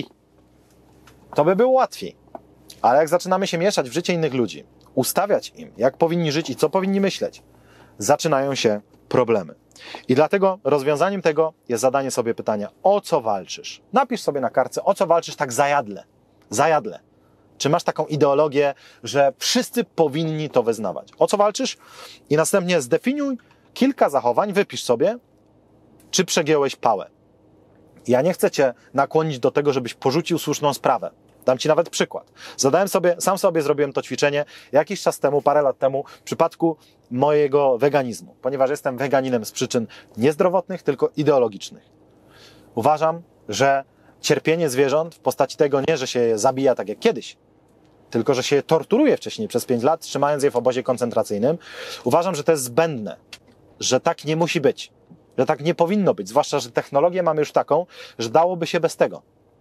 to by było łatwiej. Ale jak zaczynamy się mieszać w życie innych ludzi, ustawiać im, jak powinni żyć i co powinni myśleć, zaczynają się problemy. I dlatego rozwiązaniem tego jest zadanie sobie pytania, o co walczysz? Napisz sobie na kartce, o co walczysz tak zajadle. Zajadle. Czy masz taką ideologię, że wszyscy powinni to wyznawać? O co walczysz? I następnie zdefiniuj kilka zachowań, wypisz sobie, czy przegiąłeś pałę. Ja nie chcę cię nakłonić do tego, żebyś porzucił słuszną sprawę. Dam ci nawet przykład. Zadałem sobie, sam sobie zrobiłem to ćwiczenie jakiś czas temu, parę lat temu, w przypadku mojego weganizmu, ponieważ jestem weganinem z przyczyn niezdrowotnych, tylko ideologicznych. Uważam, że cierpienie zwierząt w postaci tego nie, że się je zabija tak jak kiedyś, tylko że się je torturuje wcześniej przez pięć lat, trzymając je w obozie koncentracyjnym. Uważam, że to jest zbędne, że tak nie musi być, że tak nie powinno być, zwłaszcza, że technologię mamy już taką, że dałoby się bez tego.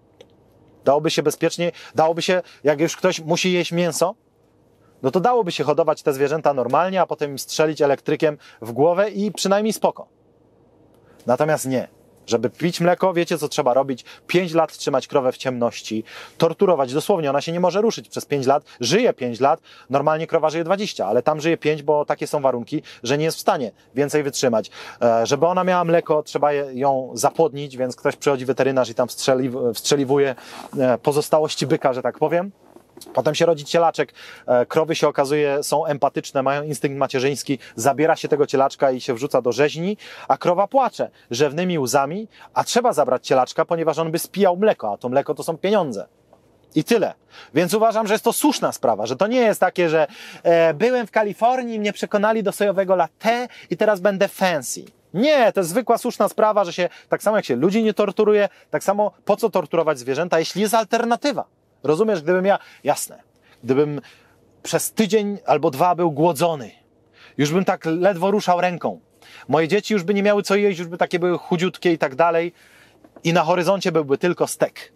Dałoby się bezpiecznie, dałoby się, jak już ktoś musi jeść mięso, no to dałoby się hodować te zwierzęta normalnie, a potem im strzelić elektrykiem w głowę i przynajmniej spoko. Natomiast nie. Żeby pić mleko, wiecie co trzeba robić? Pięć lat trzymać krowę w ciemności, torturować dosłownie, ona się nie może ruszyć przez pięć lat, żyje pięć lat, normalnie krowa żyje dwadzieścia, ale tam żyje pięć, bo takie są warunki, że nie jest w stanie więcej wytrzymać. E, żeby ona miała mleko, trzeba je, ją zapłodnić, więc ktoś przychodzi weterynarz i tam wstrzeli, wstrzeliwuje e, pozostałości byka, że tak powiem. Potem się rodzi cielaczek, krowy się okazuje są empatyczne, mają instynkt macierzyński, zabiera się tego cielaczka i się wrzuca do rzeźni, a krowa płacze rzewnymi łzami, a trzeba zabrać cielaczka, ponieważ on by spijał mleko, a to mleko to są pieniądze. I tyle. Więc uważam, że jest to słuszna sprawa, że to nie jest takie, że e, byłem w Kalifornii, mnie przekonali do sojowego latte i teraz będę fancy. Nie, to jest zwykła, słuszna sprawa, że się tak samo jak się ludzi nie torturuje, tak samo po co torturować zwierzęta, jeśli jest alternatywa. Rozumiesz, gdybym ja, jasne, gdybym przez tydzień albo dwa był głodzony, już bym tak ledwo ruszał ręką, moje dzieci już by nie miały co jeść, już by takie były chudziutkie i tak dalej i na horyzoncie byłby tylko stek.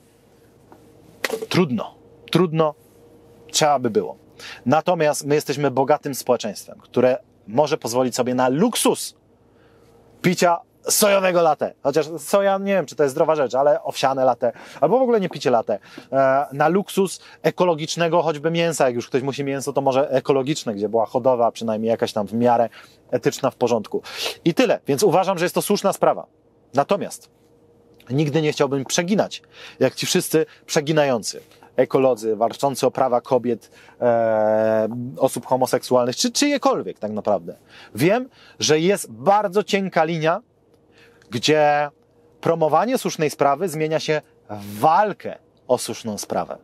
Trudno, trudno, trzeba by było. Natomiast my jesteśmy bogatym społeczeństwem, które może pozwolić sobie na luksus picia sojowego latte. Chociaż soja, nie wiem, czy to jest zdrowa rzecz, ale owsiane latte, albo w ogóle nie picie latte. E, na luksus ekologicznego choćby mięsa. Jak już ktoś musi mięso, to może ekologiczne, gdzie była hodowa, przynajmniej jakaś tam w miarę etyczna, w porządku. I tyle. Więc uważam, że jest to słuszna sprawa. Natomiast Nigdy nie chciałbym przeginać, jak ci wszyscy przeginający. Ekolodzy, walczący o prawa kobiet, e, osób homoseksualnych, czy czyjekolwiek tak naprawdę. Wiem, że jest bardzo cienka linia, gdzie promowanie słusznej sprawy zmienia się w walkę o słuszną sprawę.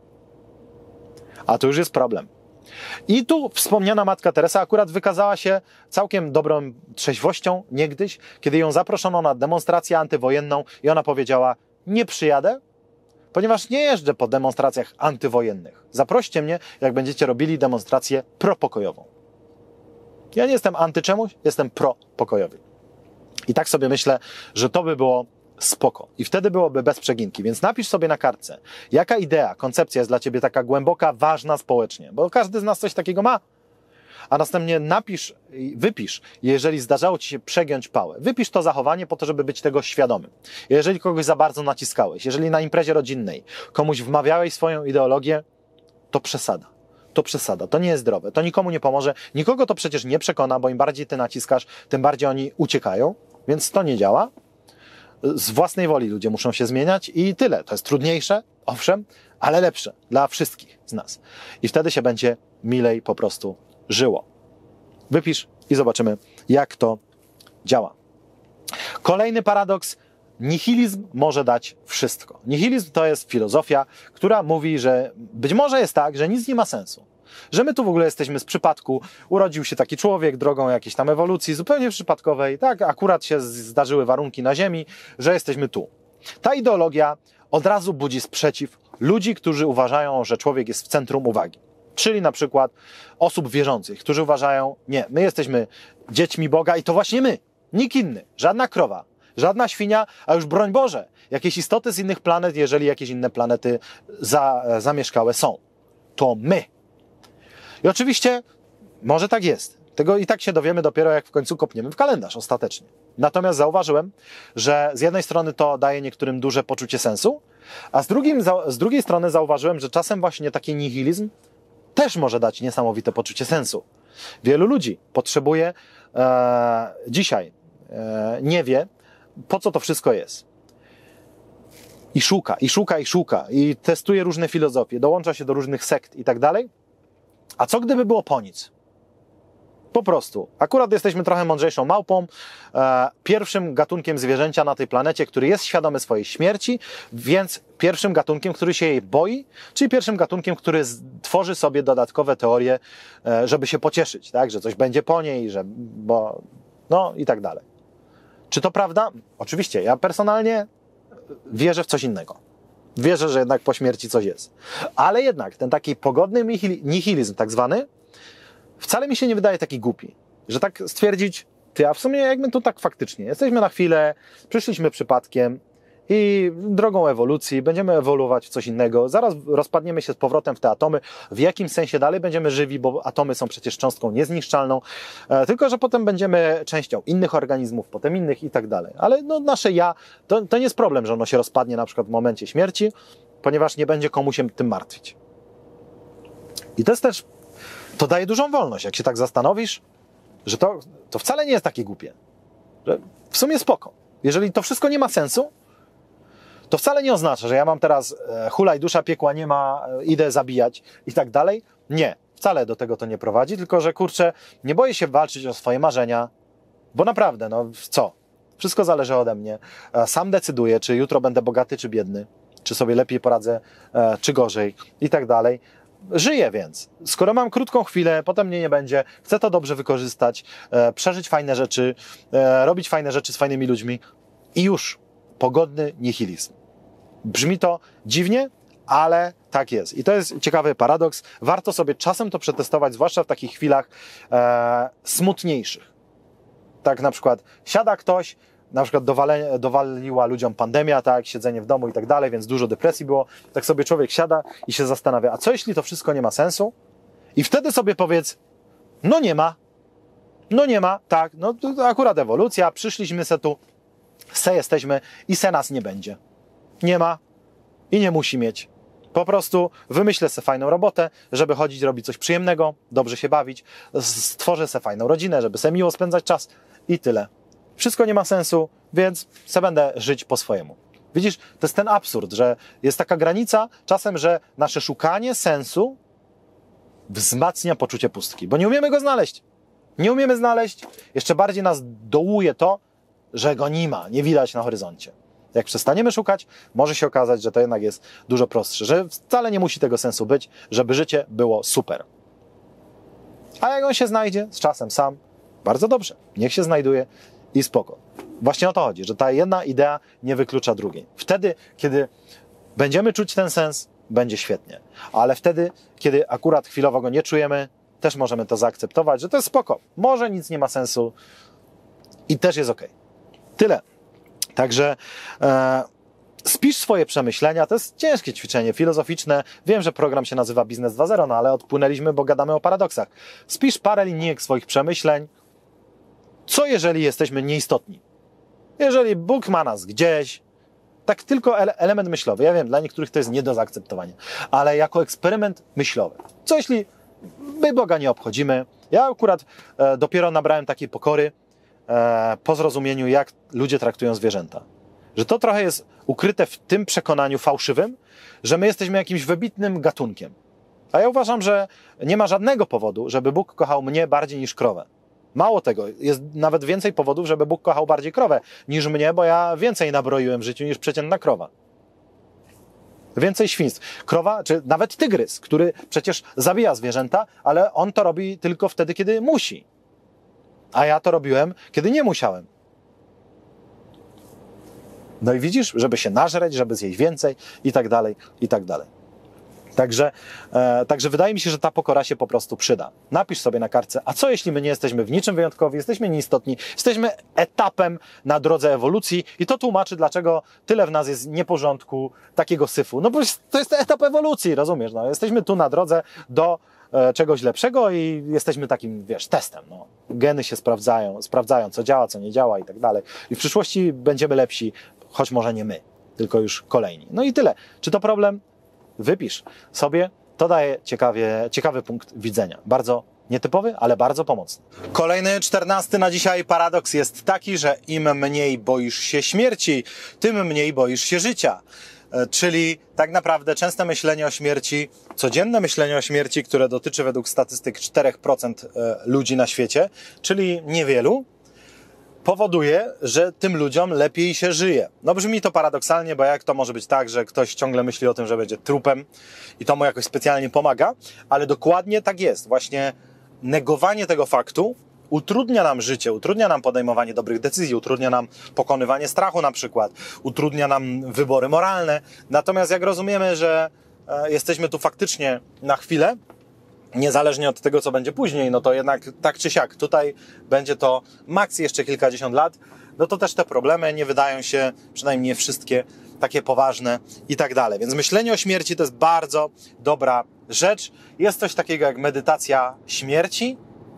A to już jest problem. I tu wspomniana Matka Teresa akurat wykazała się całkiem dobrą trzeźwością niegdyś, kiedy ją zaproszono na demonstrację antywojenną i ona powiedziała: nie przyjadę, ponieważ nie jeżdżę po demonstracjach antywojennych. Zaproście mnie, jak będziecie robili demonstrację propokojową. Ja nie jestem anty czemuś, jestem propokojowy. I tak sobie myślę, że to by było spoko. I wtedy byłoby bez przeginki. Więc napisz sobie na kartce, jaka idea, koncepcja jest dla ciebie taka głęboka, ważna społecznie. Bo każdy z nas coś takiego ma. A następnie napisz, wypisz, jeżeli zdarzało ci się przegiąć pałę. Wypisz to zachowanie po to, żeby być tego świadomym. Jeżeli kogoś za bardzo naciskałeś, jeżeli na imprezie rodzinnej komuś wmawiałeś swoją ideologię, to przesada. To przesada. To nie jest zdrowe. To nikomu nie pomoże. Nikogo to przecież nie przekona, bo im bardziej ty naciskasz, tym bardziej oni uciekają. Więc to nie działa. Z własnej woli ludzie muszą się zmieniać i tyle. To jest trudniejsze, owszem, ale lepsze dla wszystkich z nas. I wtedy się będzie milej po prostu żyło. Wypisz i zobaczymy, jak to działa. Kolejny paradoks. Nihilizm może dać wszystko. Nihilizm to jest filozofia, która mówi, że być może jest tak, że nic nie ma sensu. Że my tu w ogóle jesteśmy z przypadku, urodził się taki człowiek drogą jakiejś tam ewolucji zupełnie przypadkowej, tak, akurat się zdarzyły warunki na Ziemi, że jesteśmy tu. Ta ideologia od razu budzi sprzeciw ludzi, którzy uważają, że człowiek jest w centrum uwagi. Czyli na przykład osób wierzących, którzy uważają, nie, my jesteśmy dziećmi Boga i to właśnie my, nikt inny, żadna krowa, żadna świnia, a już broń Boże, jakieś istoty z innych planet, jeżeli jakieś inne planety za, zamieszkałe są. To my. I oczywiście może tak jest. Tego i tak się dowiemy dopiero, jak w końcu kopniemy w kalendarz ostatecznie. Natomiast zauważyłem, że z jednej strony to daje niektórym duże poczucie sensu, a z, drugim, z drugiej strony zauważyłem, że czasem właśnie taki nihilizm też może dać niesamowite poczucie sensu. Wielu ludzi potrzebuje e, dzisiaj, e, nie wie, po co to wszystko jest. I szuka, i szuka, i szuka, i testuje różne filozofie, dołącza się do różnych sekt i tak dalej. A co gdyby było po nic? Po prostu. Akurat jesteśmy trochę mądrzejszą małpą, e, pierwszym gatunkiem zwierzęcia na tej planecie, który jest świadomy swojej śmierci, więc pierwszym gatunkiem, który się jej boi, czyli pierwszym gatunkiem, który z, tworzy sobie dodatkowe teorie, e, żeby się pocieszyć, tak? Że coś będzie po niej, że, bo, no i tak dalej. Czy to prawda? Oczywiście. Ja personalnie wierzę w coś innego. Wierzę, że jednak po śmierci coś jest. Ale jednak ten taki pogodny nihilizm tak zwany wcale mi się nie wydaje taki głupi. Że tak stwierdzić, ty, a w sumie jakby to tak faktycznie. Jesteśmy na chwilę, przyszliśmy przypadkiem i drogą ewolucji będziemy ewoluować w coś innego. Zaraz rozpadniemy się z powrotem w te atomy. W jakimś sensie dalej będziemy żywi, bo atomy są przecież cząstką niezniszczalną. E, tylko, że potem będziemy częścią innych organizmów, potem innych i tak dalej. Ale no, nasze ja, to, to nie jest problem, że ono się rozpadnie na przykład w momencie śmierci, ponieważ nie będzie komu się tym martwić. I to jest też, to daje dużą wolność, jak się tak zastanowisz, że to, to wcale nie jest takie głupie. Że w sumie spoko. Jeżeli to wszystko nie ma sensu, to wcale nie oznacza, że ja mam teraz e, hulaj dusza, piekła nie ma, e, idę zabijać i tak dalej. Nie, wcale do tego to nie prowadzi, tylko że kurczę, nie boję się walczyć o swoje marzenia, bo naprawdę, no co? Wszystko zależy ode mnie. E, sam decyduję, czy jutro będę bogaty, czy biedny, czy sobie lepiej poradzę, e, czy gorzej i tak dalej. Żyję więc. Skoro mam krótką chwilę, potem mnie nie będzie, chcę to dobrze wykorzystać, e, przeżyć fajne rzeczy, e, robić fajne rzeczy z fajnymi ludźmi i już. Pogodny nihilizm. Brzmi to dziwnie, ale tak jest. I to jest ciekawy paradoks. Warto sobie czasem to przetestować, zwłaszcza w takich chwilach e, smutniejszych. Tak na przykład siada ktoś, na przykład dowale, dowaliła ludziom pandemia, tak, siedzenie w domu i tak dalej, więc dużo depresji było. Tak sobie człowiek siada i się zastanawia, a co jeśli to wszystko nie ma sensu? I wtedy sobie powiedz, no nie ma, no nie ma, tak, no to akurat ewolucja, przyszliśmy se tu, se jesteśmy i se nas nie będzie. Nie ma i nie musi mieć. Po prostu wymyślę se fajną robotę, żeby chodzić, robić coś przyjemnego, dobrze się bawić, stworzę se fajną rodzinę, żeby se miło spędzać czas i tyle. Wszystko nie ma sensu, więc se będę żyć po swojemu. Widzisz, to jest ten absurd, że jest taka granica czasem, że nasze szukanie sensu wzmacnia poczucie pustki, bo nie umiemy go znaleźć. Nie umiemy znaleźć, jeszcze bardziej nas dołuje to, że go nie ma, nie widać na horyzoncie. Jak przestaniemy szukać, może się okazać, że to jednak jest dużo prostsze, że wcale nie musi tego sensu być, żeby życie było super. A jak on się znajdzie z czasem sam, bardzo dobrze, niech się znajduje i spoko. Właśnie o to chodzi, że ta jedna idea nie wyklucza drugiej. Wtedy, kiedy będziemy czuć ten sens, będzie świetnie. Ale wtedy, kiedy akurat chwilowo go nie czujemy, też możemy to zaakceptować, że to jest spoko. Może nic nie ma sensu i też jest okej. Tyle. Także e, spisz swoje przemyślenia. To jest ciężkie ćwiczenie filozoficzne. Wiem, że program się nazywa Biznes dwa zero, no ale odpłynęliśmy, bo gadamy o paradoksach. Spisz parę linijek swoich przemyśleń. Co jeżeli jesteśmy nieistotni? Jeżeli Bóg ma nas gdzieś, tak tylko ele- element myślowy. Ja wiem, dla niektórych to jest nie do zaakceptowania, ale jako eksperyment myślowy. Co jeśli my Boga nie obchodzimy? Ja akurat e, dopiero nabrałem takiej pokory e, po zrozumieniu, jak ludzie traktują zwierzęta. Że to trochę jest ukryte w tym przekonaniu fałszywym, że my jesteśmy jakimś wybitnym gatunkiem. A ja uważam, że nie ma żadnego powodu, żeby Bóg kochał mnie bardziej niż krowę. Mało tego, jest nawet więcej powodów, żeby Bóg kochał bardziej krowę niż mnie, bo ja więcej nabroiłem w życiu niż przeciętna krowa. Więcej świństw. Krowa, czy nawet tygrys, który przecież zabija zwierzęta, ale on to robi tylko wtedy, kiedy musi. A ja to robiłem, kiedy nie musiałem. No i widzisz, żeby się nażreć, żeby zjeść więcej i tak dalej, i tak dalej. Także, e, także wydaje mi się, że ta pokora się po prostu przyda. Napisz sobie na kartce, a co jeśli my nie jesteśmy w niczym wyjątkowi, jesteśmy nieistotni, jesteśmy etapem na drodze ewolucji i to tłumaczy, dlaczego tyle w nas jest nieporządku, takiego syfu. No bo to jest etap ewolucji, rozumiesz? No, jesteśmy tu na drodze do e, czegoś lepszego i jesteśmy takim, wiesz, testem. No. Geny się sprawdzają, sprawdzają, co działa, co nie działa i tak dalej. I w przyszłości będziemy lepsi, choć może nie my, tylko już kolejni. No i tyle. Czy to problem? Wypisz sobie, to daje ciekawie, ciekawy punkt widzenia. Bardzo nietypowy, ale bardzo pomocny. Kolejny, czternasty na dzisiaj paradoks jest taki, że im mniej boisz się śmierci, tym mniej boisz się życia. Czyli tak naprawdę częste myślenie o śmierci, codzienne myślenie o śmierci, które dotyczy według statystyk cztery procent ludzi na świecie, czyli niewielu, powoduje, że tym ludziom lepiej się żyje. No brzmi to paradoksalnie, bo jak to może być tak, że ktoś ciągle myśli o tym, że będzie trupem i to mu jakoś specjalnie pomaga, ale dokładnie tak jest. Właśnie negowanie tego faktu utrudnia nam życie, utrudnia nam podejmowanie dobrych decyzji, utrudnia nam pokonywanie strachu na przykład, utrudnia nam wybory moralne. Natomiast jak rozumiemy, że e, jesteśmy tu faktycznie na chwilę, niezależnie od tego, co będzie później, no to jednak tak czy siak, tutaj będzie to maks jeszcze kilkadziesiąt lat, no to też te problemy nie wydają się, przynajmniej nie wszystkie, takie poważne i tak dalej. Więc myślenie o śmierci to jest bardzo dobra rzecz. Jest coś takiego jak medytacja śmierci.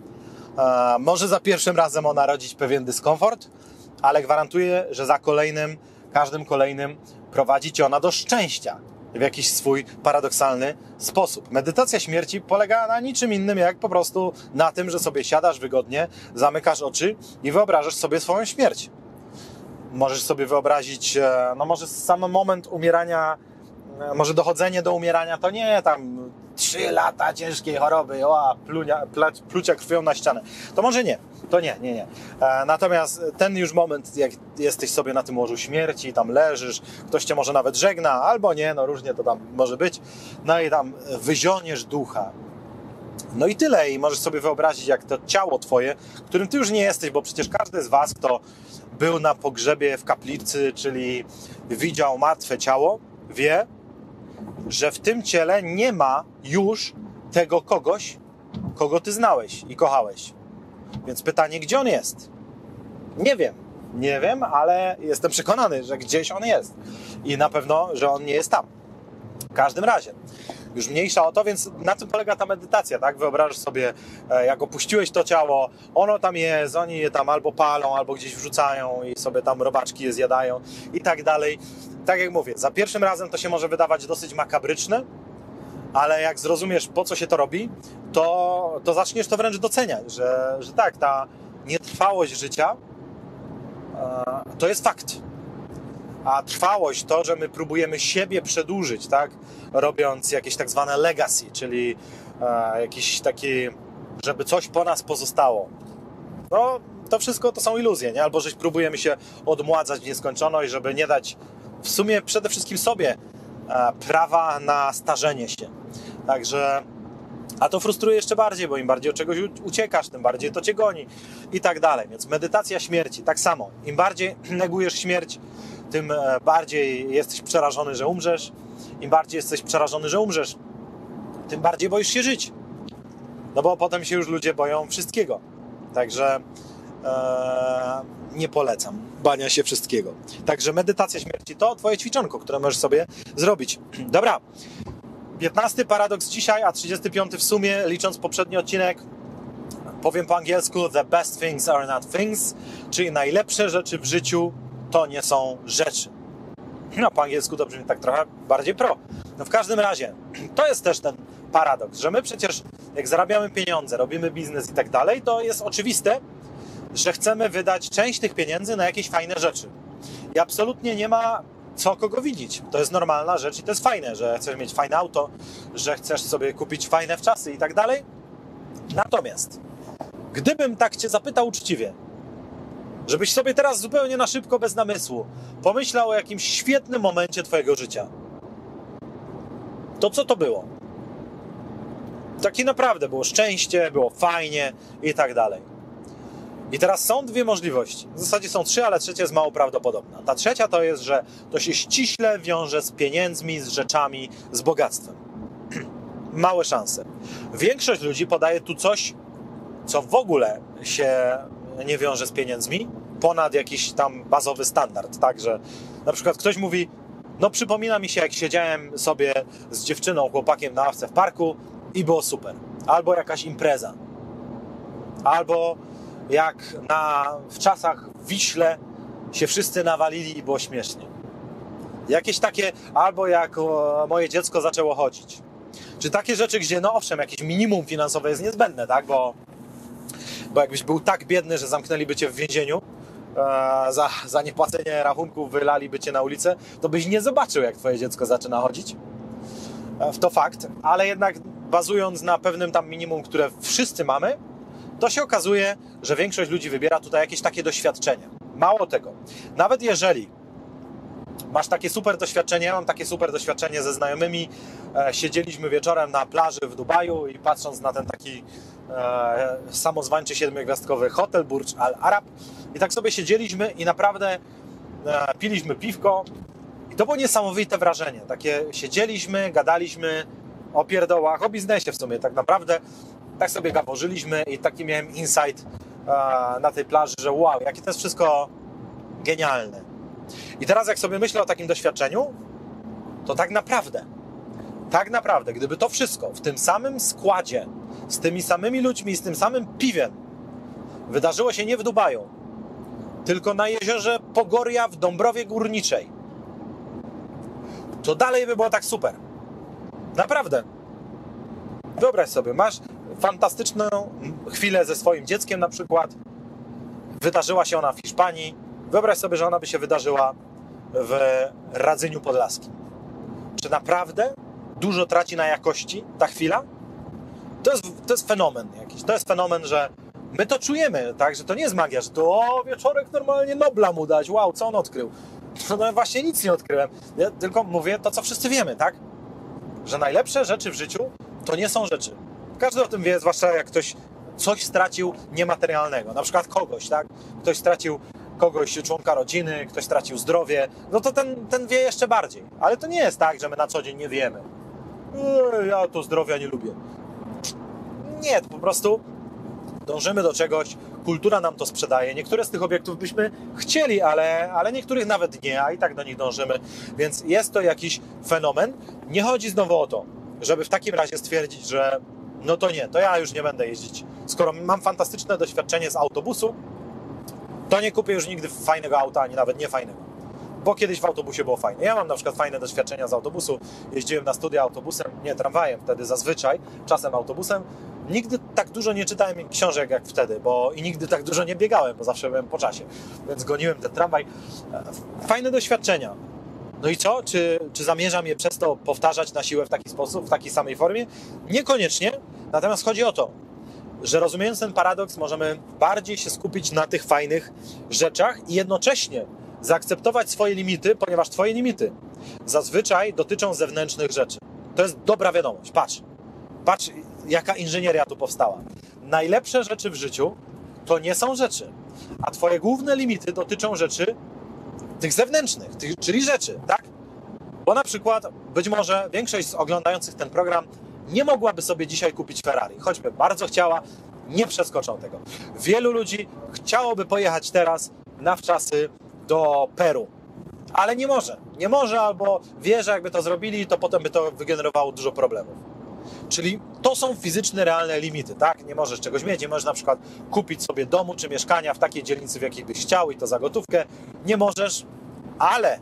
E, może za pierwszym razem ona rodzić pewien dyskomfort, ale gwarantuję, że za kolejnym, każdym kolejnym prowadzi cię ona do szczęścia. W jakiś swój paradoksalny sposób. Medytacja śmierci polega na niczym innym, jak po prostu na tym, że sobie siadasz wygodnie, zamykasz oczy i wyobrażasz sobie swoją śmierć. Możesz sobie wyobrazić, no może sam moment umierania, może dochodzenie do umierania to nie tam trzy lata ciężkiej choroby, o, plunia, plucia krwią na ścianę. To może nie, to nie, nie, nie. E, natomiast ten już moment, jak jesteś sobie na tym łożu śmierci, tam leżysz, ktoś cię może nawet żegna, albo nie, no różnie to tam może być, no i tam wyzioniesz ducha. No i tyle. I możesz sobie wyobrazić, jak to ciało twoje, którym ty już nie jesteś, bo przecież każdy z was, kto był na pogrzebie w kaplicy, czyli widział martwe ciało, wie, że w tym ciele nie ma już tego kogoś, kogo ty znałeś i kochałeś. Więc pytanie, gdzie on jest? Nie wiem. Nie wiem, ale jestem przekonany, że gdzieś on jest. I na pewno, że on nie jest tam. W każdym razie. Już mniejsza o to, więc na tym polega ta medytacja, tak? Wyobrażasz sobie, jak opuściłeś to ciało, ono tam jest, oni je tam albo palą, albo gdzieś wrzucają i sobie tam robaczki je zjadają i tak dalej. Tak jak mówię, za pierwszym razem to się może wydawać dosyć makabryczne, ale jak zrozumiesz, po co się to robi, to, to zaczniesz to wręcz doceniać, że, że tak, ta nietrwałość życia to jest fakt. A trwałość, to, że my próbujemy siebie przedłużyć, tak? Robiąc jakieś tak zwane legacy, czyli e, jakiś taki, żeby coś po nas pozostało. No, to wszystko to są iluzje, nie? Albo że próbujemy się odmładzać w nieskończoność, żeby nie dać w sumie przede wszystkim sobie e, prawa na starzenie się. Także, a to frustruje jeszcze bardziej, bo im bardziej od czegoś uciekasz, tym bardziej to cię goni i tak dalej. Więc medytacja śmierci, tak samo. Im bardziej negujesz śmierć, tym bardziej jesteś przerażony, że umrzesz. Im bardziej jesteś przerażony, że umrzesz, tym bardziej boisz się żyć. No bo potem się już ludzie boją wszystkiego. Także e, nie polecam bania się wszystkiego. Także medytacja śmierci to twoje ćwiczonko, które możesz sobie zrobić. Dobra. piętnasty paradoks dzisiaj, a trzydziesty piąty w sumie, licząc poprzedni odcinek. Powiem po angielsku: the best things are not things, czyli najlepsze rzeczy w życiu to nie są rzeczy. No, po angielsku to brzmi tak trochę bardziej pro. No w każdym razie, to jest też ten paradoks, że my przecież jak zarabiamy pieniądze, robimy biznes i tak dalej, to jest oczywiste, że chcemy wydać część tych pieniędzy na jakieś fajne rzeczy. I absolutnie nie ma co kogo widzieć. To jest normalna rzecz i to jest fajne, że chcesz mieć fajne auto, że chcesz sobie kupić fajne wczasy i tak dalej. Natomiast, gdybym tak cię zapytał uczciwie, żebyś sobie teraz zupełnie na szybko, bez namysłu pomyślał o jakimś świetnym momencie twojego życia, to co to było? Takie naprawdę było szczęście, było fajnie i tak dalej. I teraz są dwie możliwości. W zasadzie są trzy, ale trzecia jest mało prawdopodobna. Ta trzecia to jest, że to się ściśle wiąże z pieniędzmi, z rzeczami, z bogactwem. Małe szanse. Większość ludzi podaje tu coś, co w ogóle się nie wiąże z pieniędzmi, ponad jakiś tam bazowy standard, tak, że na przykład ktoś mówi: no przypomina mi się, jak siedziałem sobie z dziewczyną, chłopakiem na ławce w parku i było super. Albo jakaś impreza. Albo jak na, w czasach w Wiśle się wszyscy nawalili i było śmiesznie. Jakieś takie, albo jak o, moje dziecko zaczęło chodzić. Czy takie rzeczy, gdzie no owszem, jakieś minimum finansowe jest niezbędne, tak, bo Bo jakbyś był tak biedny, że zamknęliby cię w więzieniu, e, za, za niepłacenie rachunków wylaliby cię na ulicę, to byś nie zobaczył, jak twoje dziecko zaczyna chodzić. E, to fakt, ale jednak bazując na pewnym tam minimum, które wszyscy mamy, to się okazuje, że większość ludzi wybiera tutaj jakieś takie doświadczenie. Mało tego, nawet jeżeli masz takie super doświadczenie, ja mam takie super doświadczenie ze znajomymi, e, siedzieliśmy wieczorem na plaży w Dubaju i patrząc na ten taki e, samozwańczy siedmiogwiazdkowy hotel Burj Al Arab i tak sobie siedzieliśmy i naprawdę e, piliśmy piwko i to było niesamowite wrażenie. Takie siedzieliśmy, gadaliśmy o pierdołach, o biznesie w sumie tak naprawdę. Tak sobie gaworzyliśmy i taki miałem insight e, na tej plaży, że wow, jakie to jest wszystko genialne. I teraz jak sobie myślę o takim doświadczeniu, to tak naprawdę, tak naprawdę, gdyby to wszystko w tym samym składzie, z tymi samymi ludźmi, z tym samym piwem wydarzyło się nie w Dubaju, tylko na jeziorze Pogoria w Dąbrowie Górniczej, to dalej by było tak super. Naprawdę. Wyobraź sobie, masz fantastyczną chwilę ze swoim dzieckiem na przykład, wydarzyła się ona w Hiszpanii, wyobraź sobie, że ona by się wydarzyła w Radzyniu Podlaskim. Czy naprawdę dużo traci na jakości ta chwila? To jest, to jest fenomen jakiś. To jest fenomen, że my to czujemy, tak? Że to nie jest magia, że to o, wieczorek normalnie Nobla mu dać. Wow, co on odkrył? No właśnie nic nie odkryłem. Ja tylko mówię to, co wszyscy wiemy, tak? Że najlepsze rzeczy w życiu to nie są rzeczy. Każdy o tym wie, zwłaszcza jak ktoś coś stracił niematerialnego. Na przykład kogoś, tak? Ktoś stracił kogoś, członka rodziny, ktoś stracił zdrowie, no to ten, ten wie jeszcze bardziej. Ale to nie jest tak, że my na co dzień nie wiemy. Eee, ja to zdrowia nie lubię. Nie, to po prostu dążymy do czegoś, kultura nam to sprzedaje. Niektóre z tych obiektów byśmy chcieli, ale, ale niektórych nawet nie, a i tak do nich dążymy. Więc jest to jakiś fenomen. Nie chodzi znowu o to, żeby w takim razie stwierdzić, że no to nie, to ja już nie będę jeździć. Skoro mam fantastyczne doświadczenie z autobusu, to nie kupię już nigdy fajnego auta, ani nawet nie fajnego. Bo kiedyś w autobusie było fajne. Ja mam na przykład fajne doświadczenia z autobusu. Jeździłem na studia autobusem, nie tramwajem wtedy zazwyczaj, czasem autobusem. Nigdy tak dużo nie czytałem książek jak wtedy, bo i nigdy tak dużo nie biegałem, bo zawsze byłem po czasie, więc goniłem ten tramwaj. Fajne doświadczenia. No i co? Czy, czy zamierzam je przez to powtarzać na siłę w taki sposób, w takiej samej formie? Niekoniecznie, natomiast chodzi o to, że rozumiejąc ten paradoks, możemy bardziej się skupić na tych fajnych rzeczach i jednocześnie zaakceptować swoje limity, ponieważ twoje limity zazwyczaj dotyczą zewnętrznych rzeczy. To jest dobra wiadomość. Patrz, patrz jaka inżynieria tu powstała. Najlepsze rzeczy w życiu to nie są rzeczy, a twoje główne limity dotyczą rzeczy tych zewnętrznych, tych, czyli rzeczy, tak? Bo na przykład być może większość z oglądających ten program nie mogłaby sobie dzisiaj kupić Ferrari, choćby bardzo chciała, nie przeskoczą tego. Wielu ludzi chciałoby pojechać teraz na wczasy do Peru, ale nie może. Nie może albo wie, że jakby to zrobili, to potem by to wygenerowało dużo problemów. Czyli to są fizyczne, realne limity, tak? Nie możesz czegoś mieć, nie możesz na przykład kupić sobie domu czy mieszkania w takiej dzielnicy, w jakiej byś chciał i to za gotówkę. Nie możesz, ale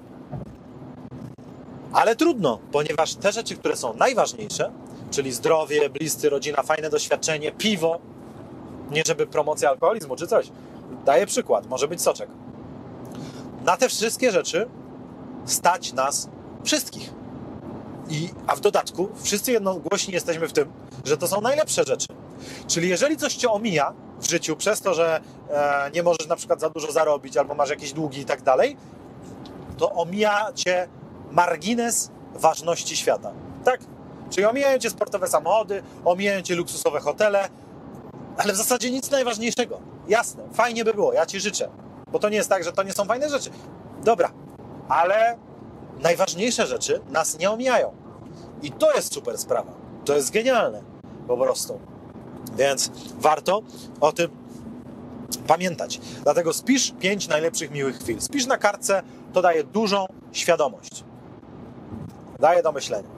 ale trudno, ponieważ te rzeczy, które są najważniejsze, czyli zdrowie, bliscy, rodzina, fajne doświadczenie, piwo, nie żeby promocja alkoholizmu czy coś, daję przykład, może być soczek. Na te wszystkie rzeczy stać nas wszystkich. I, a w dodatku wszyscy jednogłośni jesteśmy w tym, że to są najlepsze rzeczy. Czyli jeżeli coś cię omija w życiu przez to, że e, nie możesz na przykład za dużo zarobić albo masz jakieś długi i tak dalej, to omija cię margines ważności świata. Tak? Czyli omijają cię sportowe samochody, omijają cię luksusowe hotele, ale w zasadzie nic najważniejszego. Jasne, fajnie by było, ja ci życzę. Bo to nie jest tak, że to nie są fajne rzeczy. Dobra, ale najważniejsze rzeczy nas nie omijają. I to jest super sprawa. To jest genialne po prostu. Więc warto o tym pamiętać. Dlatego spisz pięć najlepszych miłych chwil. Spisz na kartce, to daje dużą świadomość. Daje do myślenia.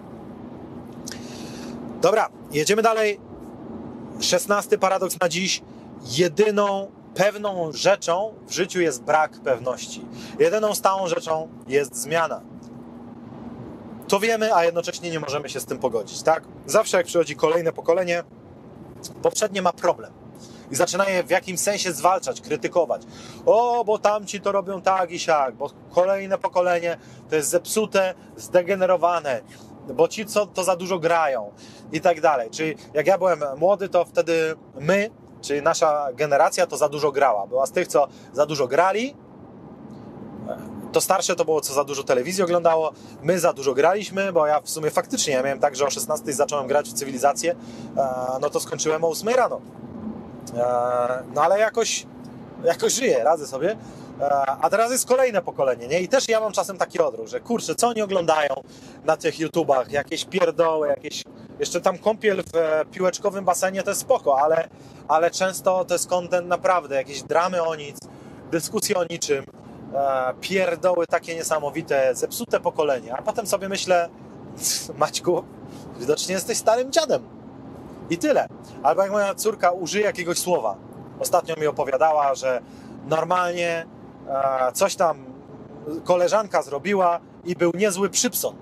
Dobra, jedziemy dalej. Szesnasty paradoks na dziś. Jedyną pewną rzeczą w życiu jest brak pewności. Jedyną stałą rzeczą jest zmiana. To wiemy, a jednocześnie nie możemy się z tym pogodzić, tak? Zawsze jak przychodzi kolejne pokolenie, poprzednie ma problem. I zaczyna je w jakimś sensie zwalczać, krytykować. O, bo tamci to robią tak i siak, bo kolejne pokolenie to jest zepsute, zdegenerowane, bo ci co to za dużo grają i tak dalej. Czyli jak ja byłem młody, to wtedy my, czyli nasza generacja to za dużo grała. Była z tych, co za dużo grali, to starsze to było, co za dużo telewizji oglądało. My za dużo graliśmy, bo ja w sumie faktycznie, ja miałem tak, że o szesnastej zacząłem grać w cywilizację, no to skończyłem o ósmej rano. No ale jakoś, jakoś żyję, radzę sobie. A teraz jest kolejne pokolenie, nie? I też ja mam czasem taki odruch, że kurczę, co oni oglądają na tych YouTubach? Jakieś pierdoły, jakieś... Jeszcze tam kąpiel w piłeczkowym basenie to jest spoko, ale, ale często to jest content naprawdę, jakieś dramy o nic, dyskusje o niczym, pierdoły takie niesamowite, zepsute pokolenie. A potem sobie myślę, Maćku, widocznie jesteś starym dziadem. I tyle. Albo jak moja córka użyje jakiegoś słowa. Ostatnio mi opowiadała, że normalnie e, coś tam koleżanka zrobiła i był niezły przypson.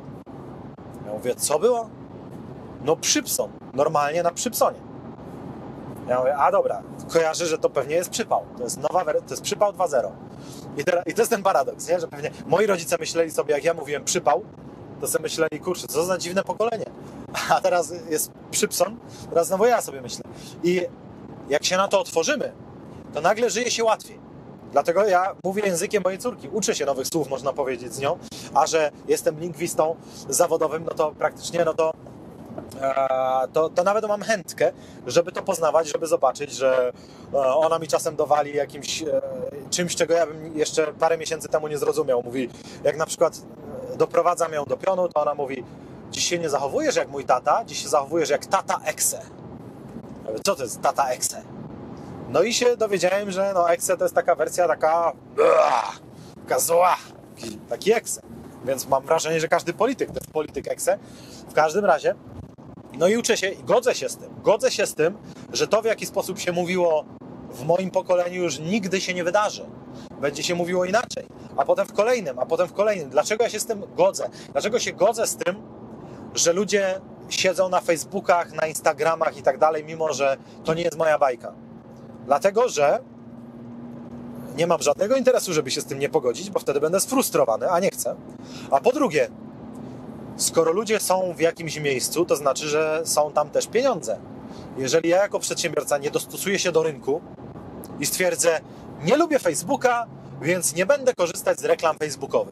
Ja mówię, co było? No przypson. Normalnie na przypsonie. Ja mówię, a dobra, kojarzę, że to pewnie jest przypał. To jest nowa, to jest przypał dwa zero. I, teraz, I to jest ten paradoks, nie? Że pewnie moi rodzice myśleli sobie, jak ja mówiłem przypał, to sobie myśleli, kurczę, co za dziwne pokolenie. A teraz jest przypson, teraz znowu ja sobie myślę. I jak się na to otworzymy, to nagle żyje się łatwiej. Dlatego ja mówię językiem mojej córki. Uczę się nowych słów, można powiedzieć, z nią. A że jestem lingwistą zawodowym, no to praktycznie, no to, e, to, to nawet mam chętkę, żeby to poznawać, żeby zobaczyć, że e, ona mi czasem dowali jakimś e, czymś, czego ja bym jeszcze parę miesięcy temu nie zrozumiał. Mówi, jak na przykład doprowadzam ją do pionu, to ona mówi, dziś się nie zachowujesz jak mój tata, dziś się zachowujesz jak tata Exe. Ja mówię, co to jest tata Exe? No i się dowiedziałem, że no Exe to jest taka wersja taka uah, taka zła, taki, taki Exe. Więc mam wrażenie, że każdy polityk to jest polityk Exe. W każdym razie, no i uczę się i godzę się z tym. Godzę się z tym, że to w jaki sposób się mówiło w moim pokoleniu już nigdy się nie wydarzy. Będzie się mówiło inaczej. A potem w kolejnym, a potem w kolejnym. Dlaczego ja się z tym godzę? Dlaczego się godzę z tym, że ludzie siedzą na Facebookach, na Instagramach i tak dalej, mimo że to nie jest moja bajka. Dlatego, że nie mam żadnego interesu, żeby się z tym nie pogodzić, bo wtedy będę sfrustrowany, a nie chcę. A po drugie, skoro ludzie są w jakimś miejscu, to znaczy, że są tam też pieniądze. Jeżeli ja jako przedsiębiorca nie dostosuję się do rynku i stwierdzę, nie lubię Facebooka, więc nie będę korzystać z reklam facebookowych.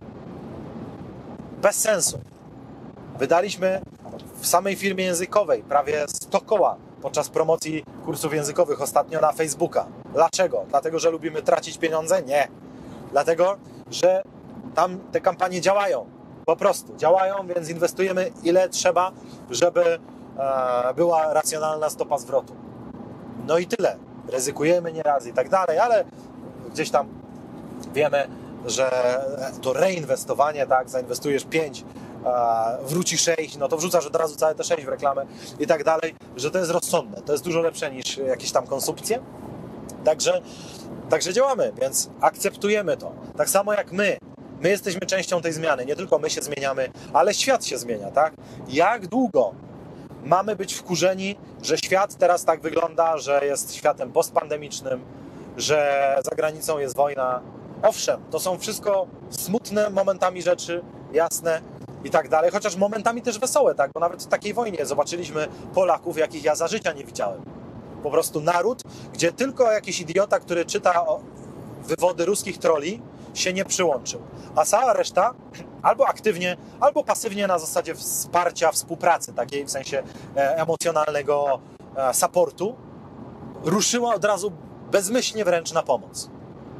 Bez sensu. Wydaliśmy w samej firmie językowej prawie sto koła podczas promocji kursów językowych ostatnio na Facebooka. Dlaczego? Dlatego, że lubimy tracić pieniądze? Nie. Dlatego, że tam te kampanie działają. Po prostu działają, więc inwestujemy ile trzeba, żeby e, była racjonalna stopa zwrotu. No i tyle. Ryzykujemy nieraz i tak dalej, ale gdzieś tam wiemy, że to reinwestowanie, tak, zainwestujesz pięć, wróci sześć, no to wrzucasz od razu całe te sześć w reklamę i tak dalej, że to jest rozsądne, to jest dużo lepsze niż jakieś tam konsumpcje. Także, także działamy, więc akceptujemy to. Tak samo jak my. My jesteśmy częścią tej zmiany. Nie tylko my się zmieniamy, ale świat się zmienia, tak? Jak długo mamy być wkurzeni, że świat teraz tak wygląda, że jest światem postpandemicznym, że za granicą jest wojna? Owszem, to są wszystko smutne momentami rzeczy, jasne i tak dalej, chociaż momentami też wesołe, tak? Bo nawet w takiej wojnie zobaczyliśmy Polaków, jakich ja za życia nie widziałem. Po prostu naród, gdzie tylko jakiś idiota, który czyta wywody ruskich troli, się nie przyłączył. A cała reszta albo aktywnie, albo pasywnie na zasadzie wsparcia, współpracy, takiej w sensie emocjonalnego supportu, ruszyła od razu bezmyślnie wręcz na pomoc.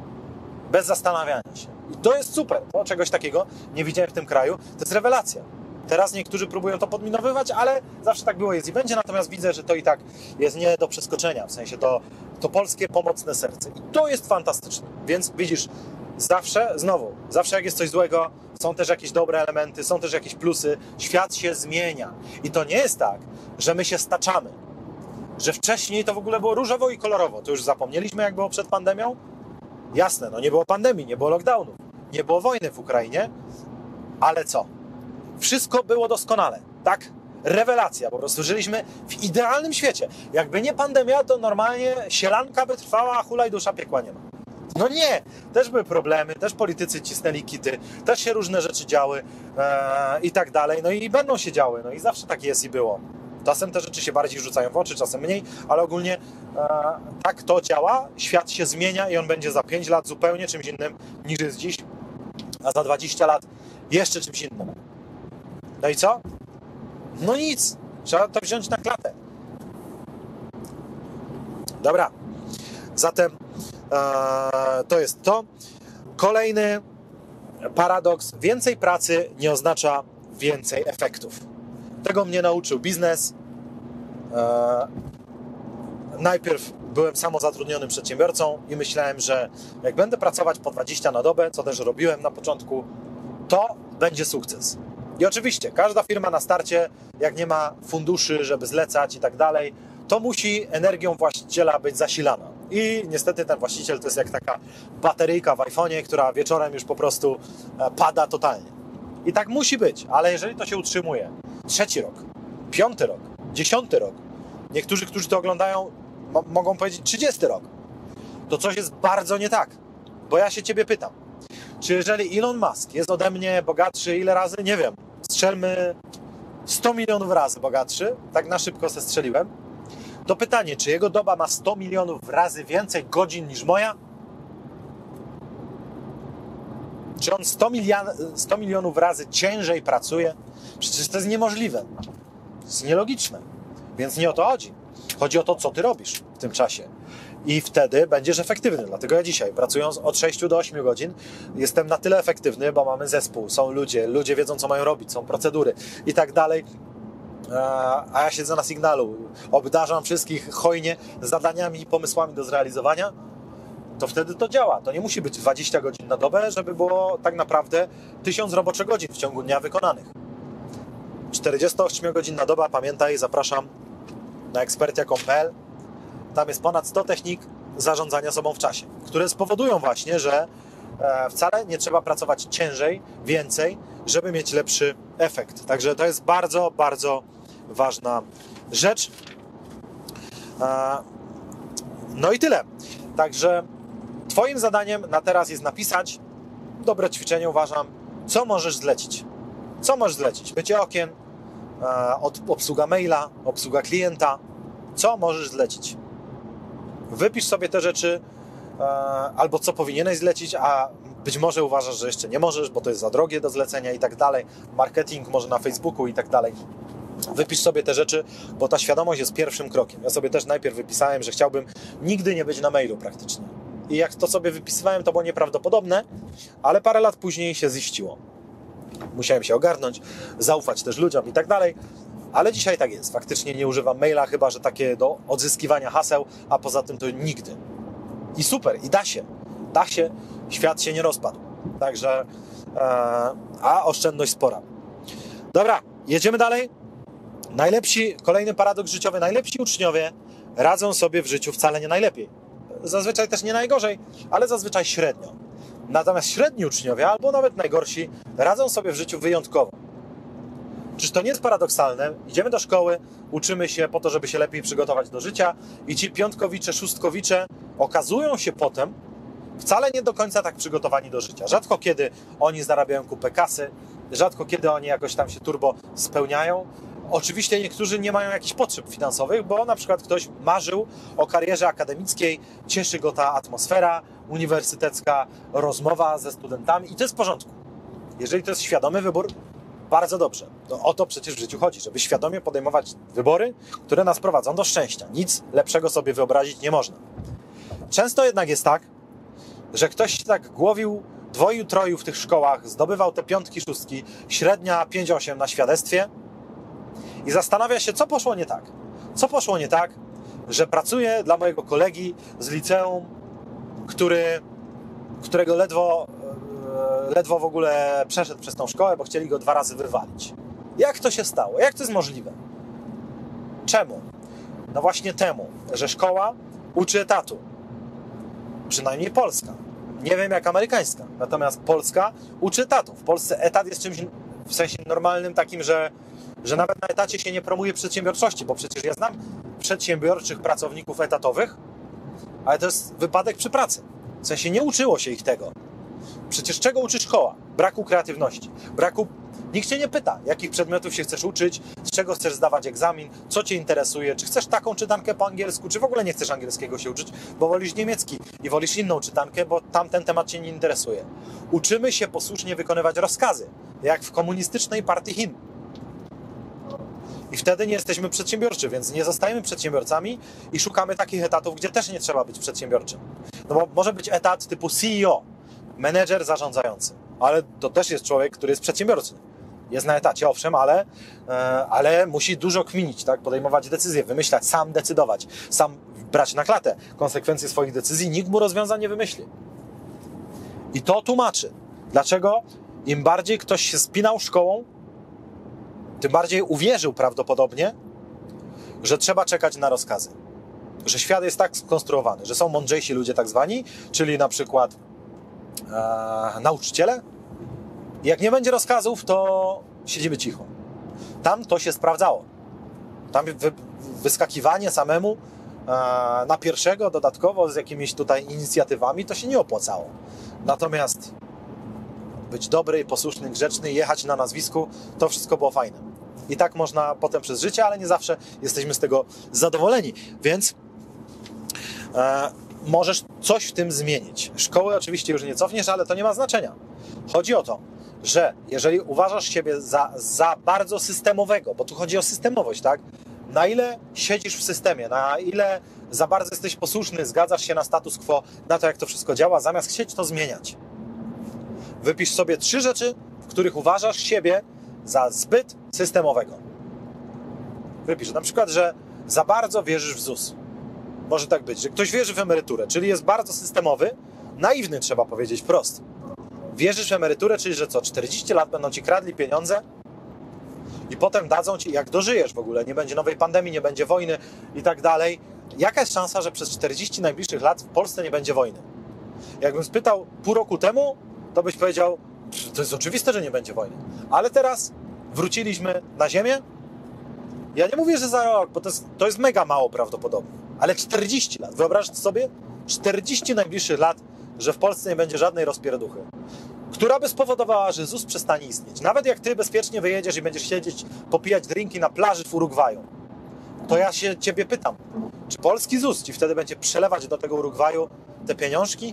Bez zastanawiania się. I to jest super. To czegoś takiego nie widziałem w tym kraju. To jest rewelacja. Teraz niektórzy próbują to podminowywać, ale zawsze tak było, jest i będzie. Natomiast widzę, że to i tak jest nie do przeskoczenia. W sensie to, to polskie pomocne serce. I to jest fantastyczne. Więc widzisz, zawsze, znowu, zawsze jak jest coś złego, są też jakieś dobre elementy, są też jakieś plusy. Świat się zmienia. I to nie jest tak, że my się staczamy. Że wcześniej to w ogóle było różowo i kolorowo. To już zapomnieliśmy, jak było przed pandemią? Jasne, no nie było pandemii, nie było lockdownów, nie było wojny w Ukrainie, ale co? Wszystko było doskonale, tak? Rewelacja, po prostu żyliśmy w idealnym świecie. Jakby nie pandemia, to normalnie sielanka by trwała, a hulaj dusza, piekła nie ma. No nie, też były problemy, też politycy cisnęli kity, też się różne rzeczy działy ee, i tak dalej, no i będą się działy, no i zawsze tak jest i było. Czasem te rzeczy się bardziej rzucają w oczy, czasem mniej, ale ogólnie e, tak to działa, świat się zmienia i on będzie za pięć lat zupełnie czymś innym niż jest dziś, a za dwadzieścia lat jeszcze czymś innym. No i co? No nic, trzeba to wziąć na klatę. Dobra, zatem e, to jest to. Kolejny paradoks, więcej pracy nie oznacza więcej efektów. Tego mnie nauczył biznes. E, najpierw byłem samozatrudnionym przedsiębiorcą i myślałem, że jak będę pracować po dwadzieścia na dobę, co też robiłem na początku, to będzie sukces. I oczywiście każda firma na starcie, jak nie ma funduszy, żeby zlecać i tak dalej, to musi energią właściciela być zasilana. I niestety ten właściciel to jest jak taka bateryjka w iPhonie, która wieczorem już po prostu pada totalnie. I tak musi być, ale jeżeli to się utrzymuje trzeci rok, piąty rok, dziesiąty rok, niektórzy, którzy to oglądają, mo- mogą powiedzieć trzydziesty rok, to coś jest bardzo nie tak. Bo ja się ciebie pytam, czy jeżeli Elon Musk jest ode mnie bogatszy ile razy? Nie wiem, strzelmy sto milionów razy bogatszy, tak na szybko se strzeliłem, to pytanie, czy jego doba ma sto milionów razy więcej godzin niż moja? Czy on sto, milion, sto milionów razy ciężej pracuje? Przecież to jest niemożliwe. To jest nielogiczne. Więc nie o to chodzi. Chodzi o to, co ty robisz w tym czasie. I wtedy będziesz efektywny. Dlatego ja dzisiaj, pracując od sześciu do ośmiu godzin, jestem na tyle efektywny, bo mamy zespół, są ludzie, ludzie wiedzą, co mają robić, są procedury i tak dalej. A ja siedzę na Signalu, obdarzam wszystkich hojnie zadaniami i pomysłami do zrealizowania, to wtedy to działa. To nie musi być dwadzieścia godzin na dobę, żeby było tak naprawdę tysiąc roboczych godzin w ciągu dnia wykonanych. czterdziestoośmiogodzinna doba, pamiętaj, zapraszam na ekspertia kropka com kropka p l. Tam jest ponad sto technik zarządzania sobą w czasie, które spowodują właśnie, że wcale nie trzeba pracować ciężej, więcej, żeby mieć lepszy efekt. Także to jest bardzo, bardzo ważna rzecz. No i tyle. Także Twoim zadaniem na teraz jest napisać, dobre ćwiczenie uważam, co możesz zlecić. Co możesz zlecić? Mycie okien, obsługa maila, obsługa klienta. Co możesz zlecić? Wypisz sobie te rzeczy, albo co powinieneś zlecić, a być może uważasz, że jeszcze nie możesz, bo to jest za drogie do zlecenia i tak dalej. Marketing może na Facebooku i tak dalej. Wypisz sobie te rzeczy, bo ta świadomość jest pierwszym krokiem. Ja sobie też najpierw wypisałem, że chciałbym nigdy nie być na mailu praktycznie. I jak to sobie wypisywałem, to było nieprawdopodobne, ale parę lat później się ziściło. Musiałem się ogarnąć, zaufać też ludziom i tak dalej, ale dzisiaj tak jest. Faktycznie nie używam maila, chyba że takie do odzyskiwania haseł, a poza tym to nigdy. I super, i da się. Da się, świat się nie rozpadł. Także, e, a oszczędność spora. Dobra, jedziemy dalej. Najlepsi, kolejny paradoks życiowy, najlepsi uczniowie radzą sobie w życiu wcale nie najlepiej. Zazwyczaj też nie najgorzej, ale zazwyczaj średnio. Natomiast średni uczniowie, albo nawet najgorsi, radzą sobie w życiu wyjątkowo. Czyż to nie jest paradoksalne? Idziemy do szkoły, uczymy się po to, żeby się lepiej przygotować do życia i ci piątkowicze, szóstkowicze okazują się potem wcale nie do końca tak przygotowani do życia. Rzadko kiedy oni zarabiają kupę kasy, rzadko kiedy oni jakoś tam się turbo spełniają. Oczywiście niektórzy nie mają jakichś potrzeb finansowych, bo na przykład ktoś marzył o karierze akademickiej, cieszy go ta atmosfera uniwersytecka, rozmowa ze studentami i to jest w porządku. Jeżeli to jest świadomy wybór, bardzo dobrze. No, o to przecież w życiu chodzi, żeby świadomie podejmować wybory, które nas prowadzą do szczęścia. Nic lepszego sobie wyobrazić nie można. Często jednak jest tak, że ktoś się tak głowił dwoju, troju w tych szkołach, zdobywał te piątki, szóstki, średnia pięć osiem na świadectwie i zastanawia się, co poszło nie tak. Co poszło nie tak, że pracuję dla mojego kolegi z liceum, który, którego ledwo, ledwo w ogóle przeszedł przez tą szkołę, bo chcieli go dwa razy wywalić. Jak to się stało? Jak to jest możliwe? Czemu? No właśnie temu, że szkoła uczy etatu. Przynajmniej polska. Nie wiem jak amerykańska. Natomiast polska uczy etatu. W Polsce etat jest czymś w sensie normalnym takim, że, że nawet na etacie się nie promuje przedsiębiorczości, bo przecież ja znam przedsiębiorczych pracowników etatowych, ale to jest wypadek przy pracy. W sensie nie uczyło się ich tego. Przecież czego uczy szkoła? Braku kreatywności. Braku... Nikt cię nie pyta, jakich przedmiotów się chcesz uczyć, z czego chcesz zdawać egzamin, co cię interesuje, czy chcesz taką czytankę po angielsku, czy w ogóle nie chcesz angielskiego się uczyć, bo wolisz niemiecki i wolisz inną czytankę, bo tamten temat cię nie interesuje. Uczymy się posłusznie wykonywać rozkazy, jak w komunistycznej partii Chin. I wtedy nie jesteśmy przedsiębiorczy, więc nie zostajemy przedsiębiorcami i szukamy takich etatów, gdzie też nie trzeba być przedsiębiorczym. No bo może być etat typu C E O, menedżer zarządzający, ale to też jest człowiek, który jest przedsiębiorczy. Jest na etacie, owszem, ale, ale musi dużo kminić, tak? Podejmować decyzje, wymyślać, sam decydować, sam brać na klatę konsekwencje swoich decyzji. Nikt mu rozwiązań nie wymyśli. I to tłumaczy, dlaczego im bardziej ktoś się spinał szkołą, tym bardziej uwierzył prawdopodobnie, że trzeba czekać na rozkazy. Że świat jest tak skonstruowany, że są mądrzejsi ludzie tak zwani, czyli na przykład e, nauczyciele. I jak nie będzie rozkazów, to siedzimy cicho. Tam to się sprawdzało. Tam wy, wyskakiwanie samemu e, na pierwszego dodatkowo z jakimiś tutaj inicjatywami to się nie opłacało. Natomiast być dobry, posłuszny, grzeczny, jechać na nazwisku, to wszystko było fajne. I tak można potem przez życie, ale nie zawsze jesteśmy z tego zadowoleni. Więc e, możesz coś w tym zmienić. Szkoły oczywiście już nie cofniesz, ale to nie ma znaczenia. Chodzi o to, że jeżeli uważasz siebie za, za bardzo systemowego, bo tu chodzi o systemowość, tak? Na ile siedzisz w systemie, na ile za bardzo jesteś posłuszny, zgadzasz się na status quo, na to, jak to wszystko działa, zamiast chcieć to zmieniać. Wypisz sobie trzy rzeczy, w których uważasz siebie za zbyt systemowego. Wypisz na przykład, że za bardzo wierzysz w Z U S. Może tak być, że ktoś wierzy w emeryturę, czyli jest bardzo systemowy, naiwny trzeba powiedzieć wprost. Wierzysz w emeryturę, czyli że co, czterdzieści lat będą ci kradli pieniądze i potem dadzą ci, jak dożyjesz w ogóle, nie będzie nowej pandemii, nie będzie wojny i tak dalej. Jaka jest szansa, że przez czterdzieści najbliższych lat w Polsce nie będzie wojny? Jakbym spytał pół roku temu, to byś powiedział, to jest oczywiste, że nie będzie wojny. Ale teraz wróciliśmy na ziemię, Ja nie mówię, że za rok, bo to jest, to jest mega mało prawdopodobne, ale czterdzieści lat. Wyobraź sobie czterdzieści najbliższych lat, że w Polsce nie będzie żadnej rozpierduchy, która by spowodowała, że ZUS przestanie istnieć. Nawet jak ty bezpiecznie wyjedziesz i będziesz siedzieć, popijać drinki na plaży w Urugwaju, to ja się ciebie pytam, czy polski ZUS ci wtedy będzie przelewać do tego Urugwaju te pieniążki?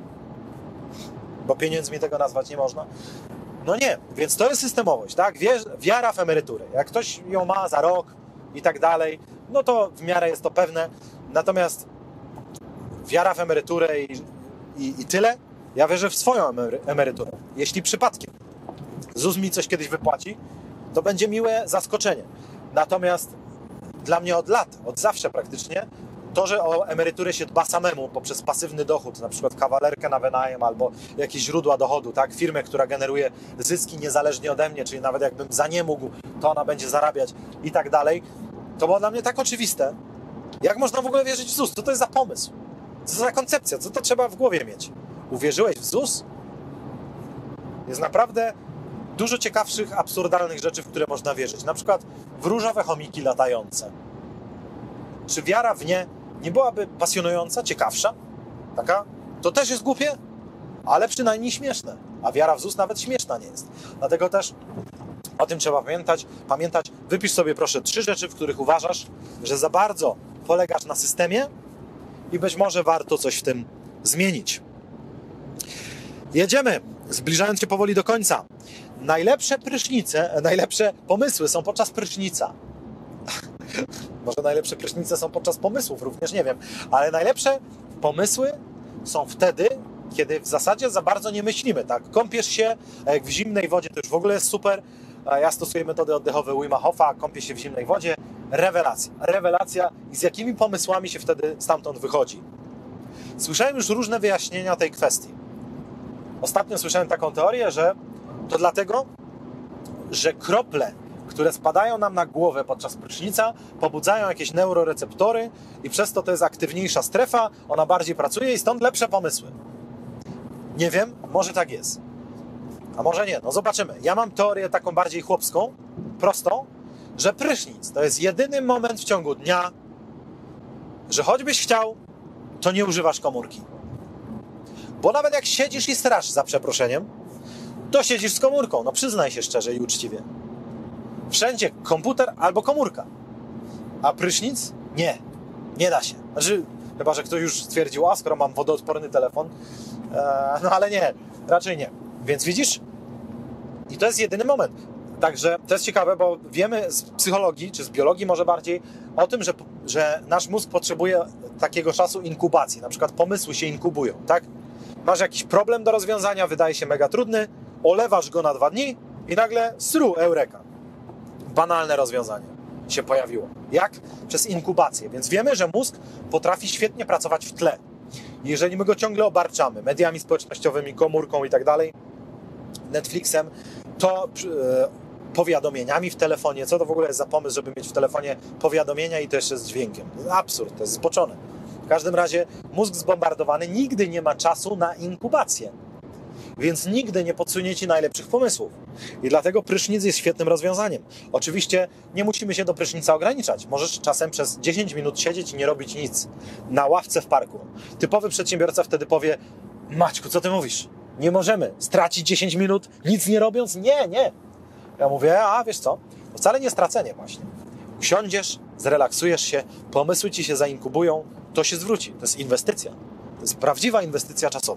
Bo pieniędzmi tego nazwać nie można. No nie, więc to jest systemowość, tak? Wiara w emeryturę. Jak ktoś ją ma za rok i tak dalej, no to w miarę jest to pewne. Natomiast wiara w emeryturę i, i, i tyle, ja wierzę w swoją emeryturę. Jeśli przypadkiem ZUS mi coś kiedyś wypłaci, to będzie miłe zaskoczenie. Natomiast dla mnie od lat, od zawsze praktycznie, to, że o emeryturę się dba samemu poprzez pasywny dochód, na przykład kawalerkę na wynajem albo jakieś źródła dochodu, tak, firmę, która generuje zyski niezależnie ode mnie, czyli nawet jakbym za nie mógł, to ona będzie zarabiać i tak dalej, to było dla mnie tak oczywiste. Jak można w ogóle wierzyć w ZUS? Co to jest za pomysł? Co to za koncepcja? Co to trzeba w głowie mieć? Uwierzyłeś w ZUS? Jest naprawdę dużo ciekawszych, absurdalnych rzeczy, w które można wierzyć. Na przykład w różowe chomiki latające. Czy wiara w nie nie byłaby pasjonująca, ciekawsza? Taka? To też jest głupie, ale przynajmniej śmieszne. A wiara w ZUS nawet śmieszna nie jest. Dlatego też o tym trzeba pamiętać. Pamiętać, wypisz sobie proszę trzy rzeczy, w których uważasz, że za bardzo polegasz na systemie i być może warto coś w tym zmienić. Jedziemy, zbliżając się powoli do końca. Najlepsze prysznice, najlepsze pomysły są podczas prysznica. Może najlepsze prysznice są podczas pomysłów, również nie wiem. Ale najlepsze pomysły są wtedy, kiedy w zasadzie za bardzo nie myślimy. Tak? Kąpiesz się, a jak w zimnej wodzie to już w ogóle jest super. Ja stosuję metody oddechowe Wima Hofa, kąpię się w zimnej wodzie. Rewelacja. Rewelacja i z jakimi pomysłami się wtedy stamtąd wychodzi. Słyszałem już różne wyjaśnienia tej kwestii. Ostatnio słyszałem taką teorię, że to dlatego, że krople, które spadają nam na głowę podczas prysznica, pobudzają jakieś neuroreceptory i przez to to jest aktywniejsza strefa, ona bardziej pracuje i stąd lepsze pomysły. Nie wiem, może tak jest. A może nie, no zobaczymy. Ja mam teorię taką bardziej chłopską, prostą, że prysznic to jest jedyny moment w ciągu dnia, że choćbyś chciał, to nie używasz komórki. Bo nawet jak siedzisz i strasz, za przeproszeniem, to siedzisz z komórką. No przyznaj się szczerze i uczciwie. Wszędzie komputer albo komórka. A prysznic? Nie. Nie da się. Znaczy, chyba że ktoś już stwierdził, a skoro mam wodoodporny telefon, ee, no ale nie. Raczej nie. Więc widzisz? I to jest jedyny moment. Także to jest ciekawe, bo wiemy z psychologii, czy z biologii może bardziej, o tym, że, że nasz mózg potrzebuje takiego czasu inkubacji. Na przykład pomysły się inkubują, tak? Masz jakiś problem do rozwiązania, wydaje się mega trudny, olewasz go na dwa dni i nagle sru, eureka. Banalne rozwiązanie się pojawiło. Jak? Przez inkubację. Więc wiemy, że mózg potrafi świetnie pracować w tle. Jeżeli my go ciągle obarczamy mediami społecznościowymi, komórką i tak dalej, Netflixem, to yy, powiadomieniami w telefonie. Co to w ogóle jest za pomysł, żeby mieć w telefonie powiadomienia i to jeszcze z dźwiękiem? Absurd, to jest zboczone. W każdym razie mózg zbombardowany nigdy nie ma czasu na inkubację. Więc nigdy nie podsunie ci najlepszych pomysłów. I dlatego prysznic jest świetnym rozwiązaniem. Oczywiście nie musimy się do prysznica ograniczać. Możesz czasem przez dziesięć minut siedzieć i nie robić nic. Na ławce w parku. Typowy przedsiębiorca wtedy powie: Maćku, co ty mówisz? Nie możemy stracić dziesięć minut nic nie robiąc? Nie, nie. Ja mówię, a wiesz co? To wcale nie stracenie właśnie. Usiądziesz, zrelaksujesz się, pomysły ci się zainkubują, to się zwróci. To jest inwestycja. To jest prawdziwa inwestycja czasowa.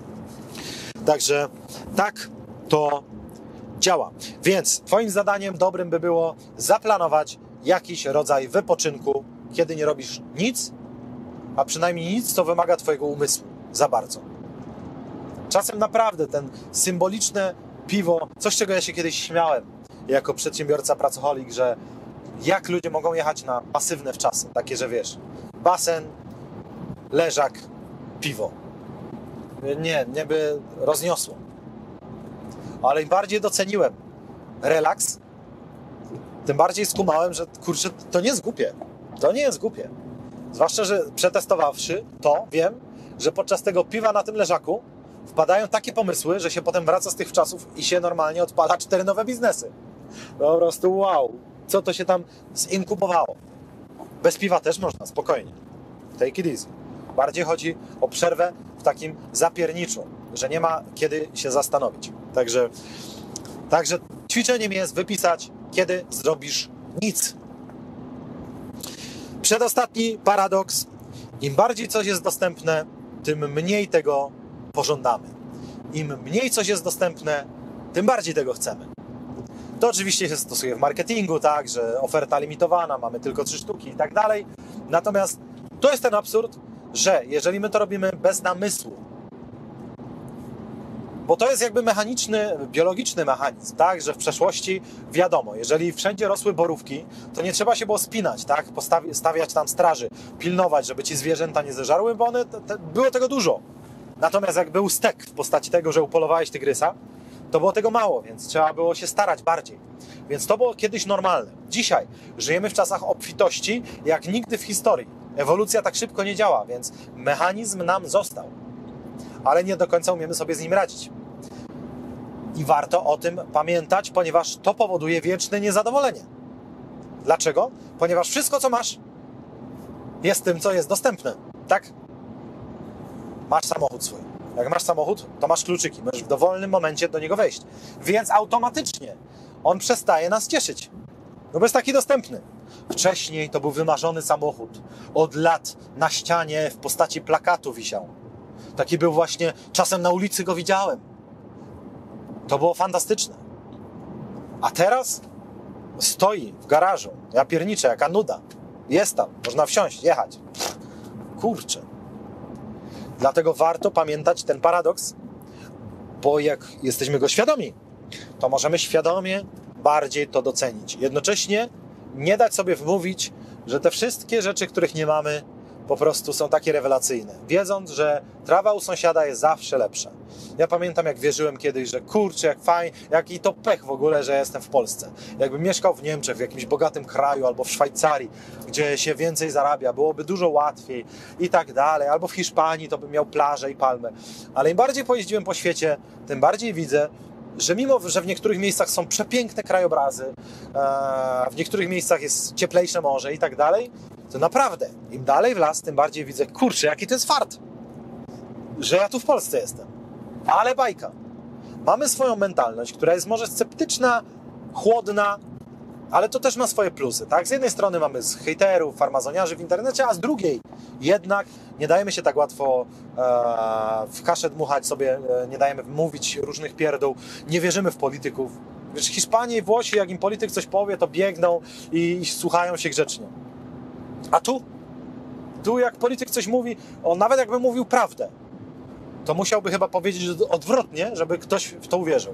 Także tak to działa. Więc twoim zadaniem dobrym by było zaplanować jakiś rodzaj wypoczynku, kiedy nie robisz nic, a przynajmniej nic, co wymaga twojego umysłu za bardzo. Czasem naprawdę ten symboliczne piwo, coś czego ja się kiedyś śmiałem jako przedsiębiorca, pracoholik, że jak ludzie mogą jechać na pasywne wczasy, takie, że wiesz, basen, leżak, piwo. Nie, nie by rozniosło. Ale im bardziej doceniłem relaks, tym bardziej skumałem, że kurczę, to nie jest głupie. To nie jest głupie. Zwłaszcza, że przetestowawszy to, wiem, że podczas tego piwa na tym leżaku wpadają takie pomysły, że się potem wraca z tych czasów i się normalnie odpala cztery nowe biznesy. Po prostu wow. co to się tam zinkubowało. Bez piwa też można, spokojnie. Take it easy. Bardziej chodzi o przerwę w takim zapierniczu, że nie ma kiedy się zastanowić. Także, także ćwiczeniem jest wypisać, kiedy zrobisz nic. Przedostatni paradoks. Im bardziej coś jest dostępne, tym mniej tego pożądamy. Im mniej coś jest dostępne, tym bardziej tego chcemy. To oczywiście się stosuje w marketingu, tak, że oferta limitowana, mamy tylko trzy sztuki i tak dalej. Natomiast to jest ten absurd, że jeżeli my to robimy bez namysłu, bo to jest jakby mechaniczny, biologiczny mechanizm, tak, że w przeszłości wiadomo, jeżeli wszędzie rosły borówki, to nie trzeba się było spinać, tak, Postawi, stawiać tam straży, pilnować, żeby ci zwierzęta nie zeżarły, bo one, te, te, było tego dużo. Natomiast jak był stek w postaci tego, że upolowałeś tygrysa, to było tego mało, więc trzeba było się starać bardziej. Więc to było kiedyś normalne. Dzisiaj żyjemy w czasach obfitości, jak nigdy w historii. Ewolucja tak szybko nie działa, więc mechanizm nam został. Ale nie do końca umiemy sobie z nim radzić. I warto o tym pamiętać, ponieważ to powoduje wieczne niezadowolenie. Dlaczego? Ponieważ wszystko, co masz, jest tym, co jest dostępne. Tak? Masz samochód swój. Jak masz samochód, to masz kluczyki. Możesz w dowolnym momencie do niego wejść. Więc automatycznie on przestaje nas cieszyć. No bo jest taki dostępny. Wcześniej to był wymarzony samochód. Od lat na ścianie w postaci plakatu wisiał. Taki był właśnie, czasem na ulicy go widziałem. To było fantastyczne. A teraz stoi w garażu. Ja pierniczę, jaka nuda. Jest tam, można wsiąść, jechać. Kurczę. Dlatego warto pamiętać ten paradoks, bo jak jesteśmy go świadomi, to możemy świadomie bardziej to docenić. Jednocześnie nie dać sobie wmówić, że te wszystkie rzeczy, których nie mamy, po prostu są takie rewelacyjne. Wiedząc, że trawa u sąsiada jest zawsze lepsza. Ja pamiętam, jak wierzyłem kiedyś, że kurczę, jak fajnie, jaki to pech w ogóle, że jestem w Polsce. Jakbym mieszkał w Niemczech, w jakimś bogatym kraju, albo w Szwajcarii, gdzie się więcej zarabia, byłoby dużo łatwiej i tak dalej. Albo w Hiszpanii, to bym miał plażę i palmę. Ale im bardziej pojeździłem po świecie, tym bardziej widzę, że mimo, że w niektórych miejscach są przepiękne krajobrazy, w niektórych miejscach jest cieplejsze morze i tak dalej, to naprawdę, im dalej w las, tym bardziej widzę, kurczę, jaki to jest fart, że ja tu w Polsce jestem. Ale bajka. Mamy swoją mentalność, która jest może sceptyczna, chłodna, ale to też ma swoje plusy, tak? Z jednej strony mamy hejterów, farmazoniarzy w internecie, a z drugiej jednak nie dajemy się tak łatwo e, w kaszę dmuchać sobie, e, nie dajemy mówić różnych pierdół, nie wierzymy w polityków. Wiesz, Hiszpanie i Włosi, jak im polityk coś powie, to biegną i, i słuchają się grzecznie. A tu? Tu jak polityk coś mówi, on nawet jakby mówił prawdę, to musiałby chyba powiedzieć odwrotnie, żeby ktoś w to uwierzył.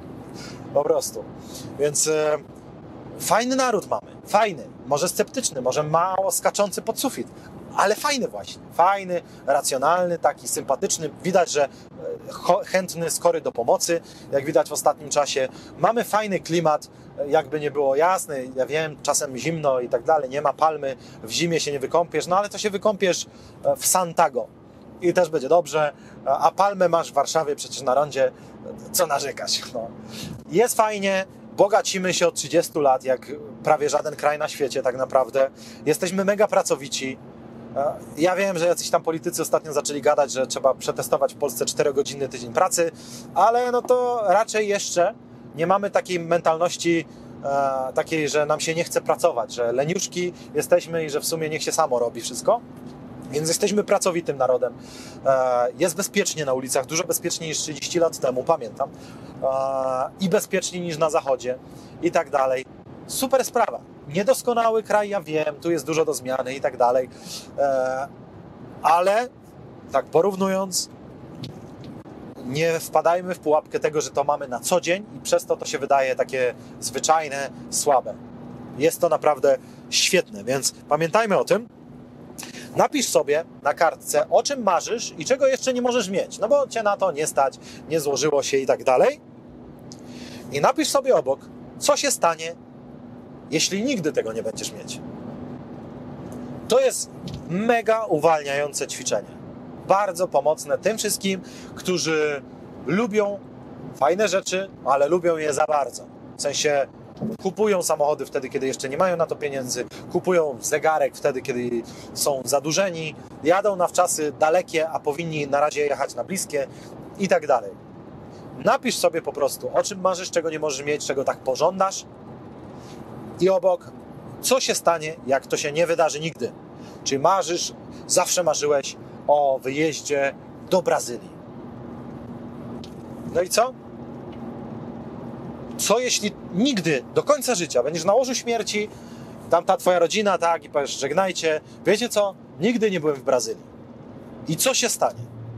Po prostu. Więc e, fajny naród mamy. Fajny. Może sceptyczny, może mało skaczący pod sufit. Ale fajny właśnie. Fajny, racjonalny, taki sympatyczny. Widać, że e, chętny, skory do pomocy. Jak widać w ostatnim czasie. Mamy fajny klimat. Jakby nie było jasny. Ja wiem, czasem zimno i tak dalej. Nie ma palmy. W zimie się nie wykąpiesz. No ale to się wykąpiesz w Santago. I też będzie dobrze, a palmę masz w Warszawie przecież na rondzie, co narzekać. No. Jest fajnie, bogacimy się od trzydziestu lat, jak prawie żaden kraj na świecie tak naprawdę. Jesteśmy mega pracowici. Ja wiem, że jacyś tam politycy ostatnio zaczęli gadać, że trzeba przetestować w Polsce czterogodzinny tydzień pracy, ale no to raczej jeszcze nie mamy takiej mentalności e, takiej, że nam się nie chce pracować, że leniuszki jesteśmy i że w sumie niech się samo robi wszystko. Więc jesteśmy pracowitym narodem. Jest bezpiecznie na ulicach, dużo bezpieczniej niż trzydzieści lat temu, pamiętam. I bezpieczniej niż na zachodzie i tak dalej. Super sprawa. Niedoskonały kraj, ja wiem, tu jest dużo do zmiany i tak dalej. Ale tak porównując, nie wpadajmy w pułapkę tego, że to mamy na co dzień i przez to to się wydaje takie zwyczajne, słabe. Jest to naprawdę świetne, więc pamiętajmy o tym. Napisz sobie na kartce, o czym marzysz i czego jeszcze nie możesz mieć, no bo cię na to nie stać, nie złożyło się i tak dalej. I napisz sobie obok, co się stanie, jeśli nigdy tego nie będziesz mieć. To jest mega uwalniające ćwiczenie. Bardzo pomocne tym wszystkim, którzy lubią fajne rzeczy, ale lubią je za bardzo. W sensie Kupują samochody wtedy, kiedy jeszcze nie mają na to pieniędzy, kupują zegarek wtedy, kiedy są zadłużeni, jadą na wczasy dalekie, a powinni na razie jechać na bliskie i tak dalej. Napisz sobie po prostu, o czym marzysz, czego nie możesz mieć, czego tak pożądasz i obok, co się stanie, jak to się nie wydarzy nigdy. Czyli marzysz, zawsze marzyłeś o wyjeździe do Brazylii. No i co? Co jeśli nigdy, do końca życia, będziesz na łożu śmierci, tam ta twoja rodzina, tak, i powiesz, żegnajcie, wiecie co? Nigdy nie byłem w Brazylii. I co się stanie?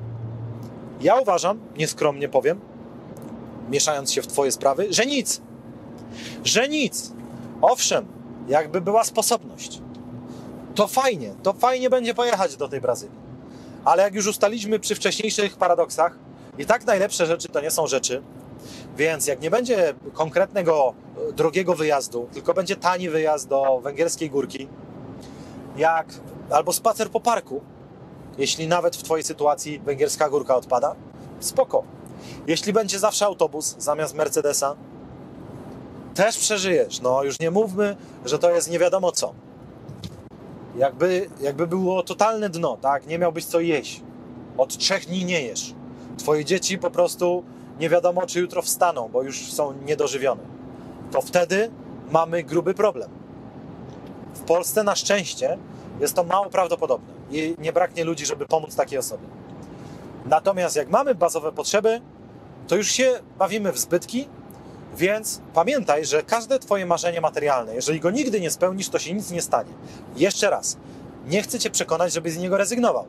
Ja uważam, nieskromnie powiem, mieszając się w twoje sprawy, że nic. Że nic. Owszem, jakby była sposobność. To fajnie, to fajnie będzie pojechać do tej Brazylii. Ale jak już ustaliliśmy przy wcześniejszych paradoksach, i tak najlepsze rzeczy to nie są rzeczy, więc jak nie będzie konkretnego, drogiego wyjazdu, tylko będzie tani wyjazd do Węgierskiej Górki, jak albo spacer po parku, jeśli nawet w twojej sytuacji Węgierska Górka odpada, spoko. Jeśli będzie zawsze autobus zamiast Mercedesa, też przeżyjesz. No już nie mówmy, że to jest nie wiadomo co. Jakby, jakby było totalne dno, tak? Nie miałbyś co jeść. Od trzech dni nie jesz. Twoje dzieci po prostu nie wiadomo, czy jutro wstaną, bo już są niedożywione. To wtedy mamy gruby problem. W Polsce na szczęście jest to mało prawdopodobne i nie braknie ludzi, żeby pomóc takiej osobie. Natomiast jak mamy bazowe potrzeby, to już się bawimy w zbytki, więc pamiętaj, że każde twoje marzenie materialne, jeżeli go nigdy nie spełnisz, to się nic nie stanie. Jeszcze raz, nie chcę cię przekonać, żebyś z niego rezygnował.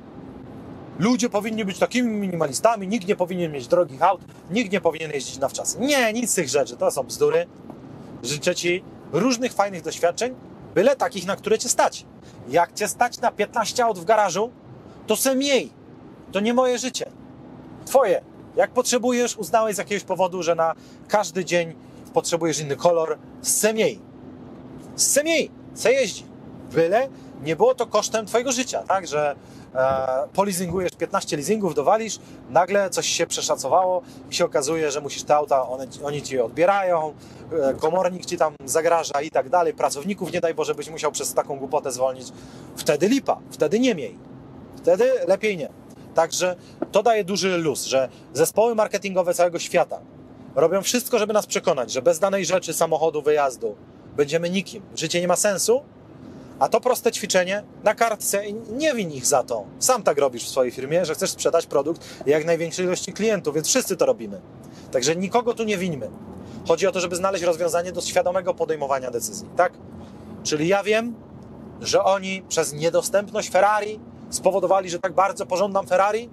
Ludzie powinni być takimi minimalistami, nikt nie powinien mieć drogich aut, nikt nie powinien jeździć na wczasy. Nie, nic z tych rzeczy, to są bzdury. Życzę ci różnych fajnych doświadczeń, byle takich, na które cię stać. Jak cię stać na piętnaście aut w garażu, to se miej. To nie moje życie. Twoje. Jak potrzebujesz, uznałeś z jakiegoś powodu, że na każdy dzień potrzebujesz inny kolor, se miej. Se miej, se jeździ. Byle nie było to kosztem twojego życia, tak, że e, polizingujesz piętnaście leasingów, dowalisz, nagle coś się przeszacowało i się okazuje, że musisz te auta, one, oni ci je odbierają, e, komornik ci tam zagraża i tak dalej, pracowników nie daj Boże, byś musiał przez taką głupotę zwolnić. Wtedy lipa, wtedy nie miej. Wtedy lepiej nie. Także to daje duży luz, że zespoły marketingowe całego świata robią wszystko, żeby nas przekonać, że bez danej rzeczy, samochodu, wyjazdu będziemy nikim. Życie nie ma sensu, a to proste ćwiczenie na kartce, nie win ich za to. Sam tak robisz w swojej firmie, że chcesz sprzedać produkt jak największej ilości klientów, więc wszyscy to robimy. Także nikogo tu nie winimy. Chodzi o to, żeby znaleźć rozwiązanie do świadomego podejmowania decyzji, tak? Czyli ja wiem, że oni przez niedostępność Ferrari spowodowali, że tak bardzo pożądam Ferrari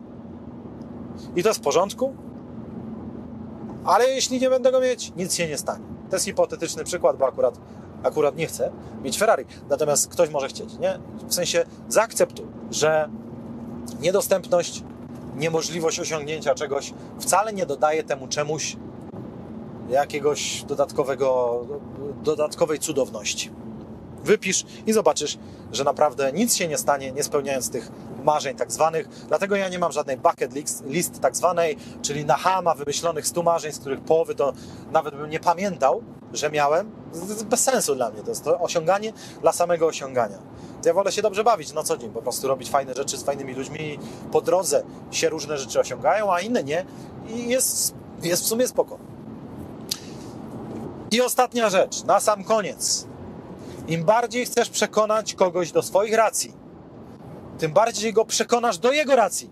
i to jest w porządku, ale jeśli nie będę go mieć, nic się nie stanie. To jest hipotetyczny przykład, bo akurat, akurat nie chcę mieć Ferrari, natomiast ktoś może chcieć, nie? W sensie zaakceptuj, że niedostępność, niemożliwość osiągnięcia czegoś wcale nie dodaje temu czemuś jakiegoś dodatkowego, dodatkowej cudowności. Wypisz i zobaczysz, że naprawdę nic się nie stanie, nie spełniając tych marzeń tak zwanych. Dlatego ja nie mam żadnej bucket list, list tak zwanej, czyli na chama wymyślonych stu marzeń, z których połowy to nawet bym nie pamiętał, że miałem. To jest bez sensu dla mnie. To jest to osiąganie dla samego osiągania. Ja wolę się dobrze bawić na co dzień, po prostu robić fajne rzeczy z fajnymi ludźmi i po drodze się różne rzeczy osiągają, a inne nie. I jest, jest w sumie spoko. I ostatnia rzecz, na sam koniec. Im bardziej chcesz przekonać kogoś do swoich racji, tym bardziej go przekonasz do jego racji.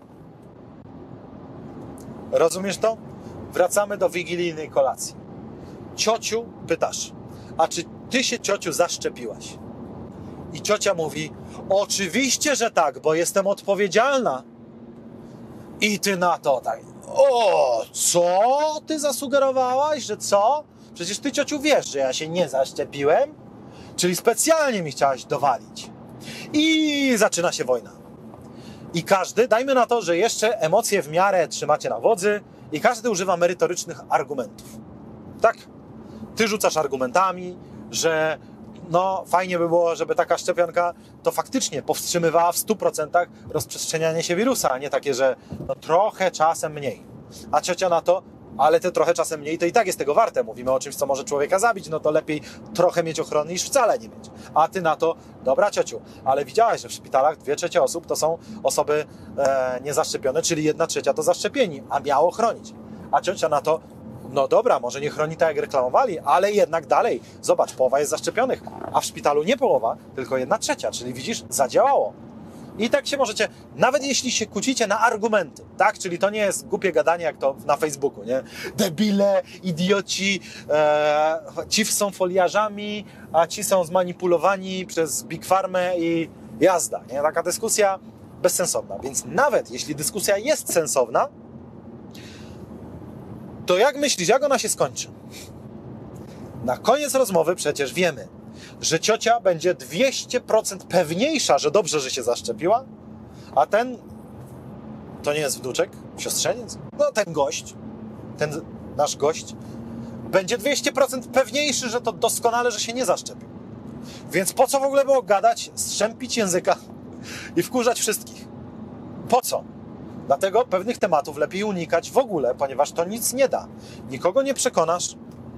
Rozumiesz to? Wracamy do wigilijnej kolacji. Ciociu, pytasz, a czy ty się, ciociu, zaszczepiłaś? I ciocia mówi, oczywiście, że tak, bo jestem odpowiedzialna. I ty na to tak, o, co ty zasugerowałaś, że co? Przecież ty, ciociu, wiesz, że ja się nie zaszczepiłem. Czyli specjalnie mi chciałaś dowalić. I zaczyna się wojna. I każdy, dajmy na to, że jeszcze emocje w miarę trzymacie na wodzy i każdy używa merytorycznych argumentów. Tak? Ty rzucasz argumentami, że no fajnie by było, żeby taka szczepionka to faktycznie powstrzymywała w stu procentach rozprzestrzenianie się wirusa, a nie takie, że no trochę czasem mniej. A ciocia na to, ale te trochę czasem mniej to i tak jest tego warte. Mówimy o czymś, co może człowieka zabić, no to lepiej trochę mieć ochrony niż wcale nie mieć. A ty na to, dobra ciociu, ale widziałaś, że w szpitalach dwie trzecie osób to są osoby e, niezaszczepione, czyli jedna trzecia to zaszczepieni, a miało chronić. A ciocia na to, no dobra, może nie chroni tak jak reklamowali, ale jednak dalej, zobacz, połowa jest zaszczepionych, a w szpitalu nie połowa, tylko jedna trzecia, czyli widzisz, zadziałało. I tak się możecie, nawet jeśli się kłócicie na argumenty, tak? Czyli to nie jest głupie gadanie jak to na Facebooku, nie? Debile, idioci, e, ci są foliarzami, a ci są zmanipulowani przez Big Pharmę i jazda, nie? Taka dyskusja bezsensowna. Więc nawet jeśli dyskusja jest sensowna, to jak myślisz, jak ona się skończy? Na koniec rozmowy przecież wiemy, że ciocia będzie dwieście procent pewniejsza, że dobrze, że się zaszczepiła, a ten, to nie jest wnuczek, siostrzeniec, no ten gość, ten nasz gość, będzie dwieście procent pewniejszy, że to doskonale, że się nie zaszczepił. Więc po co w ogóle było gadać, strzępić języka i wkurzać wszystkich? Po co? Dlatego pewnych tematów lepiej unikać w ogóle, ponieważ to nic nie da. Nikogo nie przekonasz.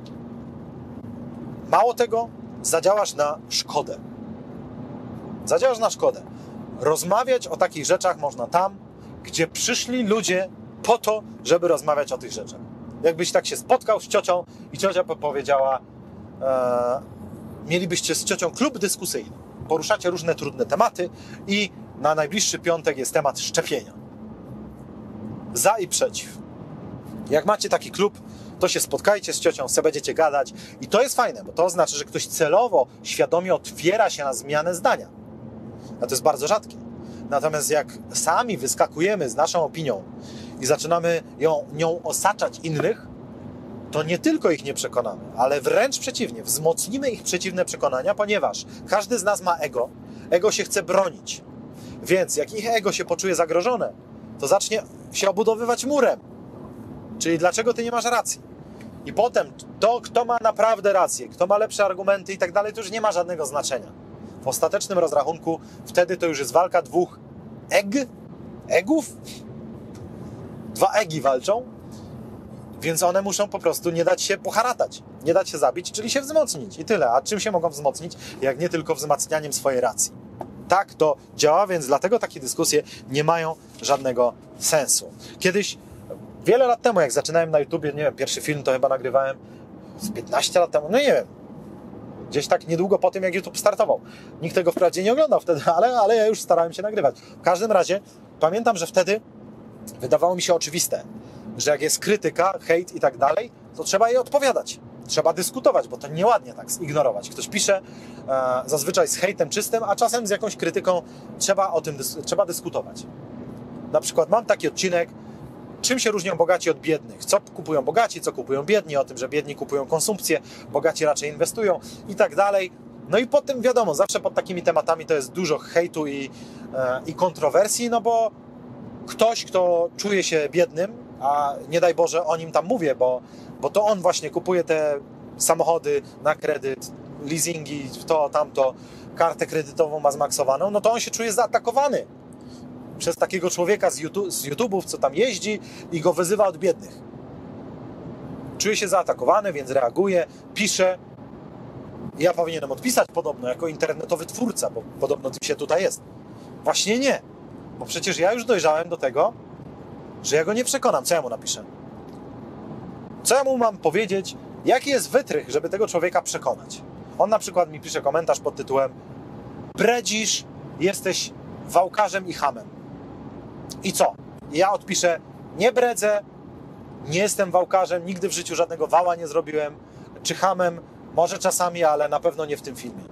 Mało tego, zadziałasz na szkodę. Zadziałasz na szkodę. Rozmawiać o takich rzeczach można tam, gdzie przyszli ludzie po to, żeby rozmawiać o tych rzeczach. Jakbyś tak się spotkał z ciocią i ciocia powiedziała, e, mielibyście z ciocią klub dyskusyjny. Poruszacie różne trudne tematy i na najbliższy piątek jest temat szczepienia. Za i przeciw. Jak macie taki klub, to się spotkajcie z ciocią, sobie będziecie gadać i to jest fajne, bo to oznacza, że ktoś celowo, świadomie otwiera się na zmianę zdania. A to jest bardzo rzadkie. Natomiast jak sami wyskakujemy z naszą opinią i zaczynamy ją, nią osaczać innych, to nie tylko ich nie przekonamy, ale wręcz przeciwnie, wzmocnimy ich przeciwne przekonania, ponieważ każdy z nas ma ego, ego się chce bronić. Więc jak ich ego się poczuje zagrożone, to zacznie się obudowywać murem. Czyli dlaczego ty nie masz racji? I potem to, kto ma naprawdę rację, kto ma lepsze argumenty i tak dalej, to już nie ma żadnego znaczenia. W ostatecznym rozrachunku wtedy to już jest walka dwóch eg, egów. Dwa egi walczą, więc one muszą po prostu nie dać się poharatać, nie dać się zabić, czyli się wzmocnić i tyle. A czym się mogą wzmocnić, jak nie tylko wzmacnianiem swojej racji? Tak to działa, więc dlatego takie dyskusje nie mają żadnego sensu. Kiedyś, wiele lat temu, jak zaczynałem na YouTubie, nie wiem, pierwszy film to chyba nagrywałem z piętnaście lat temu, no nie wiem, gdzieś tak niedługo po tym, jak YouTube startował. Nikt tego wprawdzie nie oglądał wtedy, ale, ale ja już starałem się nagrywać. W każdym razie pamiętam, że wtedy wydawało mi się oczywiste, że jak jest krytyka, hejt i tak dalej, to trzeba jej odpowiadać. Trzeba dyskutować, bo to nieładnie tak zignorować. Ktoś pisze e, zazwyczaj z hejtem czystym, a czasem z jakąś krytyką trzeba o tym dys- trzeba dyskutować. Na przykład mam taki odcinek, czym się różnią bogaci od biednych, co kupują bogaci, co kupują biedni, o tym, że biedni kupują konsumpcję, bogaci raczej inwestują i tak dalej. No i potem wiadomo, zawsze pod takimi tematami to jest dużo hejtu i, e, i kontrowersji, no bo ktoś, kto czuje się biednym, a nie daj Boże o nim tam mówię, bo, bo to on właśnie kupuje te samochody na kredyt, leasingi, to, tamto, kartę kredytową ma zmaksowaną, no to on się czuje zaatakowany przez takiego człowieka z, YouTube, z YouTube'ów, co tam jeździ i go wyzywa od biednych. Czuje się zaatakowany, więc reaguje, pisze. Ja powinienem odpisać podobno, jako internetowy twórca, bo podobno tym się tutaj jest. Właśnie nie, bo przecież ja już dojrzałem do tego, że ja go nie przekonam. Co ja mu napiszę? Co ja mu mam powiedzieć? Jaki jest wytrych, żeby tego człowieka przekonać? On na przykład mi pisze komentarz pod tytułem: bredzisz, jesteś wałkarzem i chamem. I co? I ja odpiszę: nie bredzę, nie jestem wałkarzem, nigdy w życiu żadnego wała nie zrobiłem, czy chamem, może czasami, ale na pewno nie w tym filmie.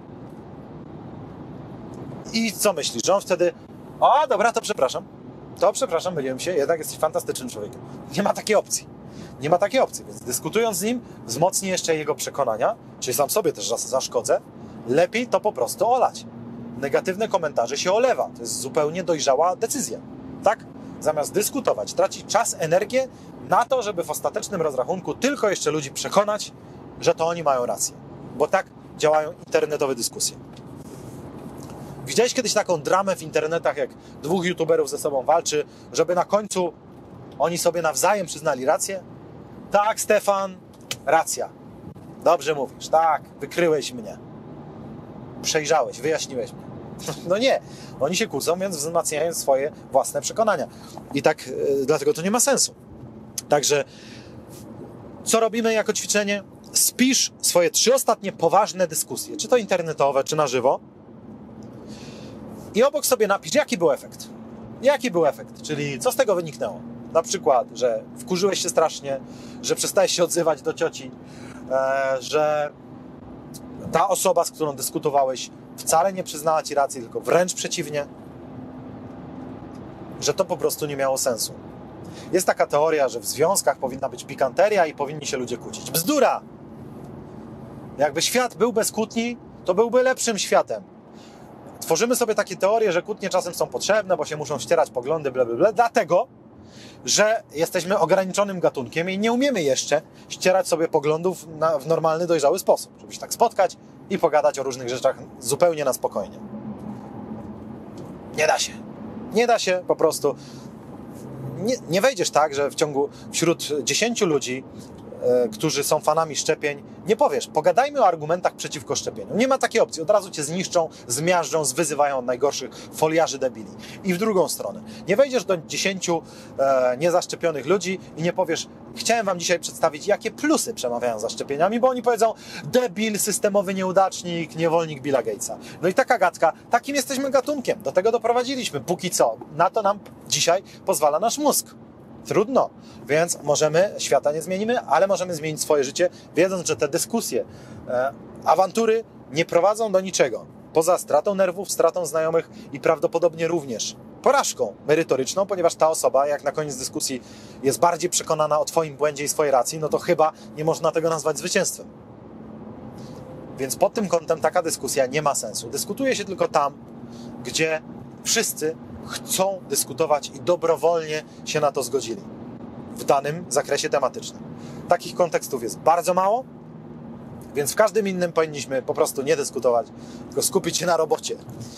I co myślisz, że on wtedy: o, dobra, to przepraszam, to przepraszam, myliłem się, jednak jesteś fantastycznym człowiekiem. Nie ma takiej opcji. Nie ma takiej opcji, więc dyskutując z nim, wzmocnię jeszcze jego przekonania, czyli sam sobie też zaszkodzę, lepiej to po prostu olać. Negatywne komentarze się olewa. To jest zupełnie dojrzała decyzja. Tak? Zamiast dyskutować, tracić czas, energię na to, żeby w ostatecznym rozrachunku tylko jeszcze ludzi przekonać, że to oni mają rację. Bo tak działają internetowe dyskusje. Widziałeś kiedyś taką dramę w internetach, jak dwóch youtuberów ze sobą walczy, żeby na końcu oni sobie nawzajem przyznali rację? Tak, Stefan, racja. Dobrze mówisz, tak, wykryłeś mnie. Przejrzałeś, wyjaśniłeś mnie. No nie, oni się kłócą, więc wzmacniają swoje własne przekonania. I tak, yy, dlatego to nie ma sensu. Także, co robimy jako ćwiczenie? Spisz swoje trzy ostatnie poważne dyskusje, czy to internetowe, czy na żywo. I obok sobie napisz, jaki był efekt. Jaki był efekt, czyli co z tego wyniknęło. Na przykład, że wkurzyłeś się strasznie, że przestałeś się odzywać do cioci, e, że ta osoba, z którą dyskutowałeś, wcale nie przyznała ci racji, tylko wręcz przeciwnie, że to po prostu nie miało sensu. Jest taka teoria, że w związkach powinna być pikanteria i powinni się ludzie kłócić. Bzdura! Jakby świat był bez kłótni, to byłby lepszym światem. Tworzymy sobie takie teorie, że kłótnie czasem są potrzebne, bo się muszą ścierać poglądy, bla, bla, bla, dlatego, że jesteśmy ograniczonym gatunkiem i nie umiemy jeszcze ścierać sobie poglądów na, w normalny, dojrzały sposób. Żeby się tak spotkać i pogadać o różnych rzeczach zupełnie na spokojnie. Nie da się. Nie da się po prostu. Nie, nie wejdziesz tak, że w ciągu wśród dziesięciu ludzi, e, którzy są fanami szczepień, nie powiesz, pogadajmy o argumentach przeciwko szczepieniu. Nie ma takiej opcji. Od razu cię zniszczą, zmiażdżą, zwyzywają od najgorszych foliarzy debili. I w drugą stronę. Nie wejdziesz do dziesięciu e, niezaszczepionych ludzi i nie powiesz, chciałem wam dzisiaj przedstawić, jakie plusy przemawiają za szczepieniami, bo oni powiedzą, debil, systemowy nieudacznik, niewolnik Billa Gatesa. No i taka gadka, takim jesteśmy gatunkiem. Do tego doprowadziliśmy. Póki co. Na to nam dzisiaj pozwala nasz mózg. Trudno, więc możemy, świata nie zmienimy, ale możemy zmienić swoje życie, wiedząc, że te dyskusje, e, awantury nie prowadzą do niczego. Poza stratą nerwów, stratą znajomych i prawdopodobnie również porażką merytoryczną, ponieważ ta osoba, jak na koniec dyskusji jest bardziej przekonana o twoim błędzie i swojej racji, no to chyba nie można tego nazwać zwycięstwem. Więc pod tym kątem taka dyskusja nie ma sensu. Dyskutuje się tylko tam, gdzie wszyscy chcą dyskutować i dobrowolnie się na to zgodzili w danym zakresie tematycznym. Takich kontekstów jest bardzo mało, więc w każdym innym powinniśmy po prostu nie dyskutować, tylko skupić się na robocie.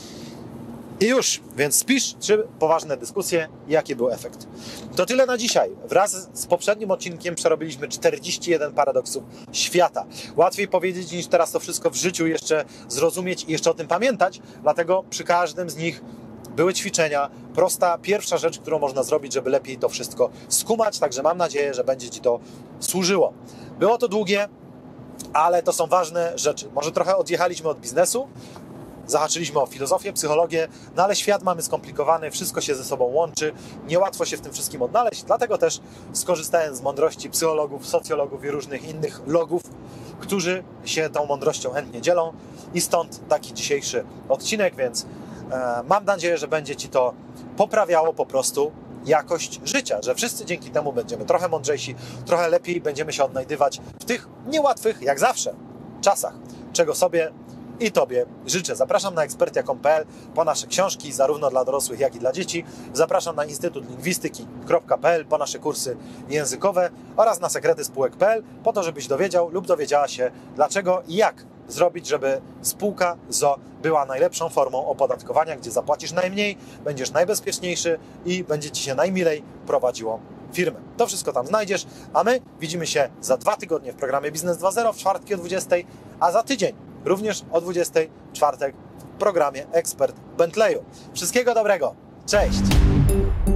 I już, więc spisz trzy poważne dyskusje i jaki był efekt. To tyle na dzisiaj. Wraz z poprzednim odcinkiem przerobiliśmy czterdzieści jeden paradoksów świata. Łatwiej powiedzieć niż teraz to wszystko w życiu jeszcze zrozumieć i jeszcze o tym pamiętać, dlatego przy każdym z nich były ćwiczenia, prosta pierwsza rzecz, którą można zrobić, żeby lepiej to wszystko skumać, także mam nadzieję, że będzie ci to służyło. Było to długie, ale to są ważne rzeczy. Może trochę odjechaliśmy od biznesu, zahaczyliśmy o filozofię, psychologię, no ale świat mamy skomplikowany, wszystko się ze sobą łączy, niełatwo się w tym wszystkim odnaleźć, dlatego też skorzystałem z mądrości psychologów, socjologów i różnych innych logów, którzy się tą mądrością chętnie dzielą i stąd taki dzisiejszy odcinek, więc e, mam nadzieję, że będzie ci to poprawiało po prostu jakość życia, że wszyscy dzięki temu będziemy trochę mądrzejsi, trochę lepiej będziemy się odnajdywać w tych niełatwych, jak zawsze, czasach, czego sobie i Tobie życzę. Zapraszam na ekspertia kropka com kropka pe el po nasze książki, zarówno dla dorosłych, jak i dla dzieci. Zapraszam na instytut lingwistyki kropka pe el po nasze kursy językowe oraz na sekrety spółek kropka pe el po to, żebyś dowiedział lub dowiedziała się, dlaczego i jak zrobić, żeby spółka z o o była najlepszą formą opodatkowania, gdzie zapłacisz najmniej, będziesz najbezpieczniejszy i będzie Ci się najmilej prowadziło firmę. To wszystko tam znajdziesz, a my widzimy się za dwa tygodnie w programie Biznes dwa zero, w czwartki o dwudziestej, a za tydzień również o dwudziestej, czwartek w programie Ekspert Bentleyu. Wszystkiego dobrego. Cześć!